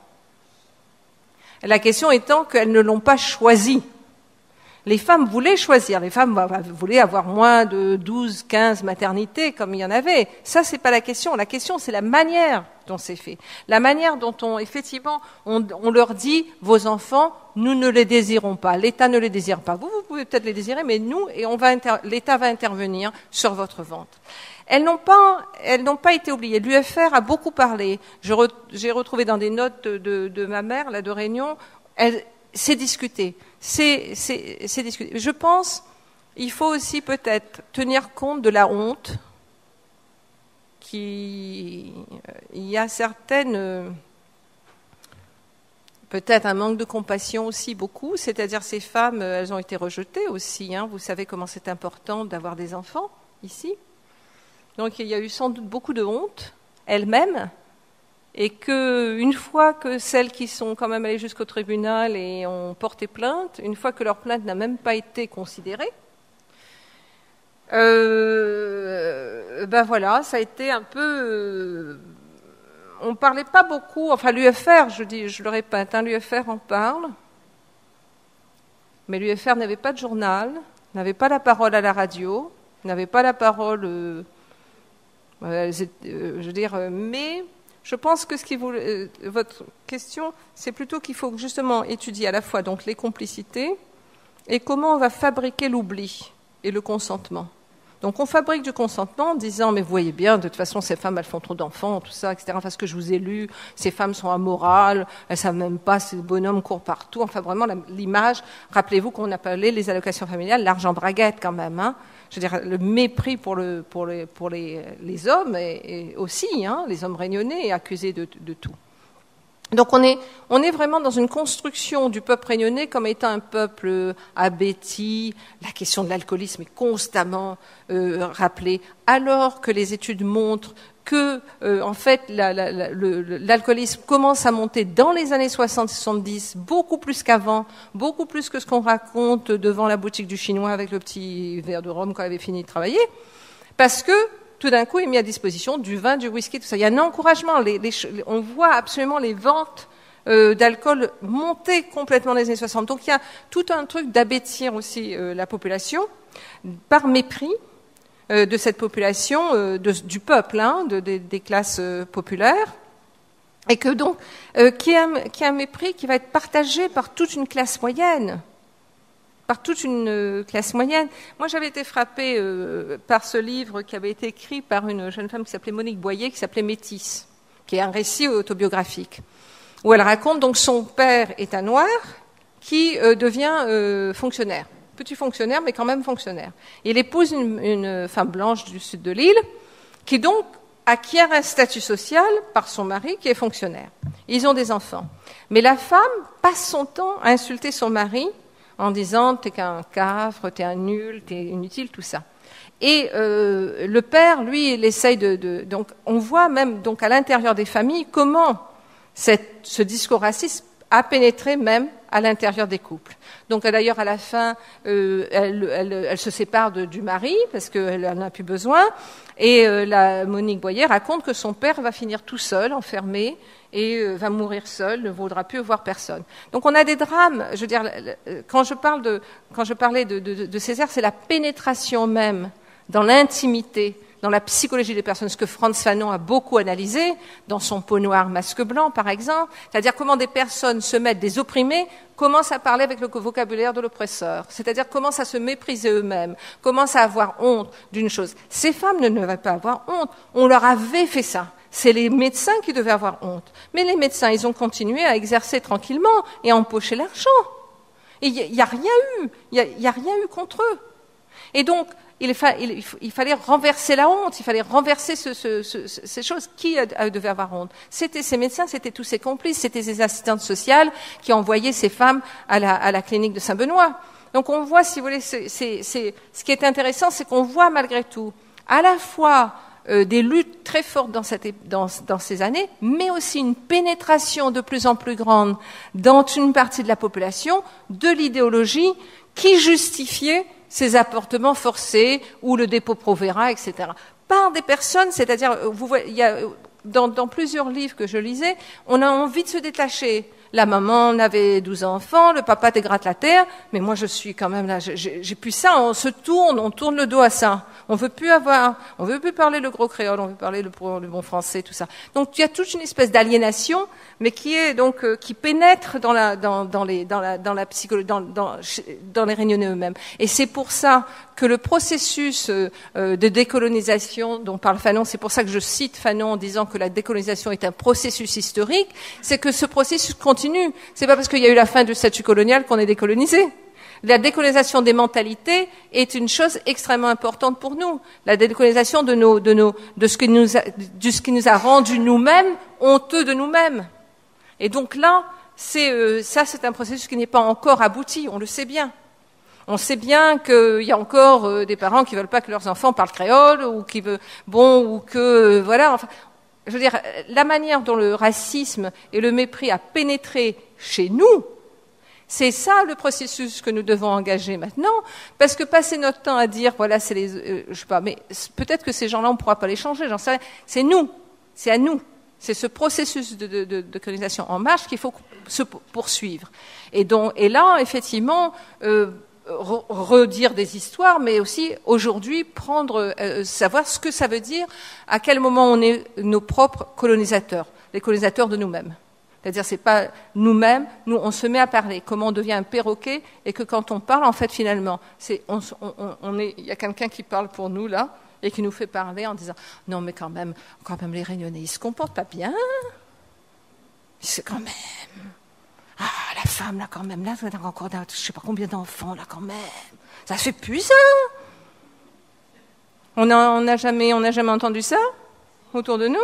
La question étant qu'elles ne l'ont pas choisi. Les femmes voulaient choisir, les femmes bah, voulaient avoir moins de douze, quinze maternités comme il y en avait. Ça, c'est pas la question. La question, c'est la manière dont c'est fait. La manière dont on, effectivement, on, on leur dit, vos enfants, nous ne les désirons pas. L'État ne les désire pas. Vous, vous pouvez peut-être les désirer, mais nous, et on va inter- l'État va intervenir sur votre vente. Elles n'ont pas, elles n'ont pas été oubliées. L'U F R a beaucoup parlé. Je re, j'ai retrouvé dans des notes de, de, de ma mère, là, de Réunion, elle, c'est discuté. C'est, c'est, c'est discuté. Je pense, il faut aussi peut-être tenir compte de la honte qui, il y a certaines... Euh, peut-être un manque de compassion aussi, beaucoup. C'est-à-dire ces femmes, elles ont été rejetées aussi. Hein. Vous savez comment c'est important d'avoir des enfants, ici. Donc il y a eu sans doute beaucoup de honte, elles-mêmes, et qu'une fois que celles qui sont quand même allées jusqu'au tribunal et ont porté plainte, une fois que leur plainte n'a même pas été considérée, euh, ben voilà, ça a été un peu... Euh, on ne parlait pas beaucoup, enfin l'U F R, je, dis, je le répète, hein, l'U F R en parle, mais l'U F R n'avait pas de journal, n'avait pas la parole à la radio, n'avait pas la parole, euh, euh, je veux dire, euh, mais je pense que ce qui vous, euh, votre question, c'est plutôt qu'il faut justement étudier à la fois donc les complicités et comment on va fabriquer l'oubli et le consentement. Donc on fabrique du consentement en disant « mais vous voyez bien, de toute façon, ces femmes, elles font trop d'enfants, tout ça, et cetera. Parce que je vous ai lu, ces femmes sont amorales, elles ne savent même pas, ces bonhommes courent partout. » Enfin, vraiment, l'image, rappelez-vous qu'on appelait les allocations familiales l'argent braguette quand même. Hein. Je veux dire, le mépris pour, le, pour, les, pour les, les hommes, et, et aussi, hein, les hommes réunionnais, et accusés de, de tout. Donc on est, on est vraiment dans une construction du peuple réunionnais comme étant un peuple abéti. La question de l'alcoolisme est constamment euh, rappelée, alors que les études montrent que, euh, en fait, la, la, la, le, l'alcoolisme commence à monter dans les années soixante soixante-dix, beaucoup plus qu'avant, beaucoup plus que ce qu'on raconte devant la boutique du Chinois avec le petit verre de rhum quand il avait fini de travailler, parce que tout d'un coup, il est mis à disposition du vin, du whisky, tout ça. Il y a un encouragement. Les, les, on voit absolument les ventes euh, d'alcool monter complètement dans les années soixante. Donc il y a tout un truc d'abêtir aussi euh, la population, par mépris euh, de cette population, euh, de, du peuple, hein, de, de, des classes euh, populaires, et que donc, euh, qui, a, qui a un mépris qui va être partagé par toute une classe moyenne. Par toute une euh, classe moyenne. Moi, j'avais été frappée euh, par ce livre qui avait été écrit par une jeune femme qui s'appelait Monique Boyer, qui s'appelait Métis, qui est un récit autobiographique, où elle raconte donc son père est un noir qui euh, devient euh, fonctionnaire, petit fonctionnaire, mais quand même fonctionnaire. Et il épouse une, une femme blanche du sud de l'île, qui donc acquiert un statut social par son mari qui est fonctionnaire. Ils ont des enfants. Mais la femme passe son temps à insulter son mari en disant « t'es qu'un cafre, t'es un nul, t'es inutile », tout ça. Et euh, le père, lui, il essaye de, de... Donc, on voit même donc à l'intérieur des familles comment cette, ce discours raciste a pénétré même à l'intérieur des couples. Donc, d'ailleurs, à la fin, euh, elle, elle, elle se sépare de, du mari parce qu'elle n'en a plus besoin. Et euh, la Monique Boyer raconte que son père va finir tout seul, enfermé, et euh, va mourir seul, ne voudra plus voir personne. Donc on a des drames. Je veux dire, quand je parle de, quand je parlais de, de, de Césaire, c'est la pénétration même dans l'intimité, dans la psychologie des personnes, ce que Frantz Fanon a beaucoup analysé dans son Peau noire, masque blanc, par exemple. C'est-à-dire comment des personnes se mettent, des opprimés, commencent à parler avec le vocabulaire de l'oppresseur. C'est-à-dire commencent à se mépriser eux-mêmes, commencent à avoir honte d'une chose. Ces femmes ne devaient pas avoir honte. On leur avait fait ça. C'est les médecins qui devaient avoir honte. Mais les médecins, ils ont continué à exercer tranquillement et à empocher l'argent. Et il n'y a, a rien eu. Il n'y a, a rien eu contre eux. Et donc, il, fa, il, il fallait renverser la honte, il fallait renverser ce, ce, ce, ces choses. Qui devait avoir honte? C'était ces médecins, c'était tous ces complices, c'était ces assistantes sociales qui envoyaient ces femmes à la, à la clinique de Saint-Benoît. Donc on voit, si vous voulez, c'est, c'est, c'est, ce qui est intéressant, c'est qu'on voit malgré tout à la fois Euh, des luttes très fortes dans, cette, dans, dans ces années, mais aussi une pénétration de plus en plus grande dans une partie de la population de l'idéologie qui justifiait ces apportements forcés ou le dépôt Provera, et cetera. Par des personnes, c'est-à-dire, vous voyez, il y a, dans, dans plusieurs livres que je lisais, on a envie de se détacher. La maman avait douze enfants, le papa te gratte la terre, mais moi je suis quand même là, j'ai, j'ai plus ça, on se tourne, on tourne le dos à ça. On veut plus avoir, on veut plus parler le gros créole, on veut parler le, le bon français, tout ça. Donc il y a toute une espèce d'aliénation, mais qui est donc euh, qui pénètre dans la dans, dans les dans la dans la psychologie, dans dans dans les Réunionnais eux-mêmes. Et c'est pour ça que le processus euh, de décolonisation dont parle Fanon, c'est pour ça que je cite Fanon en disant que la décolonisation est un processus historique, c'est que ce processus continue. C'est pas parce qu'il y a eu la fin du statut colonial qu'on est décolonisé. La décolonisation des mentalités est une chose extrêmement importante pour nous. La décolonisation de nos, de nos, de ce qui nous a, de ce qui nous a rendu nous-mêmes honteux de nous-mêmes. Et donc là, c'est, euh, ça, c'est un processus qui n'est pas encore abouti. On le sait bien. On sait bien qu'il y a encore euh, des parents qui veulent pas que leurs enfants parlent créole ou qui veulent, bon, ou que, euh, voilà. Enfin, je veux dire, la manière dont le racisme et le mépris a pénétré chez nous. C'est ça le processus que nous devons engager maintenant, parce que passer notre temps à dire, voilà, c'est les, euh, je sais pas, mais peut-être que ces gens-là, on ne pourra pas les changer, j'en sais rien. C'est nous, c'est à nous. C'est ce processus de, de, de, de colonisation en marche qu'il faut se poursuivre. Et, donc, et là, effectivement, euh, re redire des histoires, mais aussi aujourd'hui prendre, euh, savoir ce que ça veut dire, à quel moment on est nos propres colonisateurs, les colonisateurs de nous-mêmes. C'est-à-dire, c'est pas nous-mêmes, nous, on se met à parler, comment on devient un perroquet, et que quand on parle, en fait, finalement, c'est, on, on, on est, il y a quelqu'un qui parle pour nous, là, et qui nous fait parler en disant, non, mais quand même, quand même, les Réunionnais, ils se comportent pas bien. C'est quand même, ah, la femme, là, quand même, là, elle a encore, je sais pas combien d'enfants, là, quand même. Ça se fait plus, ça. On a, on n'a jamais, on n'a jamais entendu ça autour de nous.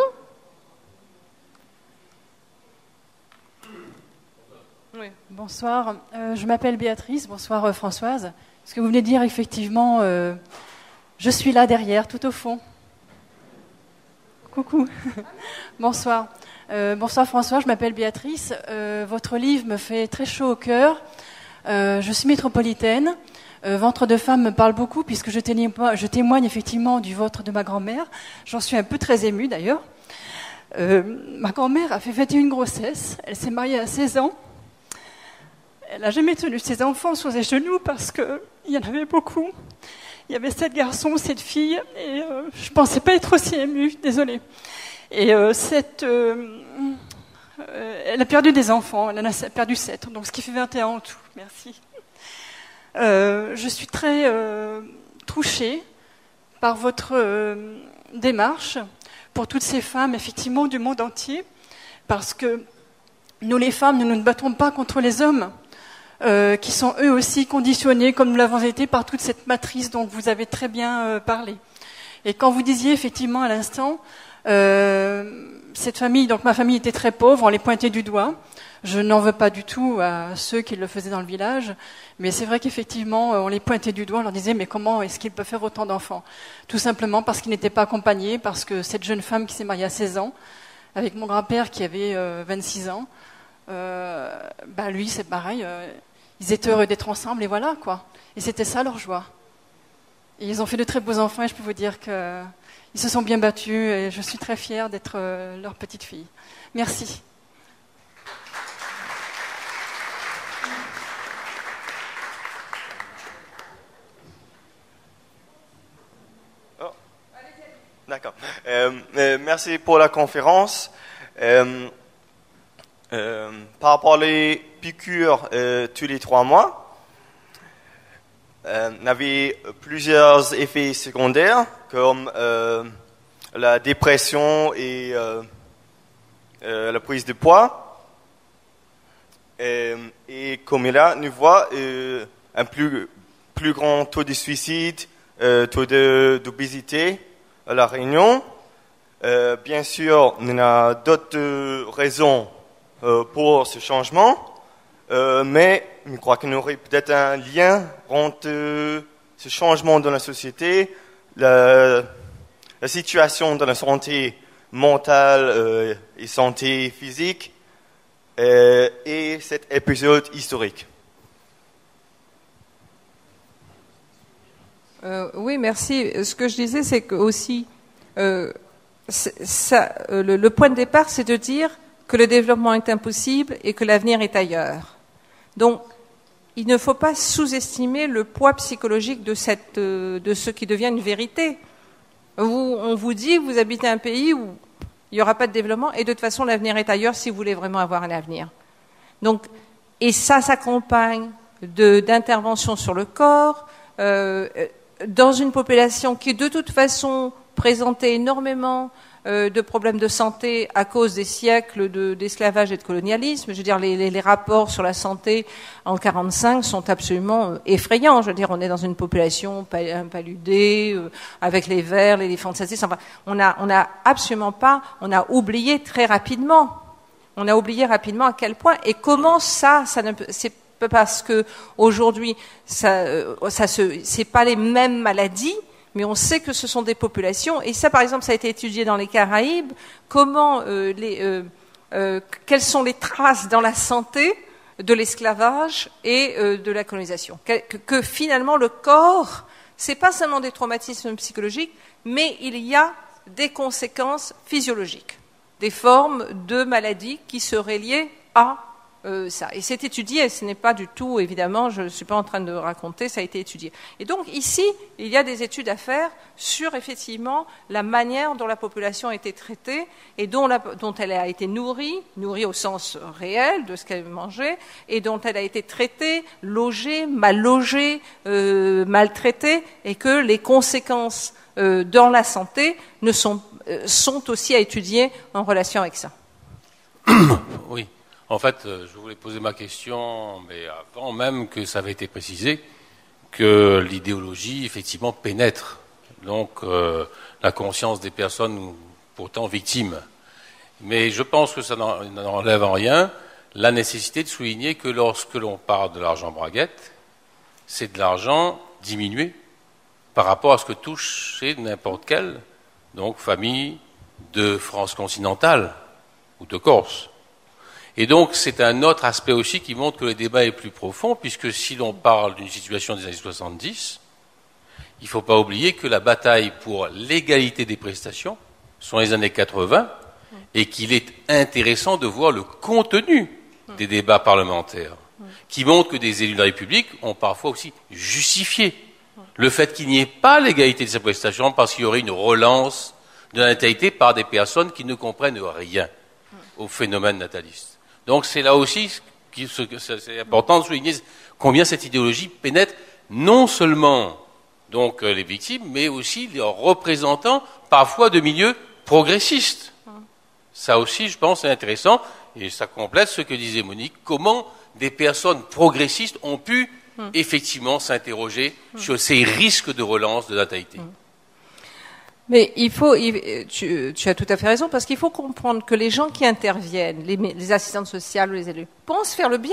Oui. Bonsoir, euh, je m'appelle Béatrice, bonsoir euh, Françoise. Ce que vous venez de dire, effectivement, euh, je suis là derrière, tout au fond. Coucou, bonsoir. Euh, bonsoir François, je m'appelle Béatrice. Euh, votre livre me fait très chaud au cœur. Euh, je suis métropolitaine. Euh, ventre de femme me parle beaucoup puisque je témoigne, je témoigne effectivement du ventre de ma grand-mère. J'en suis un peu très émue d'ailleurs. Euh, ma grand-mère a fait vingt et une grossesses. Elle s'est mariée à seize ans. Elle n'a jamais tenu ses enfants sur ses genoux parce qu'il y en avait beaucoup. Il y avait sept garçons, sept filles, et euh, je ne pensais pas être aussi émue, désolée. Et euh, cette, euh, euh, elle a perdu des enfants, elle en a perdu sept, donc ce qui fait vingt et un en tout. Merci. Euh, je suis très euh, touchée par votre euh, démarche pour toutes ces femmes, effectivement, du monde entier, parce que nous, les femmes, nous ne nous battons pas contre les hommes. Euh, qui sont eux aussi conditionnés, comme nous l'avons été, par toute cette matrice dont vous avez très bien euh, parlé. Et quand vous disiez effectivement à l'instant, euh, cette famille, donc ma famille était très pauvre, on les pointait du doigt. Je n'en veux pas du tout à ceux qui le faisaient dans le village, mais c'est vrai qu'effectivement, on les pointait du doigt, on leur disait mais comment est-ce qu'ils peuvent faire autant d'enfants? Tout simplement parce qu'ils n'étaient pas accompagnés, parce que cette jeune femme qui s'est mariée à seize ans, avec mon grand-père qui avait euh, vingt-six ans, euh, bah lui c'est pareil. Euh, Ils étaient heureux d'être ensemble et voilà quoi. Et c'était ça leur joie. Et ils ont fait de très beaux enfants et je peux vous dire qu'ils se sont bien battus et je suis très fière d'être euh, leur petite fille. Merci. Oh. D'accord. Euh, euh, merci pour la conférence. Euh, euh, par rapport aux piqûres euh, tous les trois mois, euh, on avait plusieurs effets secondaires comme euh, la dépression et euh, euh, la prise de poids. Et, et comme là, nous voit euh, un plus, plus grand taux de suicide, euh, taux de, d'obésité à La Réunion. Euh, bien sûr, on a d'autres raisons euh, pour ce changement. Euh, mais je crois qu'il y aurait peut-être un lien entre euh, ce changement dans la société, la, la situation dans la santé mentale euh, et santé physique, euh, et cet épisode historique. Euh, oui, merci. Ce que je disais, c'est que aussi, euh, ça, euh, le, le point de départ, c'est de dire que le développement est impossible et que l'avenir est ailleurs. Donc, il ne faut pas sous-estimer le poids psychologique de, cette, de ce qui devient une vérité. Vous, on vous dit, vous habitez un pays où il n'y aura pas de développement et de toute façon, l'avenir est ailleurs si vous voulez vraiment avoir un avenir. Donc, et ça s'accompagne de, d'interventions sur le corps, euh, dans une population qui, de toute façon, présentait énormément euh, de problèmes de santé à cause des siècles de, d'esclavage et de colonialisme. Je veux dire, les, les, les rapports sur la santé en quarante-cinq sont absolument euh, effrayants. Je veux dire, on est dans une population paludée, euh, avec les vers, les éléphants de satisfaction. Enfin, on a, on a absolument pas, on a oublié très rapidement. On a oublié rapidement à quel point et comment ça, ça ne peut, c'est parce que aujourd'hui, ça, ça se, c'est pas les mêmes maladies, mais on sait que ce sont des populations. Et ça, par exemple, ça a été étudié dans les Caraïbes. Comment, euh, les, euh, euh, quelles sont les traces dans la santé de l'esclavage et euh, de la colonisation. Que, que, que finalement, le corps, c'est pas seulement des traumatismes psychologiques, mais il y a des conséquences physiologiques, des formes de maladies qui seraient liées à euh, ça. Et c'est étudié, ce n'est pas du tout, évidemment, je ne suis pas en train de raconter, ça a été étudié. Et donc ici, il y a des études à faire sur effectivement la manière dont la population a été traitée et dont, la, dont elle a été nourrie, nourrie au sens réel de ce qu'elle mangeait, et dont elle a été traitée, logée, mal logée, euh, maltraitée, et que les conséquences euh, dans la santé ne sont, euh, sont aussi à étudier en relation avec ça. Oui. En fait, je voulais poser ma question, mais avant même que ça avait été précisé, que l'idéologie, effectivement, pénètre donc euh, la conscience des personnes pourtant victimes. Mais je pense que ça n'enlève en rien la nécessité de souligner que lorsque l'on parle de l'argent braguette, c'est de l'argent diminué par rapport à ce que touche n'importe quelle donc, famille de France continentale ou de Corse. Et donc, c'est un autre aspect aussi qui montre que le débat est plus profond, puisque si l'on parle d'une situation des années soixante-dix, il ne faut pas oublier que la bataille pour l'égalité des prestations sont les années quatre-vingts, et qu'il est intéressant de voir le contenu des débats parlementaires, qui montrent que des élus de la République ont parfois aussi justifié le fait qu'il n'y ait pas l'égalité de ces prestations, parce qu'il y aurait une relance de la natalité par des personnes qui ne comprennent rien au phénomène nataliste. Donc c'est là aussi que c'est important de souligner combien cette idéologie pénètre non seulement donc les victimes, mais aussi les représentants parfois de milieux progressistes. Ça aussi, je pense, c'est intéressant et ça complète ce que disait Monique. Comment des personnes progressistes ont pu effectivement s'interroger sur ces risques de relance de natalité. Mais il faut, il, tu, tu as tout à fait raison, parce qu'il faut comprendre que les gens qui interviennent, les, les assistantes sociales ou les élus, pensent faire le bien,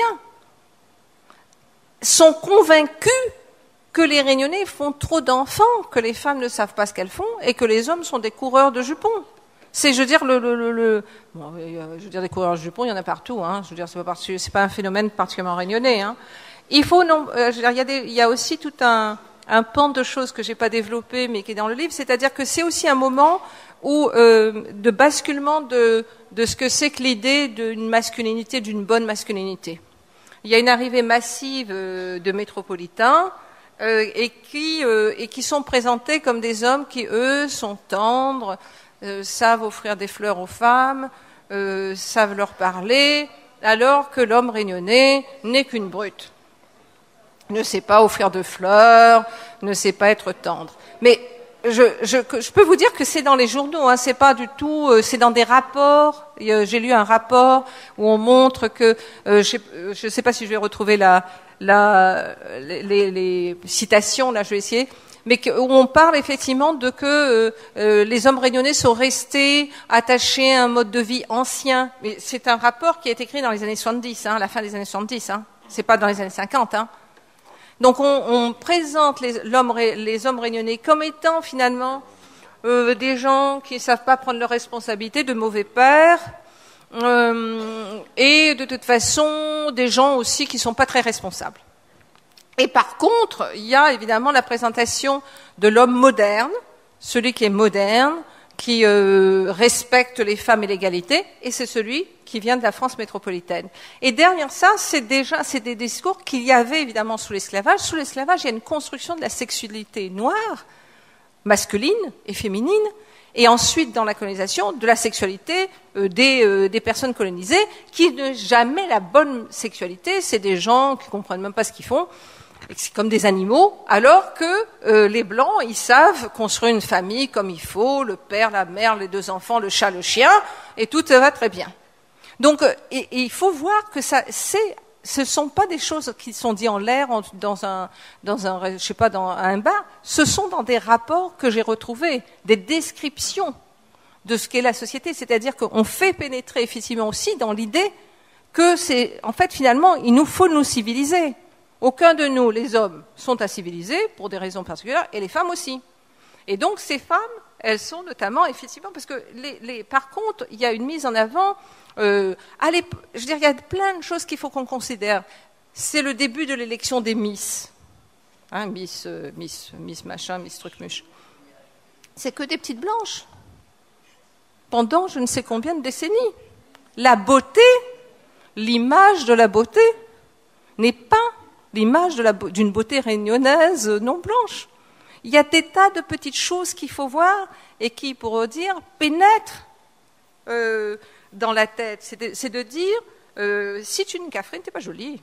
sont convaincus que les Réunionnais font trop d'enfants, que les femmes ne savent pas ce qu'elles font, et que les hommes sont des coureurs de jupons. C'est, je veux dire, le, le, le, le bon, je veux dire, des coureurs de jupons, il y en a partout, hein. Je veux dire, c'est pas, c'est pas un phénomène particulièrement réunionnais, hein. Il faut, non, euh, je veux dire, il y a des, il y a aussi tout un, un pan de choses que j'ai pas développé, mais qui est dans le livre, c'est-à-dire que c'est aussi un moment où, euh, de basculement de, de ce que c'est que l'idée d'une masculinité, d'une bonne masculinité. Il y a une arrivée massive euh, de métropolitains, euh, et qui, euh, et qui sont présentés comme des hommes qui, eux, sont tendres, euh, savent offrir des fleurs aux femmes, euh, savent leur parler, alors que l'homme réunionnais n'est qu'une brute. Ne sait pas offrir de fleurs, ne sait pas être tendre. Mais je, je, je peux vous dire que c'est dans les journaux, hein, c'est pas du tout, euh, c'est dans des rapports. J'ai lu un rapport où on montre que, euh, je ne sais pas si je vais retrouver la, la, les, les citations, là je vais essayer, mais que, où on parle effectivement de que euh, euh, les hommes réunionnais sont restés attachés à un mode de vie ancien. Mais c'est un rapport qui a été écrit dans les années soixante-dix, hein, à la fin des années soixante-dix, hein. C'est pas dans les années cinquante, hein. Donc on, on présente les, l'homme, les hommes réunionnais comme étant finalement euh, des gens qui ne savent pas prendre leurs responsabilités, de mauvais pères, euh, et de toute façon des gens aussi qui ne sont pas très responsables. Et par contre, il y a évidemment la présentation de l'homme moderne, celui qui est moderne, qui euh, respecte les femmes et l'égalité, et c'est celui qui vient de la France métropolitaine. Et derrière ça, c'est déjà c'est des discours qu'il y avait évidemment sous l'esclavage. Sous l'esclavage, il y a une construction de la sexualité noire, masculine et féminine, et ensuite dans la colonisation, de la sexualité euh, des, euh, des personnes colonisées, qui n'est jamais la bonne sexualité. C'est des gens qui comprennent même pas ce qu'ils font, c'est comme des animaux, alors que euh, les Blancs, ils savent construire une famille comme il faut, le père, la mère, les deux enfants, le chat, le chien, et tout va très bien. Donc, euh, et, et il faut voir que ça, c'est, ce ne sont pas des choses qui sont dites en l'air, en, dans un, dans un, je sais pas, dans un bar. Ce sont dans des rapports que j'ai retrouvés, des descriptions de ce qu'est la société. C'est-à-dire qu'on fait pénétrer effectivement aussi dans l'idée que c'est, en fait, finalement, il nous faut nous civiliser. Aucun de nous, les hommes, sont incivilisés pour des raisons particulières, et les femmes aussi. Et donc, ces femmes, elles sont notamment, effectivement, parce que, les, les, par contre, il y a une mise en avant. Euh, allez, je veux dire, il y a plein de choses qu'il faut qu'on considère. C'est le début de l'élection des Miss. Hein, Miss, euh, Miss, Miss machin, Miss truc-muche. C'est que des petites blanches. Pendant je ne sais combien de décennies. La beauté, l'image de la beauté, n'est pas l'image de la, d'une beauté réunionnaise non blanche. Il y a des tas de petites choses qu'il faut voir et qui, pour dire, pénètrent euh, dans la tête. C'est de, c'est de dire, euh, si tu es une Catherine, tu n'es pas jolie.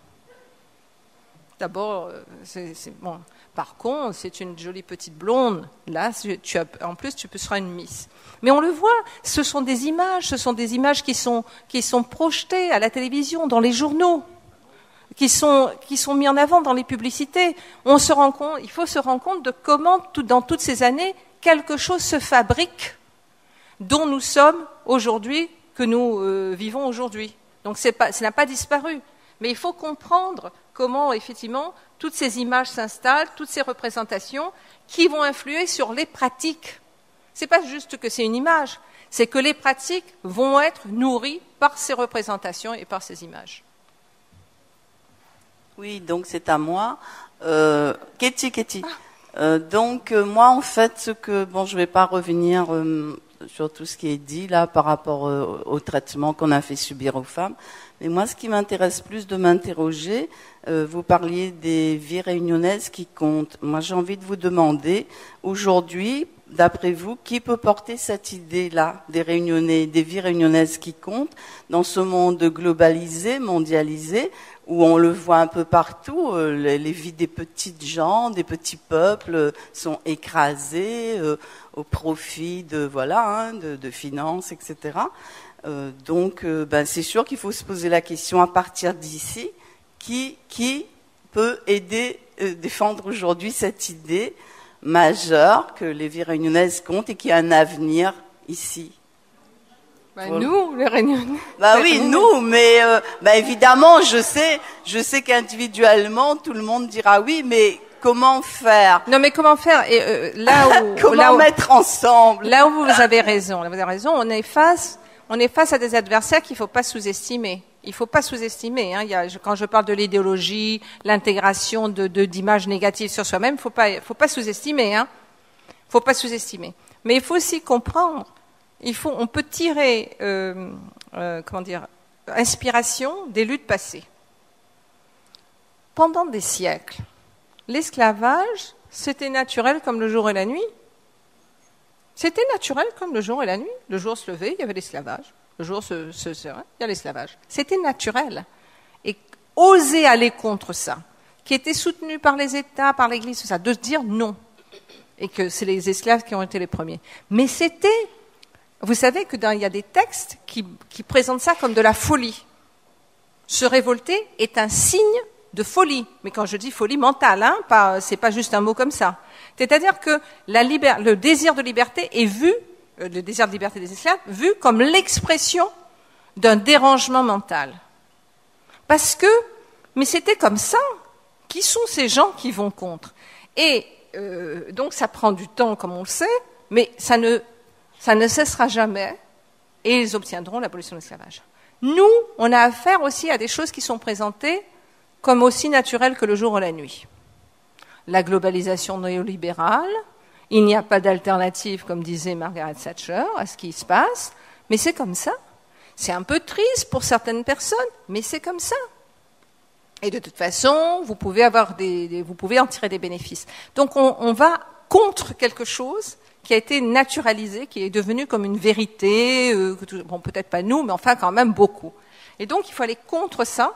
D'abord, c'est, c'est bon. Par contre, c'est une jolie petite blonde. Là, tu as, en plus, tu seras une Miss. Mais on le voit, ce sont des images, ce sont des images qui sont, qui sont projetées à la télévision, dans les journaux, qui sont, qui sont mis en avant dans les publicités. On se rend compte, il faut se rendre compte de comment, tout, dans toutes ces années, quelque chose se fabrique dont nous sommes aujourd'hui, que nous euh, vivons aujourd'hui. Donc c'est pas, ça n'a pas disparu. Mais il faut comprendre comment, effectivement, toutes ces images s'installent, toutes ces représentations qui vont influer sur les pratiques. C'est pas juste que c'est une image, c'est que les pratiques vont être nourries par ces représentations et par ces images. Oui, donc c'est à moi. Euh, Katie, Katie. Ah. Euh, donc euh, moi, en fait, ce que bon, je vais pas revenir euh, sur tout ce qui est dit là par rapport euh, au traitement qu'on a fait subir aux femmes. Mais moi, ce qui m'intéresse plus de m'interroger, euh, vous parliez des vies réunionnaises qui comptent. Moi, j'ai envie de vous demander, aujourd'hui, d'après vous, qui peut porter cette idée-là des réunionnais, des vies réunionnaises qui comptent dans ce monde globalisé, mondialisé, où on le voit un peu partout, euh, les, les vies des petites gens, des petits peuples euh, sont écrasées euh, au profit de voilà, hein, de, de finances, et cetera. Euh, donc, euh, ben, c'est sûr qu'il faut se poser la question à partir d'ici, qui, qui peut aider, euh, défendre aujourd'hui cette idée majeure que les vies réunionnaises comptent et qui a un avenir ici. Ben pour... Nous, les Réunionnais. Bah oui, nous, mais euh, ben évidemment, je sais, je sais qu'individuellement, tout le monde dira oui, mais comment faire? Non, mais comment faire? Et euh, là où comment là où, mettre ensemble? Là où vous avez raison, là vous avez raison, on est face. On est face à des adversaires qu'il ne faut pas sous-estimer. Il ne faut pas sous-estimer. Hein. Il y a, quand je parle de l'idéologie, l'intégration de, de, d'images négatives sur soi-même, il ne faut pas, faut pas sous-estimer. Il hein. ne faut pas sous-estimer. Mais il faut aussi comprendre, il faut, on peut tirer euh, euh, comment dire, inspiration des luttes passées. Pendant des siècles, l'esclavage, c'était naturel comme le jour et la nuit. C'était naturel comme le jour et la nuit. Le jour se levait, il y avait l'esclavage. Le jour se, se, se il y a l'esclavage. C'était naturel. Et oser aller contre ça, qui était soutenu par les États, par l'Église, tout ça, de se dire non. Et que c'est les esclaves qui ont été les premiers. Mais c'était, vous savez que dans, il y a des textes qui, qui présentent ça comme de la folie. Se révolter est un signe de folie. Mais quand je dis folie mentale, hein, pas, c'est pas juste un mot comme ça. C'est-à-dire que la liber... le désir de liberté est vu, euh, le désir de liberté des esclaves, vu comme l'expression d'un dérangement mental. Parce que, mais c'était comme ça. Qui sont ces gens qui vont contre? Et euh, donc ça prend du temps, comme on le sait, mais ça ne, ça ne cessera jamais, et ils obtiendront l'abolition de l'esclavage. Nous, on a affaire aussi à des choses qui sont présentées comme aussi naturelles que le jour ou la nuit. La globalisation néolibérale, il n'y a pas d'alternative, comme disait Margaret Thatcher, à ce qui se passe, mais c'est comme ça. C'est un peu triste pour certaines personnes, mais c'est comme ça. Et de toute façon, vous pouvez avoir des, des vous pouvez en tirer des bénéfices. Donc on, on va contre quelque chose qui a été naturalisé, qui est devenu comme une vérité, euh, bon peut-être pas nous, mais enfin quand même beaucoup. Et donc il faut aller contre ça.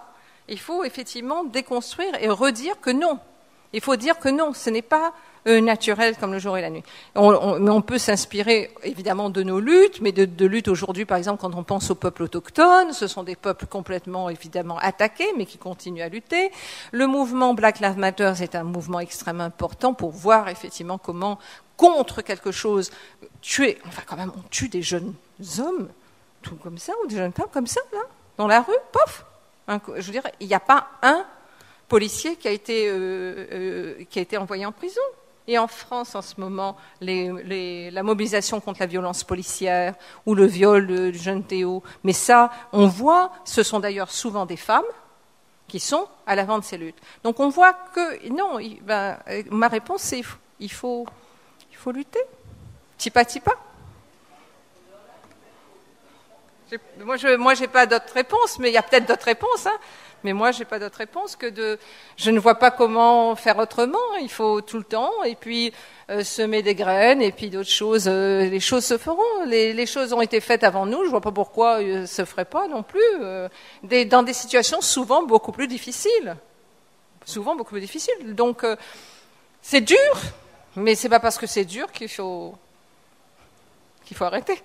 Il faut effectivement déconstruire et redire que non. Il faut dire que non, ce n'est pas euh, naturel comme le jour et la nuit. On, on, mais on peut s'inspirer évidemment de nos luttes, mais de, de luttes aujourd'hui, par exemple, quand on pense aux peuples autochtones, ce sont des peuples complètement évidemment attaqués, mais qui continuent à lutter. Le mouvement Black Lives Matter est un mouvement extrêmement important pour voir effectivement comment, contre quelque chose, tuer, enfin quand même, on tue des jeunes hommes, tout comme ça, ou des jeunes femmes comme ça, là, dans la rue, pof. Un, je veux dire, il n'y a pas un policier qui a été euh, euh, qui a été envoyé en prison. Et en France, en ce moment, les, les, la mobilisation contre la violence policière ou le viol du jeune Théo. Mais ça, on voit, ce sont d'ailleurs souvent des femmes qui sont à l'avant de ces luttes. Donc on voit que, non, il, ben, ma réponse c'est il faut, il faut lutter, tipa tipa. Moi, je moi, j'ai pas d'autre réponse, mais il y a peut-être d'autres réponses, hein. Mais moi, j'ai pas d'autre réponse que de. Je ne vois pas comment faire autrement. Il faut tout le temps, et puis euh, semer des graines, et puis d'autres choses. Euh, les choses se feront. Les, les choses ont été faites avant nous. Je vois pas pourquoi euh, se feraient pas non plus. Euh, des, dans des situations souvent beaucoup plus difficiles. Souvent beaucoup plus difficiles. Donc, euh, c'est dur, mais c'est pas parce que c'est dur qu'il faut qu'il faut arrêter.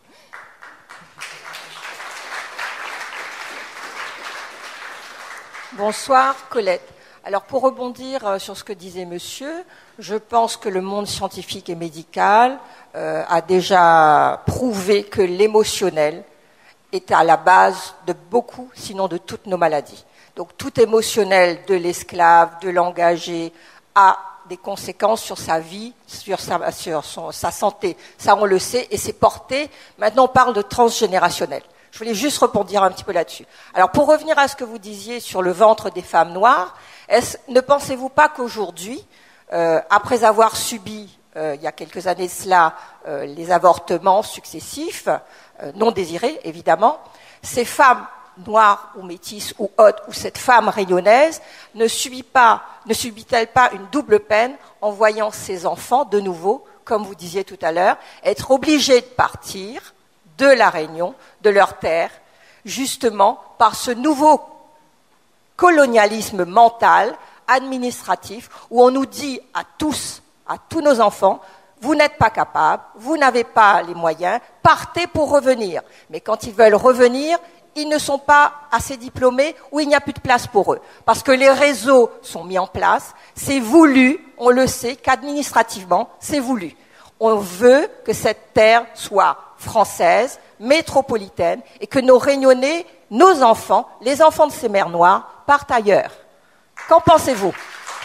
Bonsoir, Colette. Alors, pour rebondir sur ce que disait monsieur, je pense que le monde scientifique et médical euh, a déjà prouvé que l'émotionnel est à la base de beaucoup, sinon de toutes nos maladies. Donc, tout émotionnel de l'esclave, de l'engagé, a des conséquences sur sa vie, sur sa, sur son, sa santé. Ça, on le sait, et c'est porté. Maintenant, on parle de transgénérationnel. Je voulais juste rebondir un petit peu là-dessus. Alors, pour revenir à ce que vous disiez sur le ventre des femmes noires, est-ce, ne pensez-vous pas qu'aujourd'hui, euh, après avoir subi, euh, il y a quelques années de cela, euh, les avortements successifs, euh, non désirés, évidemment, ces femmes noires ou métisses ou autres, ou cette femme rayonnaise, ne subit pas, ne subit-elle pas une double peine en voyant ses enfants, de nouveau, comme vous disiez tout à l'heure, être obligés de partir de la Réunion, de leur terre, justement par ce nouveau colonialisme mental, administratif, où on nous dit à tous, à tous nos enfants, vous n'êtes pas capables, vous n'avez pas les moyens, partez pour revenir. Mais quand ils veulent revenir, ils ne sont pas assez diplômés ou il n'y a plus de place pour eux. Parce que les réseaux sont mis en place, c'est voulu, on le sait qu'administrativement, c'est voulu. On veut que cette terre soit française, métropolitaine, et que nos Réunionnais, nos enfants, les enfants de ces mères noires, partent ailleurs. Qu'en pensez-vous ?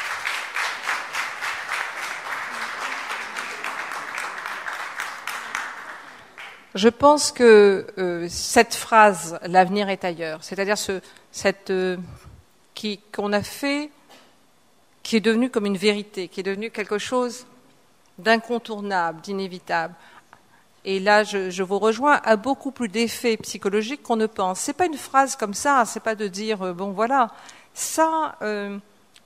Je pense que euh, cette phrase « l'avenir est ailleurs », c'est-à-dire ce, cette euh, qui, qu'on a fait, qui est devenu comme une vérité, qui est devenu quelque chose d'incontournable, d'inévitable. Et là, je, je vous rejoins, a beaucoup plus d'effets psychologiques qu'on ne pense. C'est pas une phrase comme ça, c'est pas de dire euh, bon voilà, ça, euh,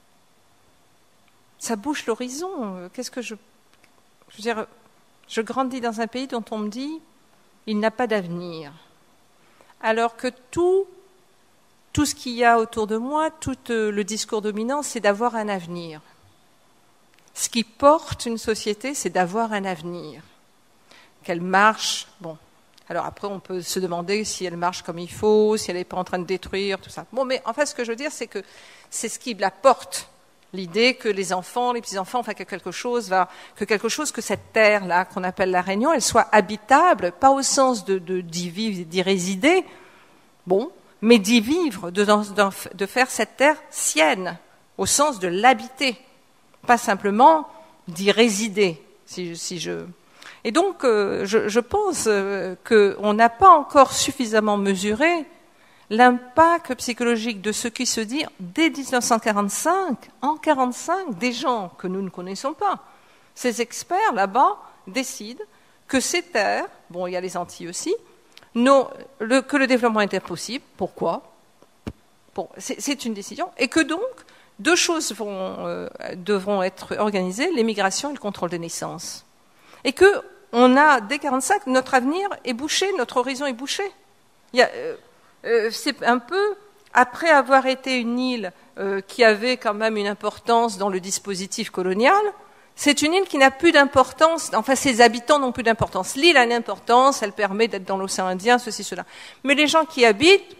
ça bouche l'horizon. Qu'est-ce que je, je veux dire, je grandis dans un pays dont on me dit il n'a pas d'avenir, alors que tout, tout ce qu'il y a autour de moi, tout euh, le discours dominant, c'est d'avoir un avenir. Ce qui porte une société, c'est d'avoir un avenir. Qu'elle marche, bon. Alors après, on peut se demander si elle marche comme il faut, si elle n'est pas en train de détruire, tout ça. Bon, mais en fait, ce que je veux dire, c'est que c'est ce qui la porte. L'idée que les enfants, les petits-enfants, enfin que quelque chose va, que quelque chose, que cette terre-là, qu'on appelle la Réunion, elle soit habitable, pas au sens de, de, d'y vivre, d'y résider, bon, mais d'y vivre, de, de, de faire cette terre sienne, au sens de l'habiter, pas simplement d'y résider, si, si je... Et donc, euh, je, je pense euh, qu'on n'a pas encore suffisamment mesuré l'impact psychologique de ce qui se dit dès dix-neuf cent quarante-cinq, en quarante-cinq, des gens que nous ne connaissons pas. Ces experts là-bas décident que ces terres, bon, il y a les Antilles aussi, non, le, que le développement est impossible. Pourquoi ? Bon, c'est, c'est une décision. Et que donc, deux choses vont, euh, devront être organisées, l'émigration et le contrôle des naissances. Et que on a, dès quarante-cinq, notre avenir est bouché, notre horizon est bouché. Il y a, euh, euh, c'est un peu après avoir été une île euh, qui avait quand même une importance dans le dispositif colonial, c'est une île qui n'a plus d'importance, enfin ses habitants n'ont plus d'importance. L'île a une importance, elle permet d'être dans l'océan Indien, ceci, cela. Mais les gens qui y habitent,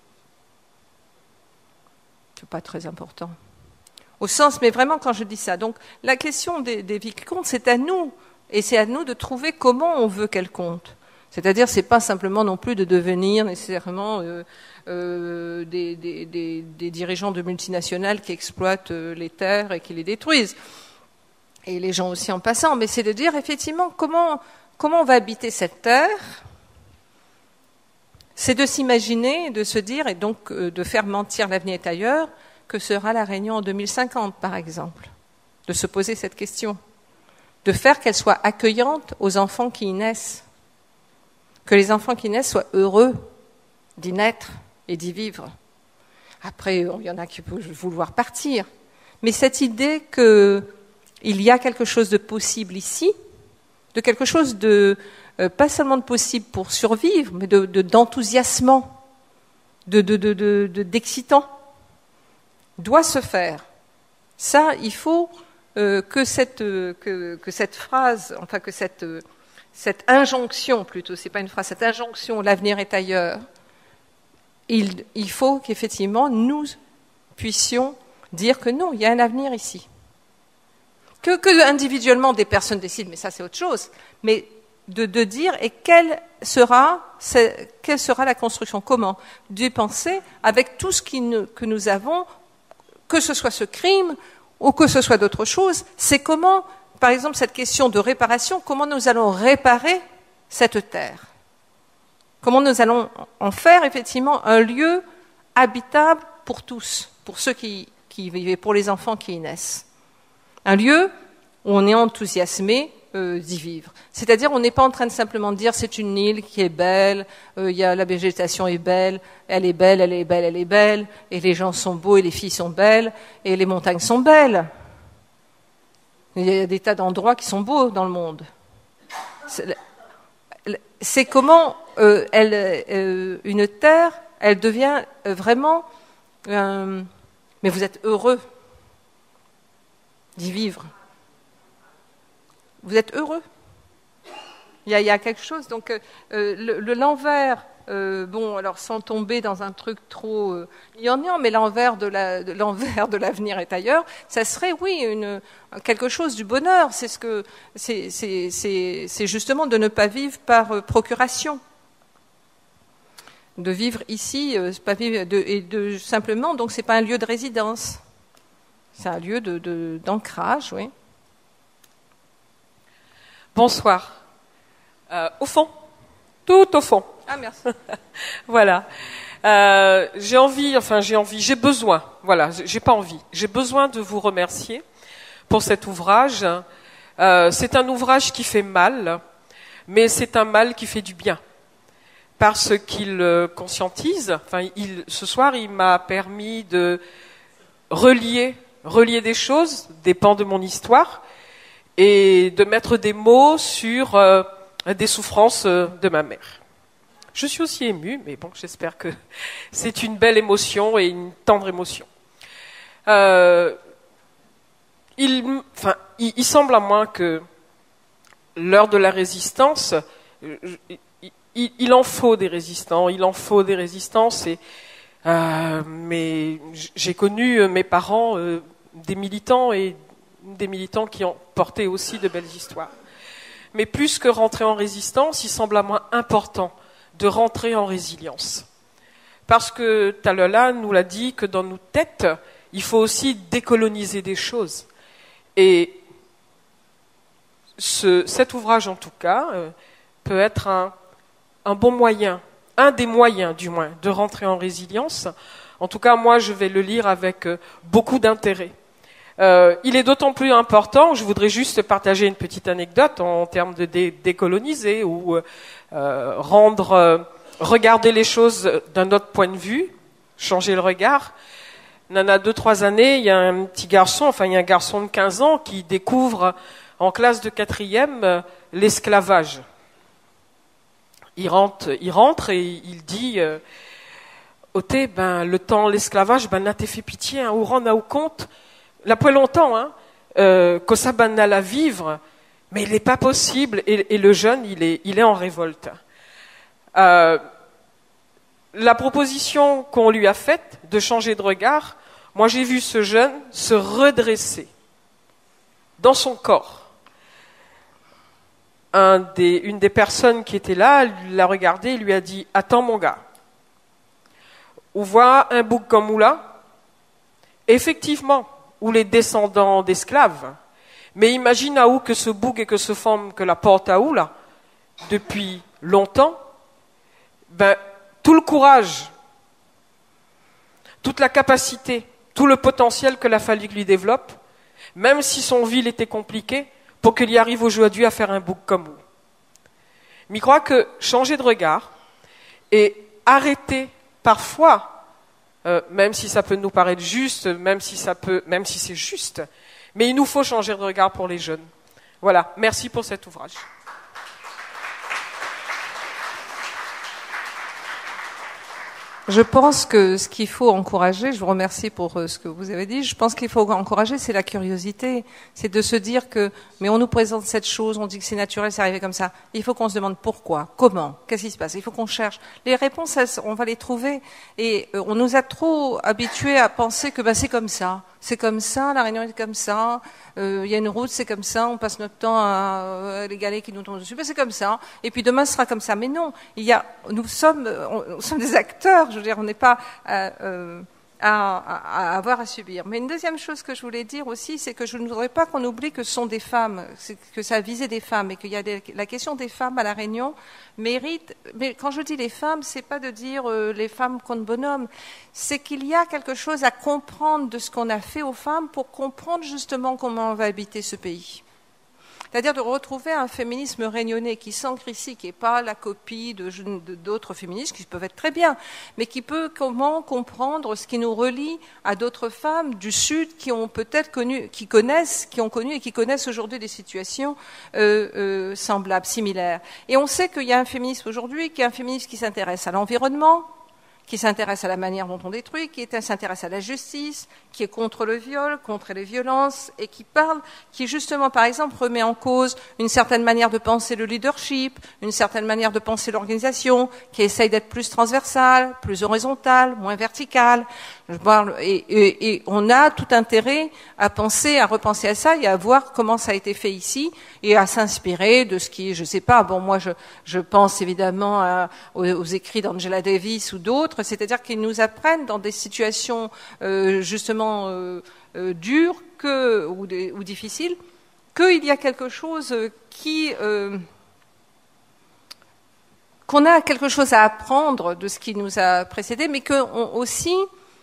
c'est pas très important. Au sens, mais vraiment quand je dis ça. Donc la question des, des vies qui comptent, c'est à nous, et c'est à nous de trouver comment on veut qu'elles comptent. C'est-à-dire, c'est pas simplement non plus de devenir nécessairement euh, euh, des, des, des, des dirigeants de multinationales qui exploitent euh, les terres et qui les détruisent. Et les gens aussi en passant, mais c'est de dire effectivement comment, comment on va habiter cette terre. C'est de s'imaginer, de se dire, et donc euh, de faire mentir l'avenir est ailleurs, que sera la Réunion en deux mille cinquante, par exemple. De se poser cette question. De faire qu'elle soit accueillante aux enfants qui y naissent. Que les enfants qui naissent soient heureux d'y naître et d'y vivre. Après, il y en a qui peuvent vouloir partir. Mais cette idée que il y a quelque chose de possible ici, de quelque chose de, euh, pas seulement de possible pour survivre, mais de, de, d'enthousiasmant, de, de, de, de, de, d'excitant, doit se faire. Ça, il faut euh, que, cette, euh, que, que cette phrase, enfin que cette, euh, cette injonction plutôt, c'est pas une phrase, cette injonction, l'avenir est ailleurs, il, il faut qu'effectivement nous puissions dire que non, il y a un avenir ici. Que, que individuellement des personnes décident, mais ça c'est autre chose, mais de, de dire et quelle sera, quelle sera la construction, comment dépenser avec tout ce qui ne, que nous avons, que ce soit ce crime ou que ce soit d'autres choses, c'est comment, par exemple cette question de réparation, comment nous allons réparer cette terre, comment nous allons en faire effectivement un lieu habitable pour tous, pour ceux qui, qui y vivent et pour les enfants qui y naissent. Un lieu où on est enthousiasmé euh, d'y vivre. C'est-à-dire, on n'est pas en train de simplement dire c'est une île qui est belle, euh, y a, la végétation est belle, elle est belle, elle est belle, elle est belle, et les gens sont beaux et les filles sont belles, et les montagnes sont belles. Il y a des tas d'endroits qui sont beaux dans le monde. C'est, c'est comment euh, elle, euh, une terre, elle devient vraiment... Euh, mais vous êtes heureux d'y vivre. Vous êtes heureux. Il y a, il y a quelque chose. Donc, euh, le, le, l'envers, euh, bon, alors sans tomber dans un truc trop euh, gnangnan, mais l'envers de, la, de, l'envers de l'avenir est ailleurs, ça serait, oui, une, quelque chose du bonheur. C'est, ce que, c'est, c'est, c'est, c'est justement de ne pas vivre par euh, procuration. De vivre ici, euh, pas vivre de, et de simplement, donc c'est pas un lieu de résidence. C'est un lieu de, de, d'ancrage, oui. Bonsoir. Euh, au fond, tout au fond. Ah, merci. Voilà. Euh, j'ai envie, enfin j'ai envie, j'ai besoin, voilà, j'ai pas envie, j'ai besoin de vous remercier pour cet ouvrage. Euh, c'est un ouvrage qui fait mal, mais c'est un mal qui fait du bien. Parce qu'il euh, conscientise, enfin, il, ce soir, il m'a permis de relier, relier des choses, des pans de mon histoire, et de mettre des mots sur euh, des souffrances euh, de ma mère. Je suis aussi émue, mais bon, j'espère que c'est une belle émotion et une tendre émotion. Euh, il, enfin, il, il semble à moi que l'heure de la résistance, il, il, il en faut des résistants, il en faut des résistances. Et, euh, mais j'ai connu mes parents, euh, des militants et des militants qui ont porté aussi de belles histoires. Mais plus que rentrer en résistance, il semble à moi important de rentrer en résilience. Parce que Talala nous l'a dit que dans nos têtes, il faut aussi décoloniser des choses. Et ce, cet ouvrage, en tout cas, euh, peut être un, un bon moyen, un des moyens du moins, de rentrer en résilience. En tout cas, moi, je vais le lire avec euh, beaucoup d'intérêt. Euh, il est d'autant plus important, je voudrais juste partager une petite anecdote en, en termes de dé, décoloniser ou euh, rendre, euh, regarder les choses d'un autre point de vue, changer le regard. Il y en a deux, trois années, il y a un petit garçon, enfin il y a un garçon de quinze ans qui découvre en classe de quatrième euh, l'esclavage. Il rentre, il rentre et il dit euh, ôté, ben, le temps, l'esclavage, ben, n'a fait pitié, hein, ou rend n'a ou compte, la peu longtemps, hein, euh, que ça, ben, n'a la vivre, mais il n'est pas possible, et, et le jeune, il est, il est en révolte. Euh, la proposition qu'on lui a faite de changer de regard, moi j'ai vu ce jeune se redresser dans son corps. Un des, une des personnes qui était là l'a regardé et lui a dit « Attends mon gars, ou voit un bouc comme Moula, effectivement, ou les descendants d'esclaves, mais imagine à où que ce bouc et que ce femme que la porte à où là, depuis longtemps, ben, tout le courage, toute la capacité, tout le potentiel que la fallu lui développe, même si son ville était compliqué, pour qu'il y arrive aujourd'hui à faire un bouc comme vous. Mais je crois que changer de regard et arrêter parfois, euh, même si ça peut nous paraître juste, même si ça peut, même si c'est juste, mais il nous faut changer de regard pour les jeunes. Voilà, merci pour cet ouvrage. Je pense que ce qu'il faut encourager, je vous remercie pour ce que vous avez dit, je pense qu'il faut encourager, c'est la curiosité. C'est de se dire que, mais on nous présente cette chose, on dit que c'est naturel, c'est arrivé comme ça. Il faut qu'on se demande pourquoi, comment, qu'est-ce qui se passe. Il faut qu'on cherche. Les réponses, on va les trouver. Et on nous a trop habitués à penser que ben, c'est comme ça. C'est comme ça, la Réunion est comme ça, il euh, y a une route, c'est comme ça, on passe notre temps à, à les galets qui nous tombent dessus, ben c'est comme ça, et puis demain ce sera comme ça. Mais non, il y a, nous sommes, on, nous sommes des acteurs, je veux dire, on n'est pas euh, à, à, à avoir à subir. Mais une deuxième chose que je voulais dire aussi, c'est que je ne voudrais pas qu'on oublie que ce sont des femmes, que ça visait des femmes, et qu'il y a des, la question des femmes à la Réunion mérite, mais quand je dis les femmes, c'est pas de dire euh, les femmes contre bonhommes, c'est qu'il y a quelque chose à comprendre de ce qu'on a fait aux femmes pour comprendre justement comment on va habiter ce pays. C'est-à-dire de retrouver un féminisme réunionnais qui s'ancre ici, qui n'est pas la copie de, de, d'autres féministes qui peuvent être très bien, mais qui peut comment comprendre ce qui nous relie à d'autres femmes du Sud qui ont peut-être connu, qui connaissent, qui ont connu et qui connaissent aujourd'hui des situations euh, euh, semblables, similaires. Et on sait qu'il y a un féminisme aujourd'hui qui est un féminisme qui s'intéresse à l'environnement, qui s'intéresse à la manière dont on détruit, qui s'intéresse à la justice, qui est contre le viol, contre les violences, et qui parle, qui justement, par exemple, remet en cause une certaine manière de penser le leadership, une certaine manière de penser l'organisation, qui essaye d'être plus transversale, plus horizontale, moins verticale. Je parle, et, et, et on a tout intérêt à penser, à repenser à ça et à voir comment ça a été fait ici et à s'inspirer de ce qui, je sais pas, bon, moi, je, je pense évidemment à, aux, aux écrits d'Angela Davis ou d'autres, c'est-à-dire qu'ils nous apprennent dans des situations euh, justement euh, euh, dures que, ou, des, ou difficiles, qu'il y a quelque chose qui... Euh, qu'on a quelque chose à apprendre de ce qui nous a précédé, mais que on, aussi...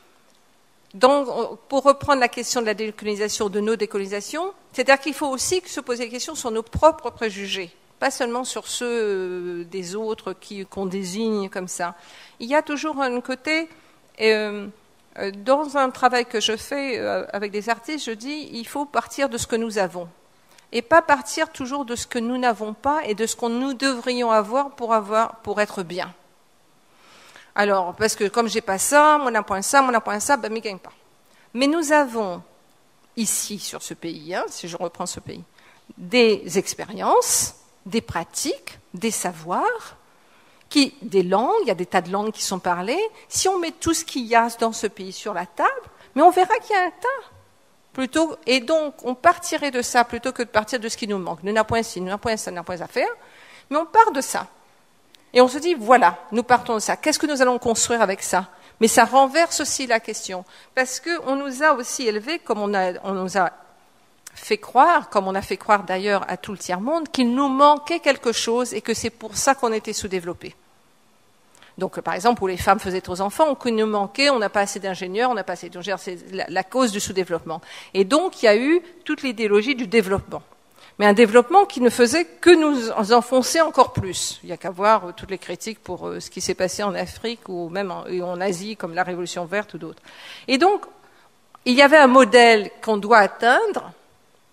Donc, pour reprendre la question de la décolonisation, de nos décolonisations, c'est-à-dire qu'il faut aussi se poser des questions sur nos propres préjugés, pas seulement sur ceux des autres qui, qu'on désigne comme ça. Il y a toujours un côté, euh, dans un travail que je fais avec des artistes, je dis il faut partir de ce que nous avons, et pas partir toujours de ce que nous n'avons pas et de ce que nous devrions avoir pour, avoir, pour être bien. Alors, parce que comme j'ai pas ça, mon point ça, mon point ça, ben, m'y gagne pas. Mais nous avons ici, sur ce pays, hein, si je reprends ce pays, des expériences, des pratiques, des savoirs, qui, des langues, il y a des tas de langues qui sont parlées. Si on met tout ce qu'il y a dans ce pays sur la table, mais on verra qu'il y a un tas. Plutôt, et donc, on partirait de ça plutôt que de partir de ce qui nous manque. Nous n'avons point ci, nous n'avons point ça, nous n'avons point à faire, mais on part de ça. Et on se dit, voilà, nous partons de ça. Qu'est-ce que nous allons construire avec ça? Mais ça renverse aussi la question. Parce qu'on nous a aussi élevés, comme on, a, on nous a fait croire, comme on a fait croire d'ailleurs à tout le tiers-monde, qu'il nous manquait quelque chose et que c'est pour ça qu'on était sous-développés. Donc, par exemple, où les femmes faisaient trop d'enfants, on nous manquait, on n'a pas assez d'ingénieurs, on n'a pas assez d'ingénieurs, c'est la, la cause du sous-développement. Et donc, il y a eu toute l'idéologie du développement. Mais un développement qui ne faisait que nous enfoncer encore plus. Il n'y a qu'à voir toutes les critiques pour ce qui s'est passé en Afrique ou même en, en Asie, comme la Révolution verte ou d'autres. Et donc, il y avait un modèle qu'on doit atteindre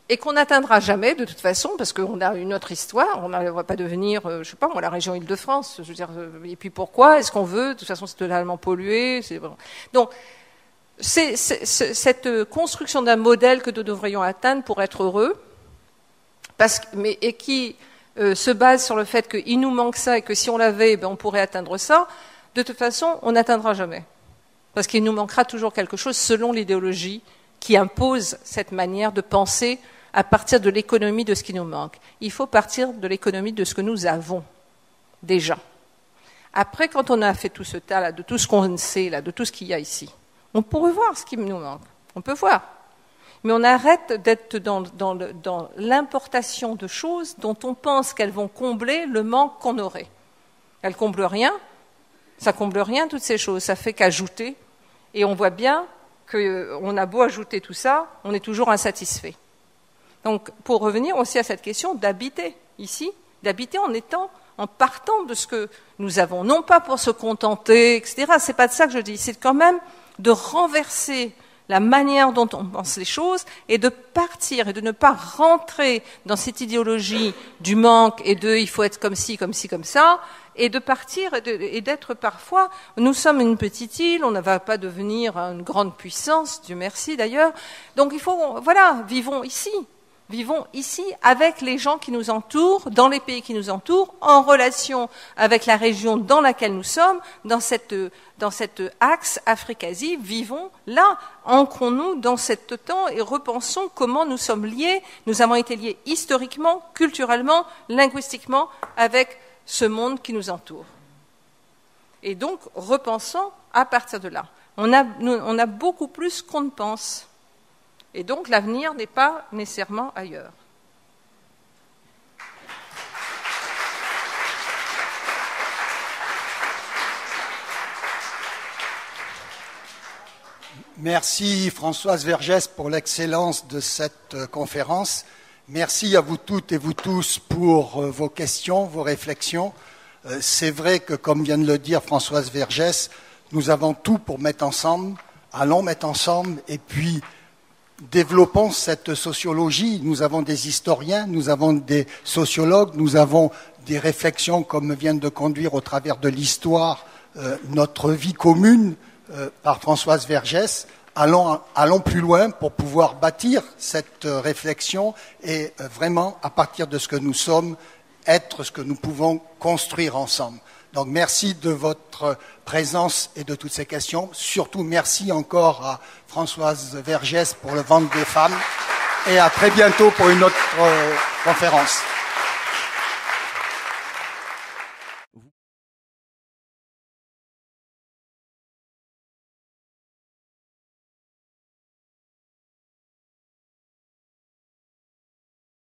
et qu'on n'atteindra jamais de toute façon, parce qu'on a une autre histoire, on ne va pas devenir, euh, je sais pas moi, la région Île-de-France, je veux dire, euh, et puis pourquoi est-ce qu'on veut, de toute façon c'est totalement pollué, c'est bon. Donc, c'est, c'est, c'est cette construction d'un modèle que nous devrions atteindre pour être heureux, parce, mais, et qui euh, se base sur le fait qu'il nous manque ça et que si on l'avait, ben, on pourrait atteindre ça, de toute façon, on n'atteindra jamais. Parce qu'il nous manquera toujours quelque chose selon l'idéologie qui impose cette manière de penser à partir de l'économie de ce qui nous manque. Il faut partir de l'économie de ce que nous avons déjà. Après, quand on a fait tout ce tas-là, de tout ce qu'on sait, là, de tout ce qu'il y a ici, on pourrait voir ce qui nous manque. On peut voir. Mais on arrête d'être dans, dans, le, dans l'importation de choses dont on pense qu'elles vont combler le manque qu'on aurait. Elles comblent rien. Ça comble rien, toutes ces choses. Ça fait qu'ajouter. Et on voit bien qu'on a beau ajouter tout ça, on est toujours insatisfait. Donc, pour revenir aussi à cette question d'habiter ici, d'habiter en étant, en partant de ce que nous avons, non pas pour se contenter, et cetera. C'est pas de ça que je dis. C'est quand même de renverser la manière dont on pense les choses et de partir et de ne pas rentrer dans cette idéologie du manque et de il faut être comme ci, comme ci, comme ça, et de partir et, de, et d'être parfois, nous sommes une petite île, on ne va pas devenir une grande puissance, Dieu merci d'ailleurs, donc il faut, voilà, vivons ici. Vivons ici avec les gens qui nous entourent, dans les pays qui nous entourent, en relation avec la région dans laquelle nous sommes, dans cette, dans cet axe Afrique-Asie. Vivons là, ancrons-nous dans ce temps et repensons comment nous sommes liés. Nous avons été liés historiquement, culturellement, linguistiquement avec ce monde qui nous entoure. Et donc, repensons à partir de là. On a, nous, on a beaucoup plus qu'on ne pense. Et donc, l'avenir n'est pas nécessairement ailleurs. Merci Françoise Vergès pour l'excellence de cette conférence. Merci à vous toutes et vous tous pour vos questions, vos réflexions. C'est vrai que, comme vient de le dire Françoise Vergès, nous avons tout pour mettre ensemble. Allons mettre ensemble et puis développons cette sociologie. Nous avons des historiens, nous avons des sociologues, nous avons des réflexions comme vient de conduire au travers de l'histoire euh, notre vie commune euh, par Françoise Vergès. Allons, allons plus loin pour pouvoir bâtir cette euh, réflexion et euh, vraiment, à partir de ce que nous sommes, être ce que nous pouvons construire ensemble. Donc merci de votre présence et de toutes ces questions. Surtout merci encore à Françoise Vergès pour le Ventre des femmes et à très bientôt pour une autre euh, conférence.